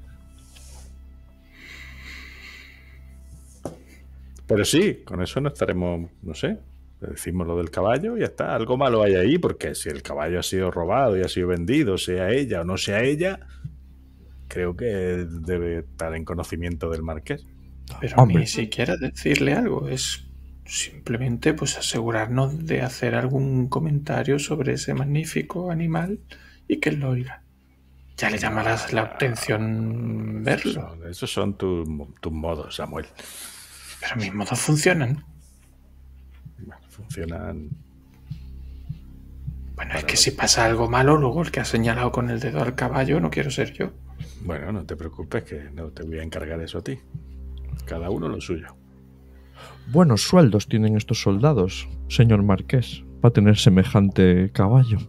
Speaker 4: Pero sí, con eso no estaremos, no sé, le decimos lo del caballo y ya está. Algo malo hay ahí, porque si el caballo ha sido robado y ha sido vendido, sea ella o no sea ella, creo que debe estar en conocimiento del marqués.
Speaker 3: Pero
Speaker 5: Hombre.
Speaker 3: ni siquiera decirle algo, es simplemente pues asegurarnos de hacer algún comentario sobre ese magnífico animal y que él lo oiga. Ya le llamarás la atención
Speaker 4: Esos
Speaker 3: verlo.
Speaker 4: son, esos son tus, tus modos, Samuel.
Speaker 3: Pero mis modos funcionan.
Speaker 4: Bueno, funcionan.
Speaker 3: Bueno, es que si pasa algo malo, luego el que ha señalado con el dedo al caballo no quiero ser yo.
Speaker 4: Bueno, no te preocupes, que no te voy a encargar eso a ti. Cada uno lo suyo.
Speaker 5: Buenos sueldos tienen estos soldados, señor marqués, para tener semejante caballo.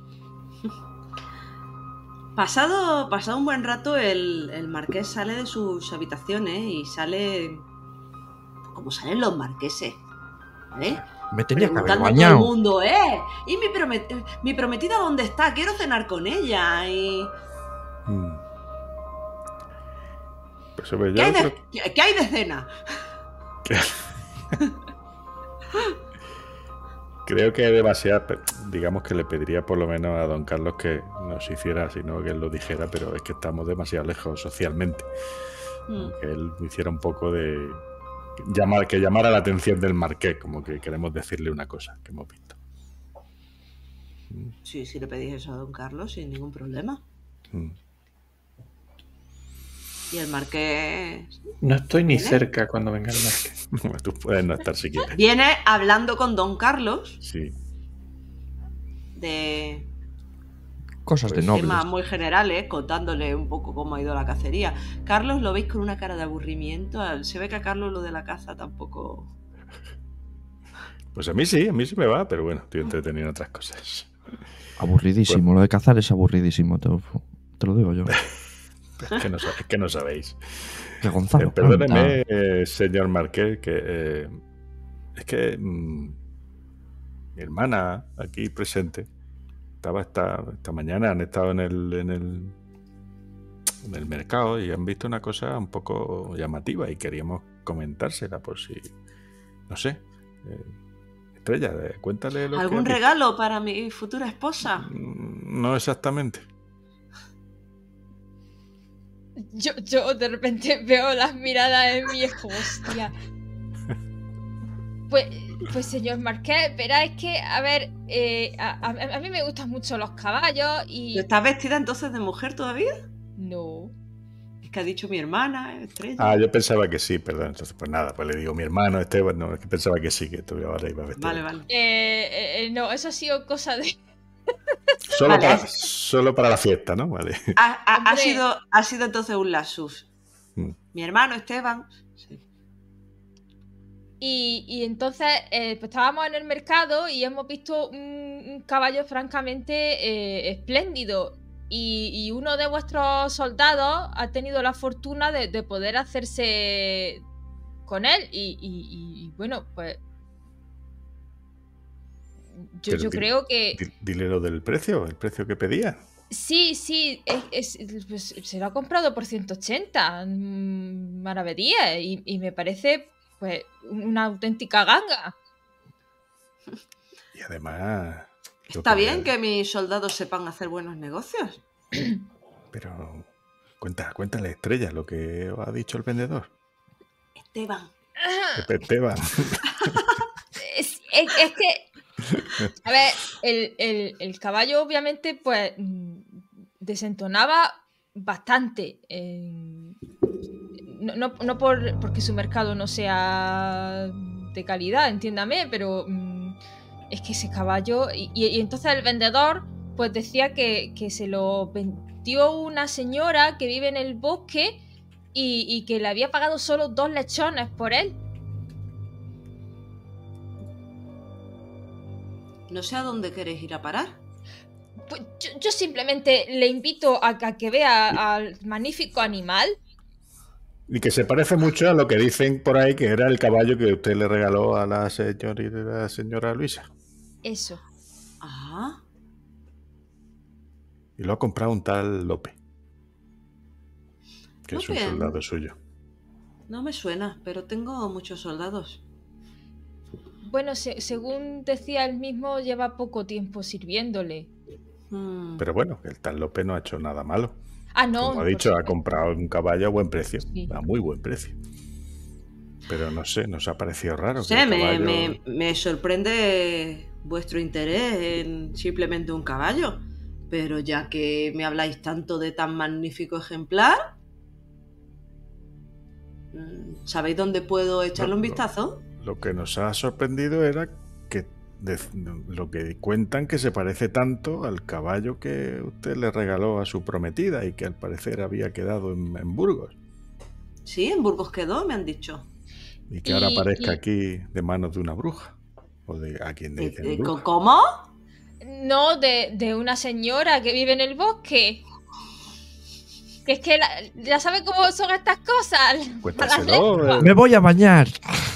Speaker 1: Pasado, pasado un buen rato, el, el marqués sale de sus habitaciones y sale como salen los marqueses, ¿vale?
Speaker 5: Me tenía que haber
Speaker 1: Preguntando a todo el
Speaker 5: bañado.
Speaker 1: mundo, ¿eh? ¿Y mi, promet- mi prometida dónde está? Quiero cenar con ella. Y...
Speaker 4: Mm. Pues hombre,
Speaker 1: ¿Qué,
Speaker 4: yo
Speaker 1: hay de,
Speaker 4: creo
Speaker 1: ¿qué- qué hay de cena?
Speaker 4: que... creo que demasiado, digamos que le pediría por lo menos a don Carlos que nos hiciera, sino que él lo dijera, pero es que estamos demasiado lejos socialmente.
Speaker 1: Mm.
Speaker 4: Que él hiciera un poco de llamar, que llamara la atención del marqués, como que queremos decirle una cosa que hemos visto.
Speaker 1: Sí, sí le pedís eso a don Carlos sin ningún problema.
Speaker 4: Mm.
Speaker 1: Y el marqués
Speaker 3: No estoy ni
Speaker 1: ¿Viene?
Speaker 3: cerca cuando venga el marqués.
Speaker 4: Tú puedes no estar si quieres.
Speaker 1: viene hablando con don Carlos
Speaker 4: Sí.
Speaker 1: de...
Speaker 5: Cosas
Speaker 4: Pues
Speaker 5: de nobles.
Speaker 1: Temas muy generales, contándole un poco cómo ha ido la cacería. Carlos lo veis con una cara de aburrimiento. Se ve que a Carlos lo de la caza tampoco...
Speaker 4: Pues a mí sí, a mí sí me va, pero bueno, estoy entretenido en otras cosas.
Speaker 5: Aburridísimo.
Speaker 4: Pues-
Speaker 5: Lo de cazar es aburridísimo. Te, te lo digo yo.
Speaker 4: Es que no, sa- es que no sabéis.
Speaker 5: Que Gonzalo.
Speaker 4: Eh, perdóneme,
Speaker 5: canta.
Speaker 4: eh, señor Marqués, que eh, es que mm, mi hermana aquí presente estaba esta, esta mañana, han estado en el, en el en el mercado y han visto una cosa un poco llamativa y queríamos comentársela por si, no sé, eh, Estrella, eh, cuéntale lo que
Speaker 1: ¿Algún
Speaker 4: has visto.
Speaker 1: regalo para mi futura esposa?
Speaker 4: Mm, No exactamente.
Speaker 2: Yo, yo de repente veo las miradas en mi hijo, hostia. Pues, pues señor Marqués, verá, es que, a ver, eh, a, a- a mí me gustan mucho los caballos y...
Speaker 1: ¿Estás vestida entonces de mujer todavía?
Speaker 2: No.
Speaker 1: Es que ha dicho mi hermana, Estrella.
Speaker 4: Ah, yo pensaba que sí, perdón. Entonces, pues nada, pues le digo mi hermano Esteban, no, es que pensaba que sí, que tú ahora iba a vestir.
Speaker 1: Vale, vale.
Speaker 2: Eh, eh, eh, no, eso ha sido cosa de...
Speaker 4: Solo,
Speaker 1: Vale.
Speaker 4: para, solo para la fiesta, ¿no? Vale.
Speaker 1: Ha, ha- ha
Speaker 2: Hombre.
Speaker 1: sido, ha sido entonces un lapsus.
Speaker 4: Mm.
Speaker 1: Mi hermano Esteban. Sí.
Speaker 2: Y, y entonces eh, pues estábamos en el mercado y hemos visto un, un caballo francamente eh, espléndido. Y, y uno de vuestros soldados ha tenido la fortuna de, de poder hacerse con él. Y, y- y, bueno, pues yo,
Speaker 4: Pero
Speaker 2: yo
Speaker 4: di-
Speaker 2: creo que
Speaker 4: Di- Dile lo del precio, el precio que pedía.
Speaker 2: sí, sí, es- es- pues, se lo ha comprado por ciento ochenta, mm, maravedía, y, y me parece pues una auténtica ganga.
Speaker 4: Y además. lo
Speaker 1: Está
Speaker 4: que-
Speaker 1: bien que mis soldados sepan hacer buenos negocios.
Speaker 4: Pero. Cuenta, cuéntale, Estrella, lo que os ha dicho el vendedor.
Speaker 1: Esteban.
Speaker 4: Esteban.
Speaker 2: Es, es- es que, a ver, el, el- el caballo obviamente pues mm, desentonaba bastante. eh, no no, no por, porque su mercado no sea de calidad, entiéndame, pero mm, es que ese caballo... Y, y- y entonces el vendedor pues decía que, que se lo vendió una señora que vive en el bosque y, y que le había pagado solo dos lechones por él.
Speaker 1: No sé a dónde queréis ir a parar.
Speaker 2: Pues yo, yo simplemente le invito a, a que vea al magnífico animal.
Speaker 4: Y que se parece mucho a lo que dicen por ahí que era el caballo que usted le regaló a la señorita, la señora Luisa.
Speaker 2: Eso.
Speaker 1: Ah,
Speaker 4: Y lo ha comprado un tal López. Que es un
Speaker 1: López.
Speaker 4: soldado suyo.
Speaker 1: no me suena, pero tengo muchos soldados.
Speaker 2: Bueno, se- según decía él mismo, lleva poco tiempo sirviéndole.
Speaker 1: Hmm.
Speaker 4: Pero bueno, que el tal López no ha hecho nada malo.
Speaker 2: Ah, no.
Speaker 4: Como ha
Speaker 2: por
Speaker 4: dicho, ha
Speaker 2: supuesto.
Speaker 4: comprado un caballo a buen precio.
Speaker 2: Sí.
Speaker 4: A muy buen precio. Pero no sé, nos ha parecido raro.
Speaker 1: No
Speaker 4: que
Speaker 1: sé,
Speaker 4: el
Speaker 1: me,
Speaker 4: caballo-
Speaker 1: me- me sorprende vuestro interés en simplemente un caballo. Pero ya que me habláis tanto de tan magnífico ejemplar, mm, ¿sabéis dónde puedo echarle un
Speaker 4: No, no.
Speaker 1: vistazo?
Speaker 4: Lo que nos ha sorprendido era que de- lo que cuentan que se parece tanto al caballo que usted le regaló a su prometida y que al parecer había quedado en, en Burgos.
Speaker 1: Sí, en Burgos quedó, me han dicho.
Speaker 4: Y que ahora
Speaker 2: Y-
Speaker 4: aparezca
Speaker 2: y-
Speaker 4: aquí de manos de una bruja. O de a quien
Speaker 1: Eh,
Speaker 4: dicen
Speaker 1: eh,
Speaker 4: bruja.
Speaker 1: ¿Cómo?
Speaker 2: No, de, de una señora que vive en el bosque. Que es que la- ya sabe cómo son estas cosas.
Speaker 4: Cuéntaselo.
Speaker 2: Mala
Speaker 4: eh,
Speaker 5: Me voy a bañar.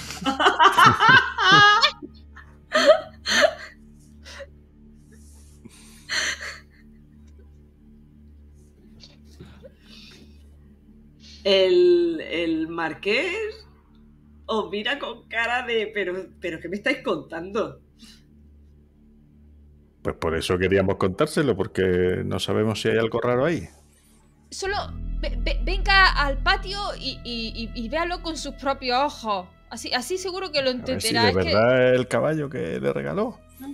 Speaker 1: El, el marqués os mira con cara de... Pero, pero ¿qué me estáis contando?
Speaker 4: Pues por eso queríamos contárselo, porque no sabemos si hay algo raro ahí.
Speaker 2: Solo ve- ve- venga al patio y, y- y- y véalo con sus propios ojos. Así, así seguro que lo
Speaker 4: A ver si
Speaker 2: entenderá.
Speaker 4: de
Speaker 2: Es que-
Speaker 4: verdad es el caballo que le regaló.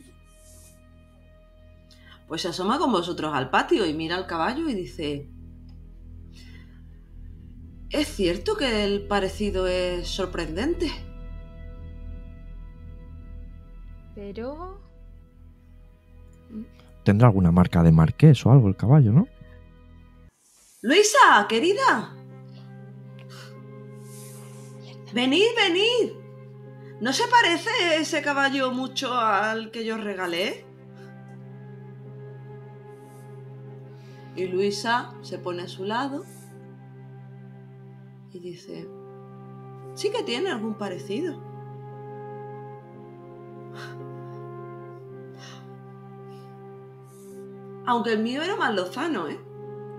Speaker 1: Pues se asoma con vosotros al patio y mira al caballo y dice... Es cierto que el parecido es sorprendente.
Speaker 2: Pero...
Speaker 5: Tendrá alguna marca de marqués o algo el caballo, ¿no?
Speaker 1: Luisa, querida. Venid, venid. ¿No se parece ese caballo mucho al que yo regalé? Y Luisa se pone a su lado y dice, sí que tiene algún parecido. Aunque el mío era más lozano, ¿eh?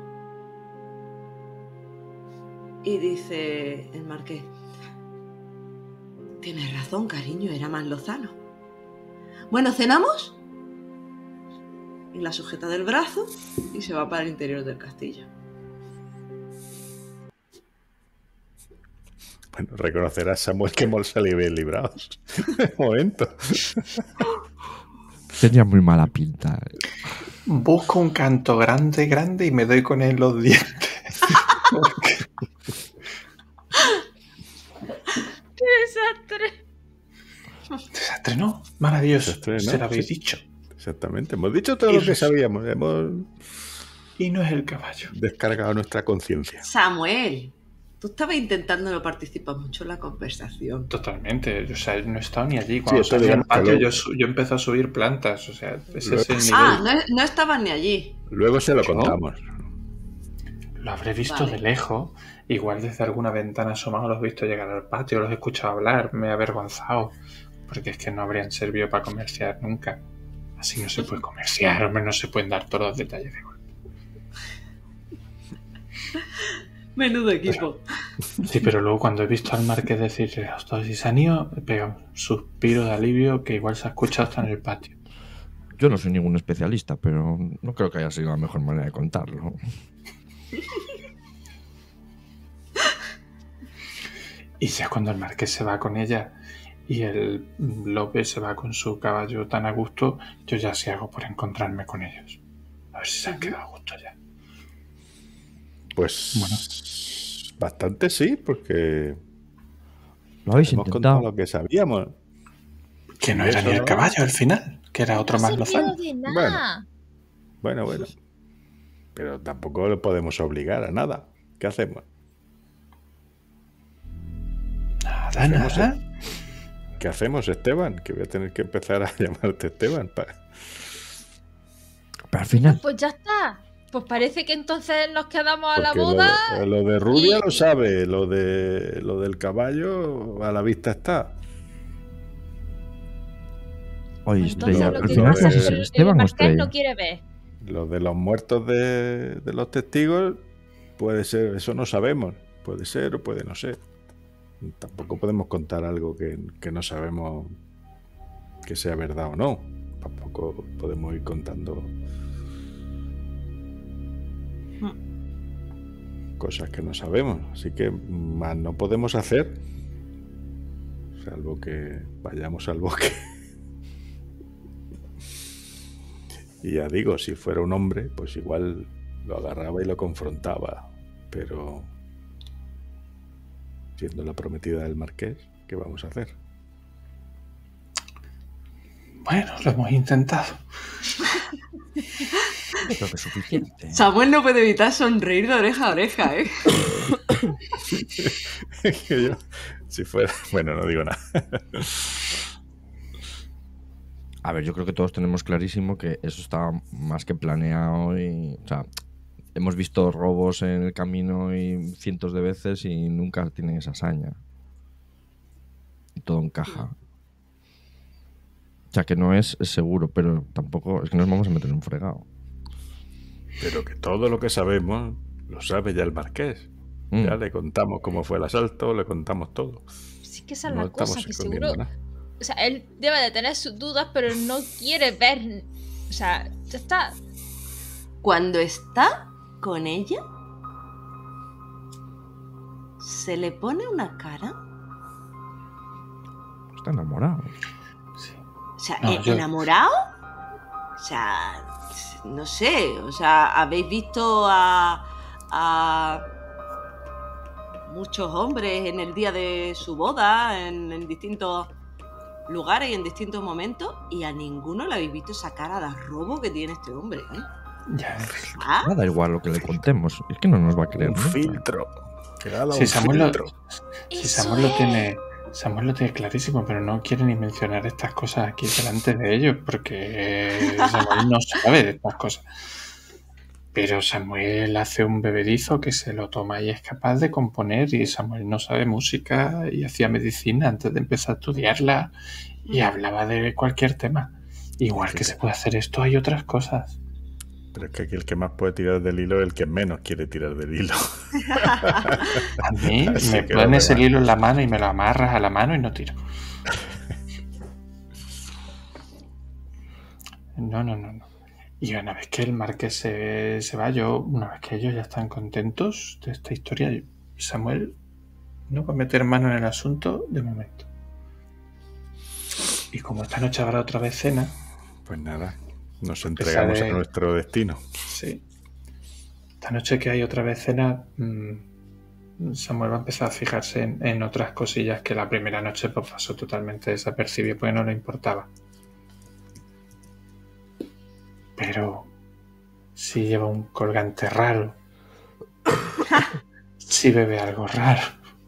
Speaker 1: Y dice el marqués, tienes razón, cariño, era más lozano. Bueno, ¿cenamos? Y la sujeta del brazo y se va para el interior del castillo.
Speaker 4: Bueno, reconocerás, Samuel, que hemos salido bien librados. De momento.
Speaker 5: Tenía muy mala pinta.
Speaker 3: Busco un canto grande, grande y me doy con él los dientes. Porque...
Speaker 2: ¡Qué desastre!
Speaker 3: Desastre, ¿no? Maravilloso.
Speaker 4: Desastre, ¿no?
Speaker 3: Se lo habéis
Speaker 4: Sí.
Speaker 3: dicho.
Speaker 4: Exactamente. Hemos dicho todo
Speaker 3: Y
Speaker 4: lo que
Speaker 3: res-
Speaker 4: sabíamos. Hemos
Speaker 3: Y no es el caballo.
Speaker 4: descargado nuestra conciencia.
Speaker 1: Samuel, tú estabas intentando no participar mucho en la conversación.
Speaker 3: Totalmente. O sea, no he estado ni allí. Cuando
Speaker 4: eso
Speaker 3: salí al
Speaker 4: digamos que
Speaker 3: patio
Speaker 4: luego-
Speaker 3: yo, su- yo empecé a subir plantas. O sea, ese
Speaker 4: Luego-
Speaker 3: es el nivel.
Speaker 1: Ah, no, no estabas ni allí.
Speaker 4: Luego se lo
Speaker 3: ¿Yo?
Speaker 4: contamos.
Speaker 3: Lo habré visto
Speaker 1: Vale.
Speaker 3: de lejos. Igual desde alguna ventana asomado los he visto llegar al patio, los he escuchado hablar, me he avergonzado. Porque es que no habrían servido para comerciar nunca. Así no se puede comerciar, hombre, no se pueden dar todos los detalles de golpe.
Speaker 1: Menudo equipo.
Speaker 3: Sí, pero luego cuando he visto al marqués decir, ostras, y se han ido, he pegado un suspiro de alivio que igual se ha escuchado hasta en el patio.
Speaker 5: Yo no soy ningún especialista, pero no creo que haya sido la mejor manera de contarlo.
Speaker 3: Y ya cuando el marqués se va con ella y el Lope se va con su caballo tan a gusto, yo ya sí hago por encontrarme con ellos. A ver si se han quedado a gusto ya.
Speaker 4: Pues bastante sí, porque
Speaker 5: Lo habéis
Speaker 4: hemos contado
Speaker 5: intentado.
Speaker 4: lo que sabíamos.
Speaker 3: Que no
Speaker 4: Y
Speaker 3: era
Speaker 4: eso
Speaker 3: ni el
Speaker 4: no.
Speaker 3: caballo al final, que era otro
Speaker 2: No
Speaker 3: más
Speaker 2: se
Speaker 3: lozano.
Speaker 2: de nada.
Speaker 4: Bueno, bueno. Pero tampoco le podemos obligar a nada. ¿Qué hacemos?
Speaker 3: Nada,
Speaker 4: hacemos,
Speaker 3: nada.
Speaker 4: ¿Qué hacemos, Esteban? Que voy a tener que empezar a llamarte Esteban. pa-
Speaker 5: Pero al final,
Speaker 2: Pues ya está. Pues parece que entonces nos quedamos a la
Speaker 4: Porque lo
Speaker 2: boda.
Speaker 4: de, lo de Rubia
Speaker 2: y-
Speaker 4: lo sabe, lo de lo del caballo a la vista está.
Speaker 5: oye,
Speaker 2: Pues
Speaker 5: Estrella,
Speaker 2: entonces lo
Speaker 5: al
Speaker 2: que
Speaker 5: final
Speaker 4: pasa
Speaker 5: vas a
Speaker 4: es
Speaker 2: el-
Speaker 5: ser
Speaker 2: el
Speaker 5: Esteban o
Speaker 2: marqués
Speaker 5: Estrella.
Speaker 2: no quiere ver.
Speaker 4: Lo de los muertos de, de los testigos puede ser, eso no sabemos. Puede ser o puede no ser. Tampoco podemos contar algo que, que no sabemos que sea verdad o no. Tampoco podemos ir contando cosas que no sabemos. Así que más no podemos hacer, salvo que vayamos al bosque. Y ya digo, si fuera un hombre, pues igual lo agarraba y lo confrontaba. Pero siendo la prometida del marqués, ¿qué vamos a hacer?
Speaker 3: Bueno, lo hemos intentado.
Speaker 5: Creo que es suficiente.
Speaker 1: Samuel no puede evitar sonreír de oreja a oreja, ¿eh?
Speaker 4: Que yo, si fuera... Bueno, no digo nada.
Speaker 5: A ver, yo creo que todos tenemos clarísimo que eso está más que planeado y, o sea, hemos visto robos en el camino y cientos de veces y nunca tienen esa hazaña. Y todo encaja. O sea, que no es seguro, pero tampoco es que nos vamos a meter en un fregado.
Speaker 4: Pero que todo lo que sabemos lo sabe ya el marqués.
Speaker 5: Mm.
Speaker 4: Ya le contamos cómo fue el asalto, le contamos todo.
Speaker 2: Sí que esa es
Speaker 4: No
Speaker 2: la cosa,
Speaker 4: estamos
Speaker 2: que
Speaker 4: escondiendo
Speaker 2: seguro.
Speaker 4: nada.
Speaker 2: O sea, él debe de tener sus dudas, pero no quiere ver. O sea, ya está.
Speaker 1: Cuando está con ella, se le pone una cara.
Speaker 5: Está enamorado.
Speaker 3: Sí.
Speaker 1: O sea,
Speaker 3: No,
Speaker 1: ¿e-
Speaker 3: yo-
Speaker 1: ¿enamorado? O sea, no sé. O sea, ¿habéis visto a, a muchos hombres en el día de su boda, en, en distintos lugares y en distintos momentos y a ninguno le habéis visto esa cara de robo que tiene este hombre, ¿eh?
Speaker 3: Ya.
Speaker 1: ¿Ah?
Speaker 5: Da igual lo que le contemos. Es que no nos va a creer
Speaker 4: Un
Speaker 5: nunca.
Speaker 4: filtro. Que le ha dado
Speaker 3: Si
Speaker 4: un
Speaker 3: Samuel, lo,
Speaker 4: filtro.
Speaker 3: si
Speaker 2: Eso
Speaker 3: Samuel lo
Speaker 2: es.
Speaker 3: tiene, Samuel lo tiene clarísimo, pero no quiere ni mencionar estas cosas aquí delante de ellos, porque Samuel no sabe de estas cosas. Pero Samuel hace un bebedizo que se lo toma y es capaz de componer, y Samuel no sabe música y hacía medicina antes de empezar a estudiarla y hablaba de cualquier tema. Igual que se puede hacer esto, hay otras cosas.
Speaker 4: Pero es que aquí el que más puede tirar del hilo es el que menos quiere tirar del hilo.
Speaker 3: A mí
Speaker 4: Así
Speaker 3: me
Speaker 4: que
Speaker 3: pones
Speaker 4: no
Speaker 3: el
Speaker 4: me va.
Speaker 3: hilo en la mano y me lo amarras a la mano y no tiro. No, no, no, no. Y una vez que el marqués se, se va, yo, una vez que ellos ya están contentos de esta historia, Samuel no va a meter mano en el asunto de momento. Y como esta noche habrá otra vez cena,
Speaker 4: Pues nada, nos
Speaker 3: pesar
Speaker 4: entregamos
Speaker 3: de-
Speaker 4: a nuestro destino.
Speaker 3: sí, esta noche que hay otra vez cena, mmm, Samuel va a empezar a fijarse en, en otras cosillas que la primera noche pues, pasó totalmente desapercibido porque no le importaba. Pero si lleva un colgante raro, si bebe algo raro,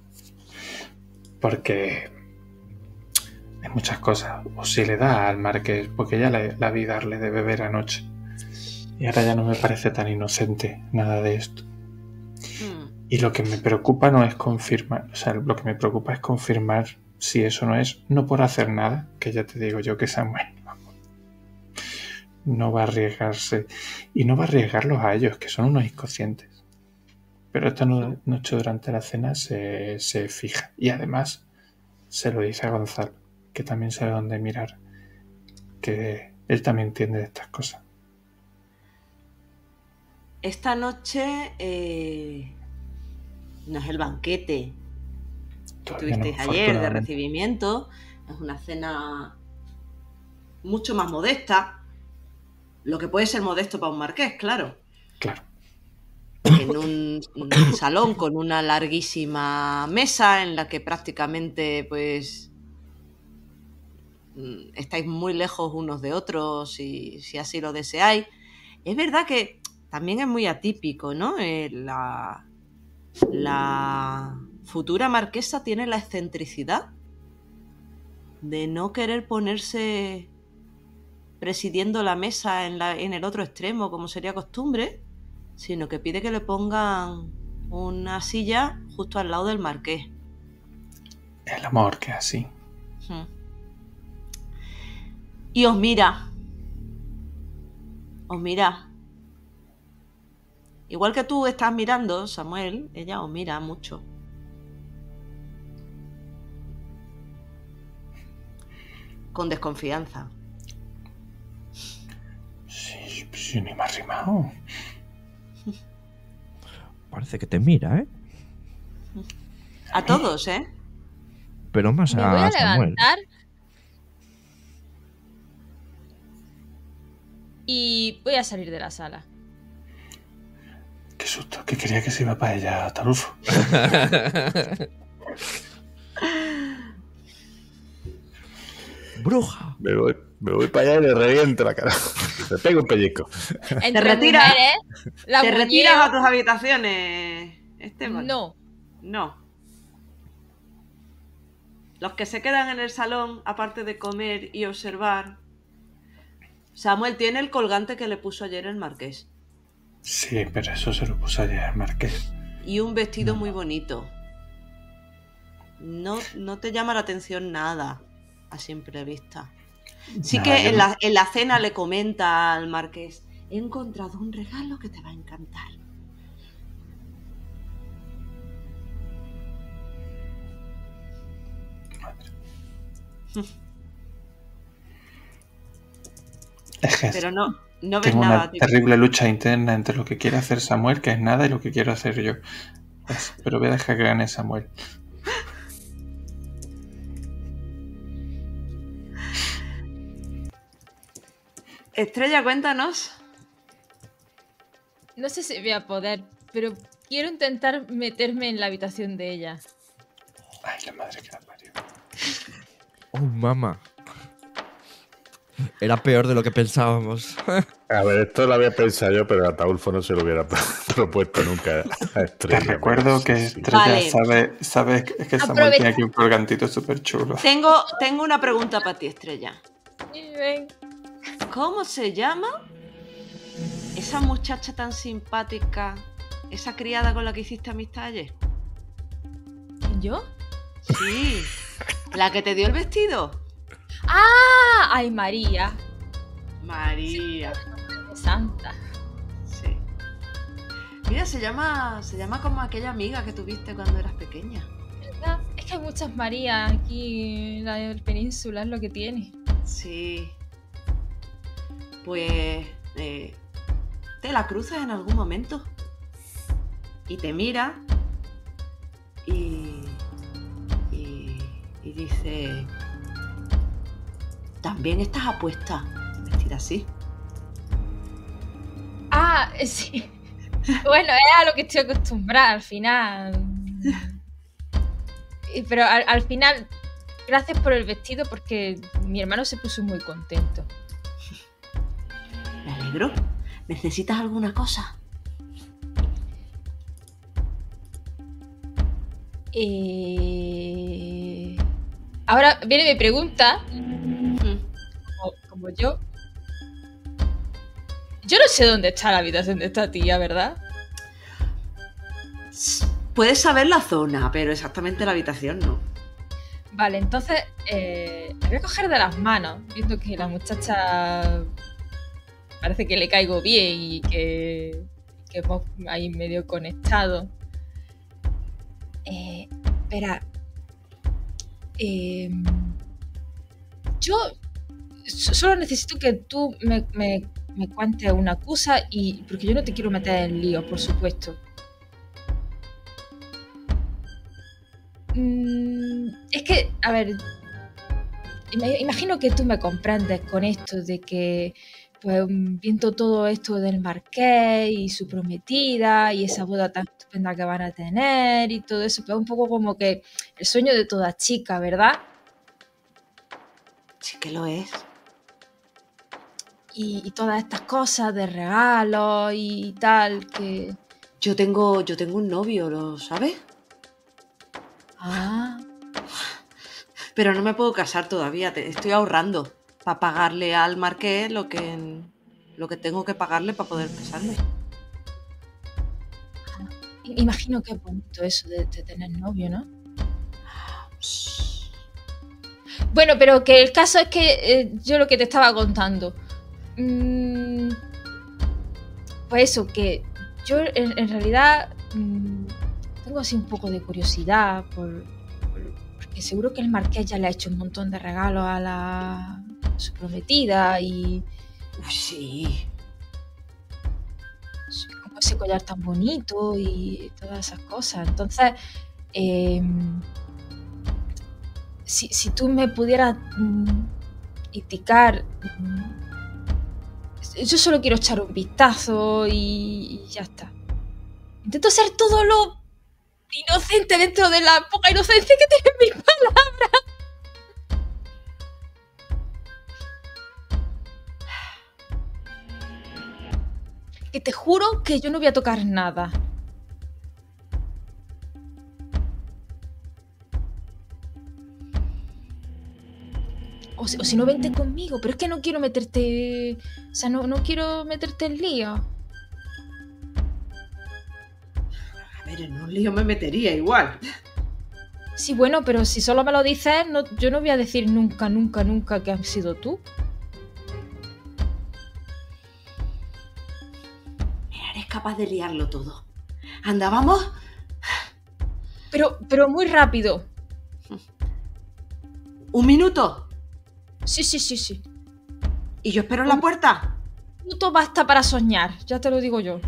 Speaker 3: porque hay muchas cosas, o si le da al marqués, porque ya le, la vi darle de beber anoche y ahora ya no me parece tan inocente nada de esto.
Speaker 1: Mm.
Speaker 3: Y lo que me preocupa no es confirmar, o sea, lo que me preocupa es confirmar si eso no es, no por hacer nada, que ya te digo yo que Samuel no va a arriesgarse y no va a arriesgarlos a ellos, que son unos inconscientes. Pero esta no- noche durante la cena se, se fija y además se lo dice a Gonzalo, que también sabe dónde mirar, que él también entiende de estas cosas.
Speaker 1: Esta noche eh, no es el banquete
Speaker 3: Todavía no,
Speaker 1: tuvisteis ayer de
Speaker 3: afortunadamente.
Speaker 1: recibimiento, es una cena mucho más modesta, lo que puede ser modesto para un marqués, claro,
Speaker 3: Claro,
Speaker 1: en un, un salón con una larguísima mesa en la que prácticamente pues mm, estáis muy lejos unos de otros si, si así lo deseáis. Es verdad que también es muy atípico, ¿no? Eh, la, la futura marquesa tiene la excentricidad de no querer ponerse presidiendo la mesa en, la, en el otro extremo, como sería costumbre, sino que pide que le pongan una silla justo al lado del marqués.
Speaker 3: el amor que es así.
Speaker 1: Hmm. Y os mira. Os mira. Igual que tú estás mirando, Samuel, ella os mira mucho. Con desconfianza.
Speaker 3: Sí, sí, ni me ha rimado.
Speaker 5: Parece que te mira, ¿eh?
Speaker 1: A todos, ¿eh?
Speaker 5: Pero más
Speaker 2: Me voy
Speaker 5: a
Speaker 2: a
Speaker 5: Samuel.
Speaker 2: levantar y voy a salir de la sala.
Speaker 3: Qué susto, que quería que se iba para ella, Tarufo.
Speaker 5: ¡Bruja!
Speaker 4: Me voy, me voy para allá y le reviento la cara. Le pego un pellizco.
Speaker 2: Entre
Speaker 1: retiras.
Speaker 2: mujeres, la
Speaker 1: ¿Te
Speaker 2: muñeo-
Speaker 1: retiras a tus habitaciones, Esteban?
Speaker 2: No.
Speaker 1: No. Los que se quedan en el salón, aparte de comer y observar, Samuel tiene el colgante que le puso ayer el marqués.
Speaker 3: Sí, pero eso se lo puso ayer el marqués.
Speaker 1: Y un vestido muy bonito. No, no te llama la atención nada a simple vista. Sí
Speaker 3: Nada,
Speaker 1: que
Speaker 3: yo
Speaker 1: en
Speaker 3: no-
Speaker 1: la, en la cena le comenta al marqués: he encontrado un regalo que te va a encantar.
Speaker 3: Es que
Speaker 1: Pero no, no ves
Speaker 3: tengo
Speaker 1: nada.
Speaker 3: una
Speaker 1: típico.
Speaker 3: terrible lucha interna entre lo que quiere hacer Samuel, que es nada, y lo que quiero hacer yo. Es- pero voy a dejar que gane Samuel.
Speaker 1: Estrella, cuéntanos.
Speaker 2: No sé si voy a poder, pero quiero intentar meterme en la habitación de ella.
Speaker 3: Ay, la madre que la parió.
Speaker 5: ¡Oh, mamá! Era peor de lo que pensábamos.
Speaker 4: A ver, esto lo había pensado yo, pero a Ataulfo no se lo hubiera propuesto nunca a Estrella.
Speaker 3: Te recuerdo que
Speaker 4: Sí.
Speaker 3: Estrella
Speaker 1: Vale.
Speaker 3: sabe, sabe que que Samuel
Speaker 2: Aprovecha.
Speaker 3: tiene aquí un colgantito súper chulo.
Speaker 1: Tengo, tengo una pregunta para ti, Estrella.
Speaker 2: Y ven.
Speaker 1: ¿Cómo se llama esa muchacha tan simpática, esa criada con la que hiciste amistad ayer?
Speaker 2: ¿Yo?
Speaker 1: Sí, la que te dio el vestido.
Speaker 2: ¡Ah! ¡Ay, María!
Speaker 1: María.
Speaker 2: Santa.
Speaker 1: Sí. Mira, se llama, se llama como aquella amiga que tuviste cuando eras pequeña.
Speaker 2: ¿Verdad? Es que hay muchas Marías aquí en la península, es lo que tiene.
Speaker 1: Sí. Pues eh, te la cruzas en algún momento y te mira y, y, y dice, también estás apuesta a vestir así.
Speaker 2: Ah, sí. Bueno, es a lo que estoy acostumbrada al final. Y- Pero al, al final, gracias por el vestido porque mi hermano se puso muy contento.
Speaker 1: Me alegro. ¿Necesitas alguna cosa?
Speaker 2: Eh... Ahora viene mi pregunta,
Speaker 1: Mm.
Speaker 2: como, como yo. Yo no sé dónde está la habitación de esta tía, ¿verdad?
Speaker 1: Puedes saber la zona, pero exactamente la habitación no.
Speaker 2: Vale, entonces eh, la voy a coger de las manos, viendo que la muchacha parece que le caigo bien y que, que hemos ahí medio conectado. Eh, espera. Eh, yo so- solo necesito que tú me, me, me cuentes una cosa y porque yo no te quiero meter en lío, por supuesto. Mm, es que, a ver, ima- imagino que tú me comprendes con esto de que, pues, mm, viendo todo esto del marqués y su prometida y esa boda tan estupenda que van a tener y todo eso, pues un poco como que el sueño de toda chica, ¿verdad?
Speaker 1: Sí que lo es.
Speaker 2: Y, y todas estas cosas de regalos y tal, que...
Speaker 1: Yo tengo, yo tengo un novio, ¿lo sabes?
Speaker 2: Ah,
Speaker 1: Pero no me puedo casar todavía. te- estoy ahorrando para pagarle al marqués lo que, lo que tengo que pagarle para poder casarme.
Speaker 2: i- imagino que es bonito eso de, de tener novio, ¿no? Bueno, pero que el caso es que eh, yo lo que te estaba contando. mm, pues eso, que yo en, en realidad mm, tengo así un poco de curiosidad por, por- porque seguro que el marqués ya le ha hecho un montón de regalos a la a su prometida y
Speaker 1: Uy, sí.
Speaker 2: sí, como ese collar tan bonito y todas esas cosas. Entonces, eh, si, si tú me pudieras mm, indicar, mm, yo solo quiero echar un vistazo y, y ya está. Intento ser todo lo inocente dentro de la poca inocencia que tienen mis palabras. Que te juro que yo no voy a tocar nada. O si, o si no, vente conmigo, pero es que no quiero meterte... O sea, no, no quiero meterte en lío.
Speaker 1: A ver, en un lío me metería igual.
Speaker 2: Sí, bueno, pero si solo me lo dices, no, yo no voy a decir nunca, nunca, nunca que has sido tú.
Speaker 1: Mira, eres capaz de liarlo todo. Anda, vamos.
Speaker 2: Pero, pero muy rápido.
Speaker 1: Un minuto.
Speaker 2: Sí, sí, sí, sí.
Speaker 1: Y yo espero en la puerta.
Speaker 2: Un minuto basta para soñar, ya te lo digo yo.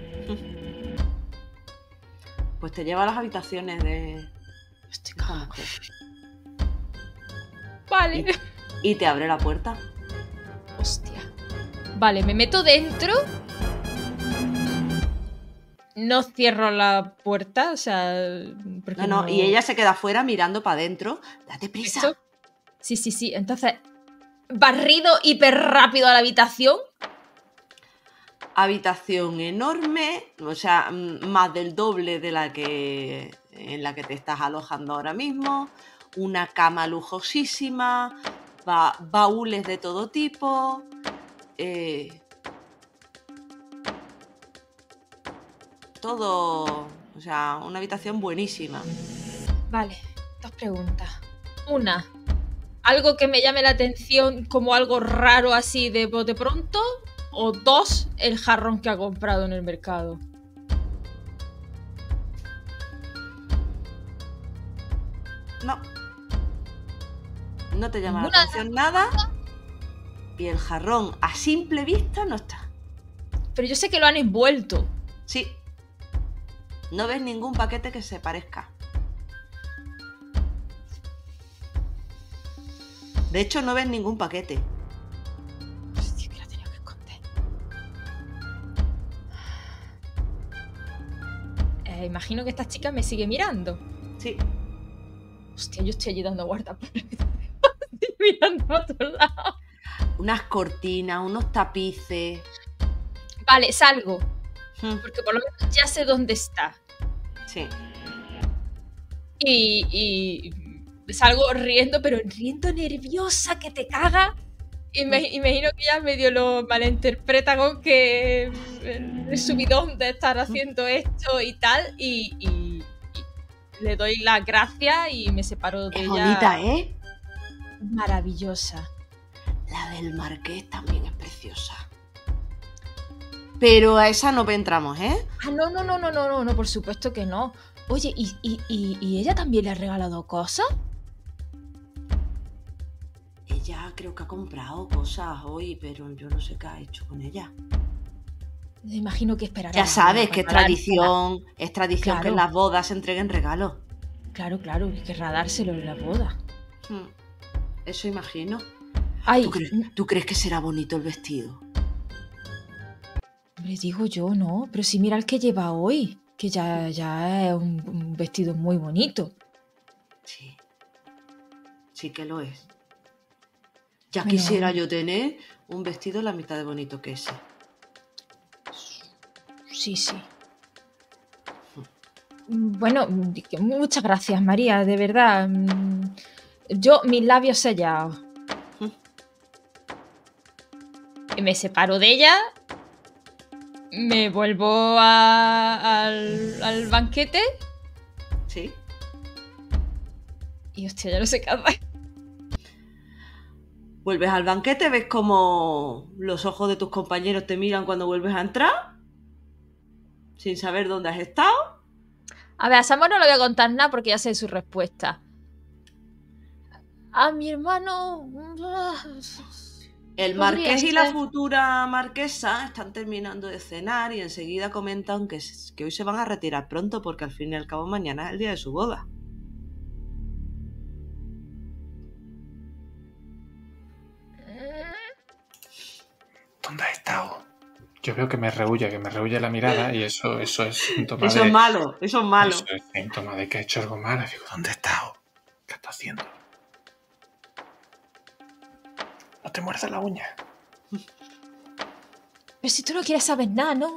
Speaker 1: Pues te lleva a las habitaciones de
Speaker 2: Estoy
Speaker 1: esta
Speaker 2: cagada.
Speaker 1: mujer.
Speaker 2: Vale.
Speaker 1: Y te abre la puerta.
Speaker 2: Hostia. Vale, me meto dentro. No cierro la puerta, o sea... porque
Speaker 1: No, no, y ella se queda afuera mirando para adentro. Date prisa.
Speaker 2: ¿Esto? Sí, sí, sí. Entonces barrido hiper rápido a la habitación.
Speaker 1: Habitación enorme, o sea, más del doble de la que en la que te estás alojando ahora mismo. Una cama lujosísima, ba baúles de todo tipo. Eh, todo, o sea, una habitación buenísima.
Speaker 2: Vale, dos preguntas. Una, algo que me llame la atención como algo raro así de bote pronto. O dos, el jarrón que ha comprado en el mercado.
Speaker 1: No. No te llama la
Speaker 2: Ninguna-
Speaker 1: atención nada. Y el jarrón a simple vista no está.
Speaker 2: Pero yo sé que lo han envuelto.
Speaker 1: Sí. No ves ningún paquete que se parezca. De hecho, no ves ningún paquete.
Speaker 2: Hostia, que lo tenía que esconder. Eh, imagino que esta chica me sigue mirando.
Speaker 1: Sí.
Speaker 2: Hostia, yo estoy allí dando guarda. Estoy mirando a todos lados.
Speaker 1: Unas cortinas, unos tapices.
Speaker 2: Vale, salgo.
Speaker 1: Hmm,
Speaker 2: Porque por lo menos ya sé dónde está.
Speaker 1: Sí.
Speaker 2: Y, y salgo riendo, pero riendo nerviosa que te caga. Y me imagino que ella medio lo malinterpreta con que el subidón de estar haciendo esto y tal. Y, y- y le doy las gracias y me separo de
Speaker 1: Es
Speaker 2: ella.
Speaker 1: bonita, ¿eh?
Speaker 2: Maravillosa.
Speaker 1: La del Marqués también es preciosa. Pero a esa no entramos, ¿eh?
Speaker 2: Ah, no, no, no, no, no, no, no, por supuesto que no. Oye, ¿y, y, y, y ella también le ha regalado cosas?
Speaker 1: Ella creo que ha comprado cosas hoy, pero yo no sé qué ha hecho con ella.
Speaker 2: Me imagino que esperará.
Speaker 1: Ya sabes que es
Speaker 2: para
Speaker 1: tradición, es tradición que en
Speaker 2: Claro.
Speaker 1: las bodas se entreguen regalos.
Speaker 2: Claro, claro, querrá dárselo en la boda.
Speaker 1: Hmm, Eso imagino.
Speaker 2: Ay,
Speaker 1: ¿Tú crees, tú crees que será bonito el vestido?
Speaker 2: le digo yo, no, pero si mira el que lleva hoy, que ya, ya es un, un vestido muy bonito.
Speaker 1: Sí. Sí que lo es. Ya
Speaker 2: Bueno.
Speaker 1: quisiera yo tener un vestido la mitad de bonito que ese.
Speaker 2: Sí, sí. Bueno, muchas gracias, María, de verdad. Mm, Yo, mis labios sellados.
Speaker 1: Mm.
Speaker 2: Y me separo de ella. Me vuelvo a- al, al banquete.
Speaker 1: Sí.
Speaker 2: Y hostia, ya no sé qué hacer.
Speaker 1: Vuelves al banquete, ves como los ojos de tus compañeros te miran cuando vuelves a entrar, sin saber dónde has estado.
Speaker 2: A ver, a Samuel no le voy a contar nada porque ya sé su respuesta. A mi hermano...
Speaker 1: El
Speaker 2: Podría
Speaker 1: marqués y la
Speaker 2: ser.
Speaker 1: futura marquesa están terminando de cenar y enseguida comentan que, s- que hoy se van a retirar pronto porque al fin y al cabo mañana es el día de su boda.
Speaker 3: ¿Dónde has estado? Yo veo que me rehuye, que me rehuye la mirada y eso, eso es síntoma
Speaker 1: Eso
Speaker 3: de...
Speaker 1: es malo, eso es malo.
Speaker 3: Eso es síntoma de que ha hecho algo malo. Y digo, ¿dónde has estado? ¿Qué estás haciendo? No te muerdas la uña.
Speaker 2: Pero si tú no quieres saber nada, ¿no?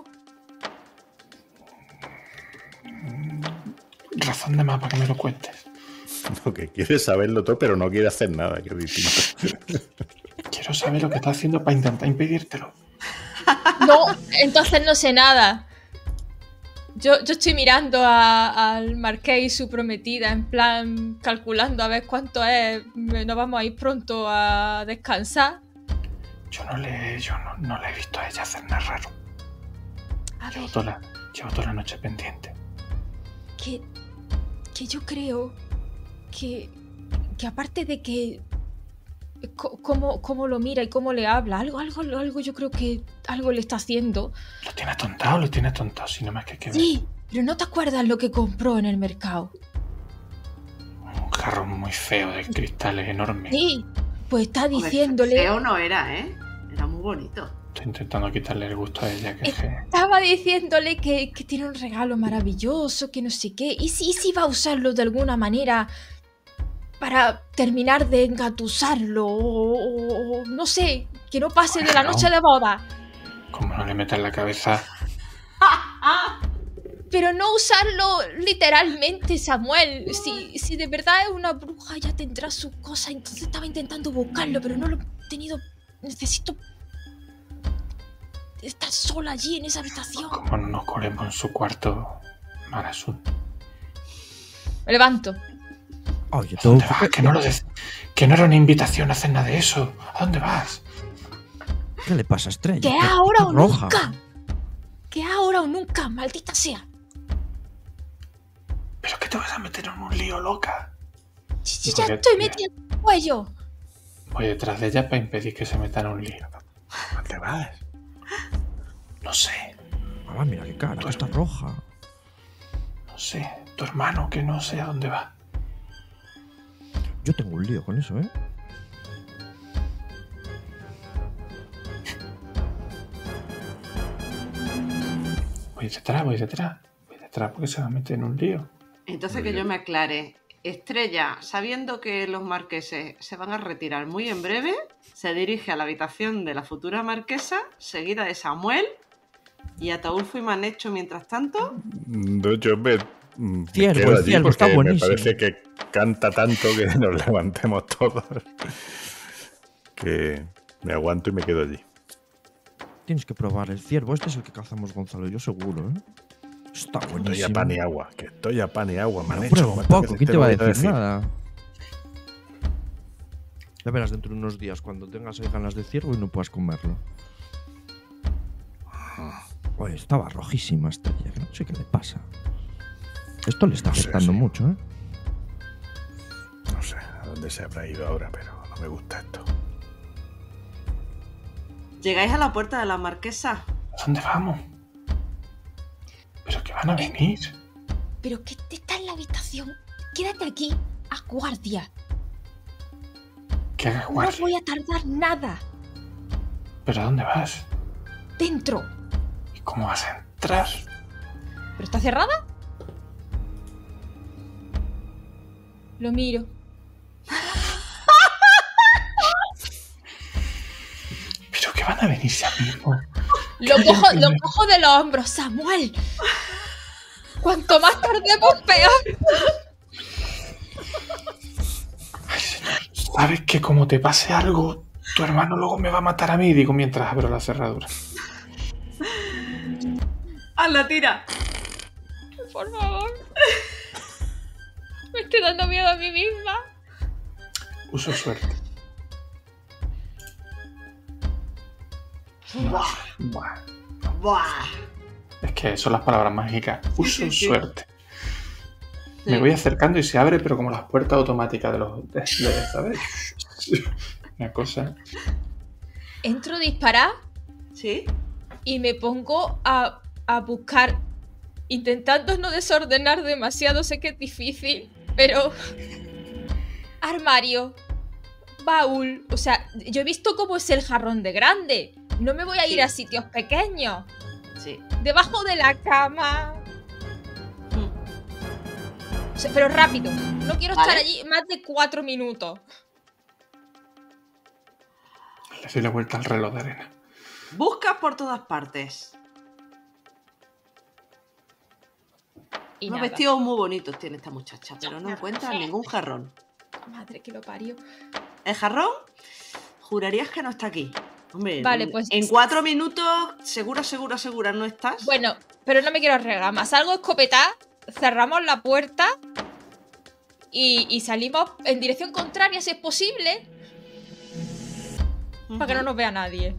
Speaker 3: Razón de más para que me lo cuentes.
Speaker 4: Lo que quiere saberlo todo, pero no quiere hacer nada, que es distinto.
Speaker 3: Quiero saber lo que estás haciendo para intentar impedírtelo.
Speaker 2: No, entonces no sé nada. Yo, yo estoy mirando a- al marqués y su prometida, en plan, calculando a ver cuánto es. Nos vamos a ir pronto a descansar.
Speaker 3: Yo no le, yo no, no le he visto a ella hacer nada raro.
Speaker 2: A
Speaker 3: Llevo
Speaker 2: ver,
Speaker 3: toda la, llevo toda la noche pendiente.
Speaker 2: que, que yo creo que, que aparte de que co- cómo, cómo lo mira y cómo le habla, algo, algo, algo yo creo que algo le está haciendo.
Speaker 3: Lo tiene atontado, lo tiene atontado, si no más que hay que ver.
Speaker 2: Sí, pero ¿no te acuerdas lo que compró en el mercado?
Speaker 3: Un jarrón muy feo de cristales enormes.
Speaker 2: Sí, pues está
Speaker 1: Joder,
Speaker 2: diciéndole...
Speaker 1: Feo no era, ¿eh? Era muy bonito.
Speaker 3: Estoy intentando quitarle el gusto a ella, que es que...
Speaker 2: Estaba diciéndole que, que tiene un regalo maravilloso, que no sé qué. ¿Y si, y si va a usarlo de alguna manera para terminar de engatusarlo o, o- o no sé, que no pase de la
Speaker 3: Bueno.
Speaker 2: noche de boda.
Speaker 3: Como no le metas la cabeza.
Speaker 2: Pero no usarlo literalmente, Samuel. Si, si de verdad es una bruja, ya tendrá su cosa. Entonces estaba intentando buscarlo, pero no lo he tenido. Necesito estar sola allí en esa habitación.
Speaker 3: Como no nos colemos en su cuarto. Mal asunto.
Speaker 2: Me levanto.
Speaker 5: Oye,
Speaker 3: ¿A
Speaker 5: todo.
Speaker 3: dónde vas? Que no, lo de- que no era una invitación a hacer nada de eso. ¿A dónde vas?
Speaker 5: ¿Qué le pasa a Estrella?
Speaker 2: Que
Speaker 5: ¿Qué-
Speaker 2: es ahora
Speaker 5: qué
Speaker 2: o
Speaker 5: roja?
Speaker 2: nunca. Que es ahora o nunca, maldita sea.
Speaker 3: ¿Pero qué te vas a meter en un lío, loca?
Speaker 2: Si
Speaker 3: Y
Speaker 2: ya
Speaker 3: voy a-
Speaker 2: estoy metida en el cuello.
Speaker 3: Voy detrás de ella para impedir que se meta en un lío. ¿A dónde vas? No sé,
Speaker 5: Mamá, mira qué cara, que está roja.
Speaker 3: no sé. Tu hermano que no sé a dónde va.
Speaker 5: Yo tengo un lío con eso, ¿eh?
Speaker 3: Voy detrás, voy detrás. Voy detrás porque se va a meter en un lío.
Speaker 1: Entonces que yo me aclare. Estrella, sabiendo que los marqueses se van a retirar muy en breve, se dirige a la habitación de la futura marquesa, seguida de Samuel, y Ataulfo y Manecho mientras tanto.
Speaker 4: No, yo me, me
Speaker 5: Ciervo,
Speaker 4: quedo
Speaker 5: el
Speaker 4: allí
Speaker 5: ciervo, está
Speaker 4: porque me
Speaker 5: buenísimo.
Speaker 4: parece que canta tanto que nos levantemos todos. Que me aguanto y me quedo allí.
Speaker 5: Tienes que probar el ciervo. Este es el que cazamos Gonzalo, yo seguro, ¿eh? Está
Speaker 4: Estoy a
Speaker 5: buenísimo.
Speaker 4: pan y agua, que estoy a pan y agua, me han
Speaker 5: Pero
Speaker 4: hecho.
Speaker 5: prueba un
Speaker 4: ¿cuántas
Speaker 5: poco,
Speaker 4: veces
Speaker 5: ¿quién te
Speaker 4: lo
Speaker 5: va a
Speaker 4: voy
Speaker 5: decir nada? Ya verás dentro de unos días cuando tengas ahí ganas de ciervo y no puedas comerlo. Oye, estaba rojísima Estrella, que no sé qué le pasa. Esto le está
Speaker 4: No sé,
Speaker 5: afectando
Speaker 4: sí.
Speaker 5: mucho, ¿eh?
Speaker 4: No sé a dónde se habrá ido ahora, pero no me gusta esto.
Speaker 1: Llegáis a la puerta de la marquesa.
Speaker 3: ¿A dónde vamos? ¿Pero que van a venir?
Speaker 2: Pero que está en la habitación. Quédate aquí a guardia.
Speaker 3: Que haga
Speaker 2: No
Speaker 3: guardia.
Speaker 2: voy a tardar nada.
Speaker 3: ¿Pero a dónde vas?
Speaker 2: Dentro.
Speaker 3: ¿Y cómo vas a entrar?
Speaker 2: ¿Pero está cerrada? Lo miro.
Speaker 3: ¿Pero que van a venir ya mismo?
Speaker 2: Lo
Speaker 3: Cállate,
Speaker 2: cojo, lo
Speaker 3: me-
Speaker 2: cojo de los hombros, Samuel. Cuanto más tardemos, peor.
Speaker 3: Ay, señor. ¿Sabes que como te pase algo, tu hermano luego me va a matar a mí? Digo mientras abro la cerradura.
Speaker 1: ¡Haz la tira!
Speaker 2: Por favor. Me estoy dando miedo a mí misma.
Speaker 3: Uso suerte.
Speaker 1: ¡Buah!
Speaker 3: Buah.
Speaker 1: ¡Buah!
Speaker 3: Es que son las palabras mágicas. Uso
Speaker 1: sí, sí.
Speaker 3: suerte.
Speaker 1: Sí.
Speaker 3: Me voy acercando y se abre, pero como las puertas automáticas de los... de- de- ¿Sabes? Una cosa...
Speaker 2: Entro a disparar
Speaker 1: ¿Sí?
Speaker 2: y me pongo a, a buscar, intentando no desordenar demasiado. Sé que es difícil, pero... Armario, baúl... O sea, yo he visto cómo es el jarrón de grande. No me voy a ir
Speaker 1: Sí.
Speaker 2: a sitios pequeños.
Speaker 1: Sí.
Speaker 2: Debajo de la cama... O sea, pero rápido. No quiero
Speaker 1: Vale.
Speaker 2: estar allí más de cuatro minutos.
Speaker 3: Le doy la vuelta al reloj de arena.
Speaker 1: Buscas por todas partes.
Speaker 2: Y
Speaker 1: Unos
Speaker 2: nada.
Speaker 1: vestidos muy bonitos tiene esta muchacha, pero no
Speaker 2: Ya,
Speaker 1: encuentra
Speaker 2: ya.
Speaker 1: ningún jarrón.
Speaker 2: Madre que lo parió.
Speaker 1: ¿El jarrón? Jurarías que no está aquí. Hombre,
Speaker 2: Vale,
Speaker 1: en-
Speaker 2: pues-
Speaker 1: en cuatro minutos, segura, segura, segura, ¿no estás?
Speaker 2: Bueno, pero no me quiero arriesgar más. Salgo escopetada, cerramos la puerta y, y salimos en dirección contraria si es posible,
Speaker 1: Ujú.
Speaker 2: para que no nos vea nadie.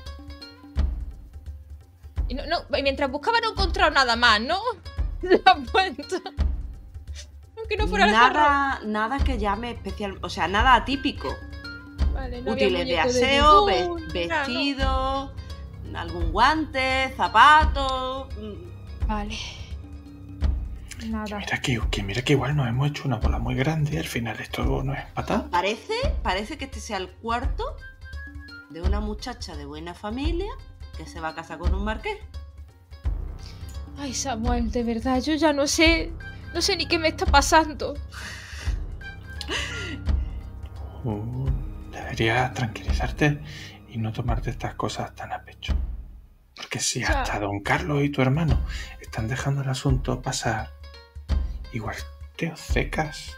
Speaker 2: Y no, no, y mientras buscaba no he encontrado nada más, ¿no? La puerta. Aunque no fuera el jarrón.
Speaker 1: nada, nada que llame especial, o sea, nada atípico.
Speaker 2: Vale, no había
Speaker 1: Útiles de
Speaker 2: muñeco
Speaker 1: aseo, ve-
Speaker 2: vudú, ni nada, ¿no?
Speaker 1: vestido, algún guante, zapato. mm,
Speaker 2: Vale. Nada.
Speaker 3: Mira que, que mira que igual nos hemos hecho una bola muy grande y al final esto no es patada.
Speaker 1: Parece, parece que este sea el cuarto de una muchacha de buena familia que se va a casar con un marqués.
Speaker 2: Ay, Samuel, de verdad, yo ya no sé. No sé ni qué me está pasando.
Speaker 3: Uh, deberías tranquilizarte y no tomarte estas cosas tan a pecho. Porque si
Speaker 2: O sea-
Speaker 3: hasta don Carlos y tu hermano están dejando el asunto pasar, igual te obcecas.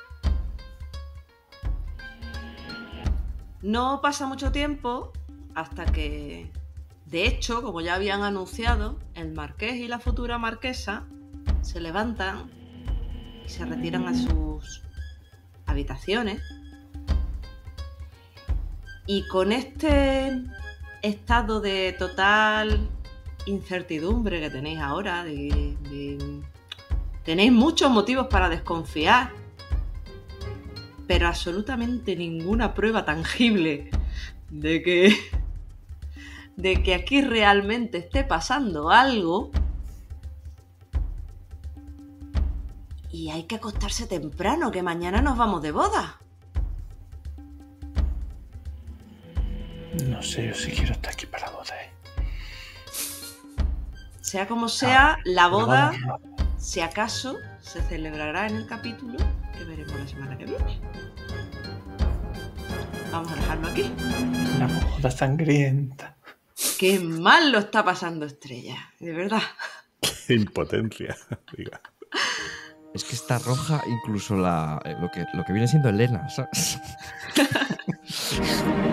Speaker 1: No pasa mucho tiempo hasta que, de hecho, como ya habían anunciado, el marqués y la futura marquesa se levantan y se retiran a sus habitaciones. Y con este estado de total incertidumbre que tenéis ahora, de, de- tenéis muchos motivos para desconfiar, pero absolutamente ninguna prueba tangible de que, de que aquí realmente esté pasando algo. Y hay que acostarse temprano, que mañana nos vamos de boda.
Speaker 3: No sé, yo sí quiero estar aquí para la boda, ¿eh?
Speaker 1: Sea como sea, la boda,
Speaker 3: no.
Speaker 1: si acaso, se celebrará en el capítulo que veremos la semana que viene. Vamos a dejarlo aquí.
Speaker 3: La boda sangrienta.
Speaker 1: Qué mal lo está pasando Estrella, de verdad.
Speaker 4: Impotencia, diga.
Speaker 5: Es que está roja incluso la, eh, lo, que, lo que viene siendo Elena, ¿sabes?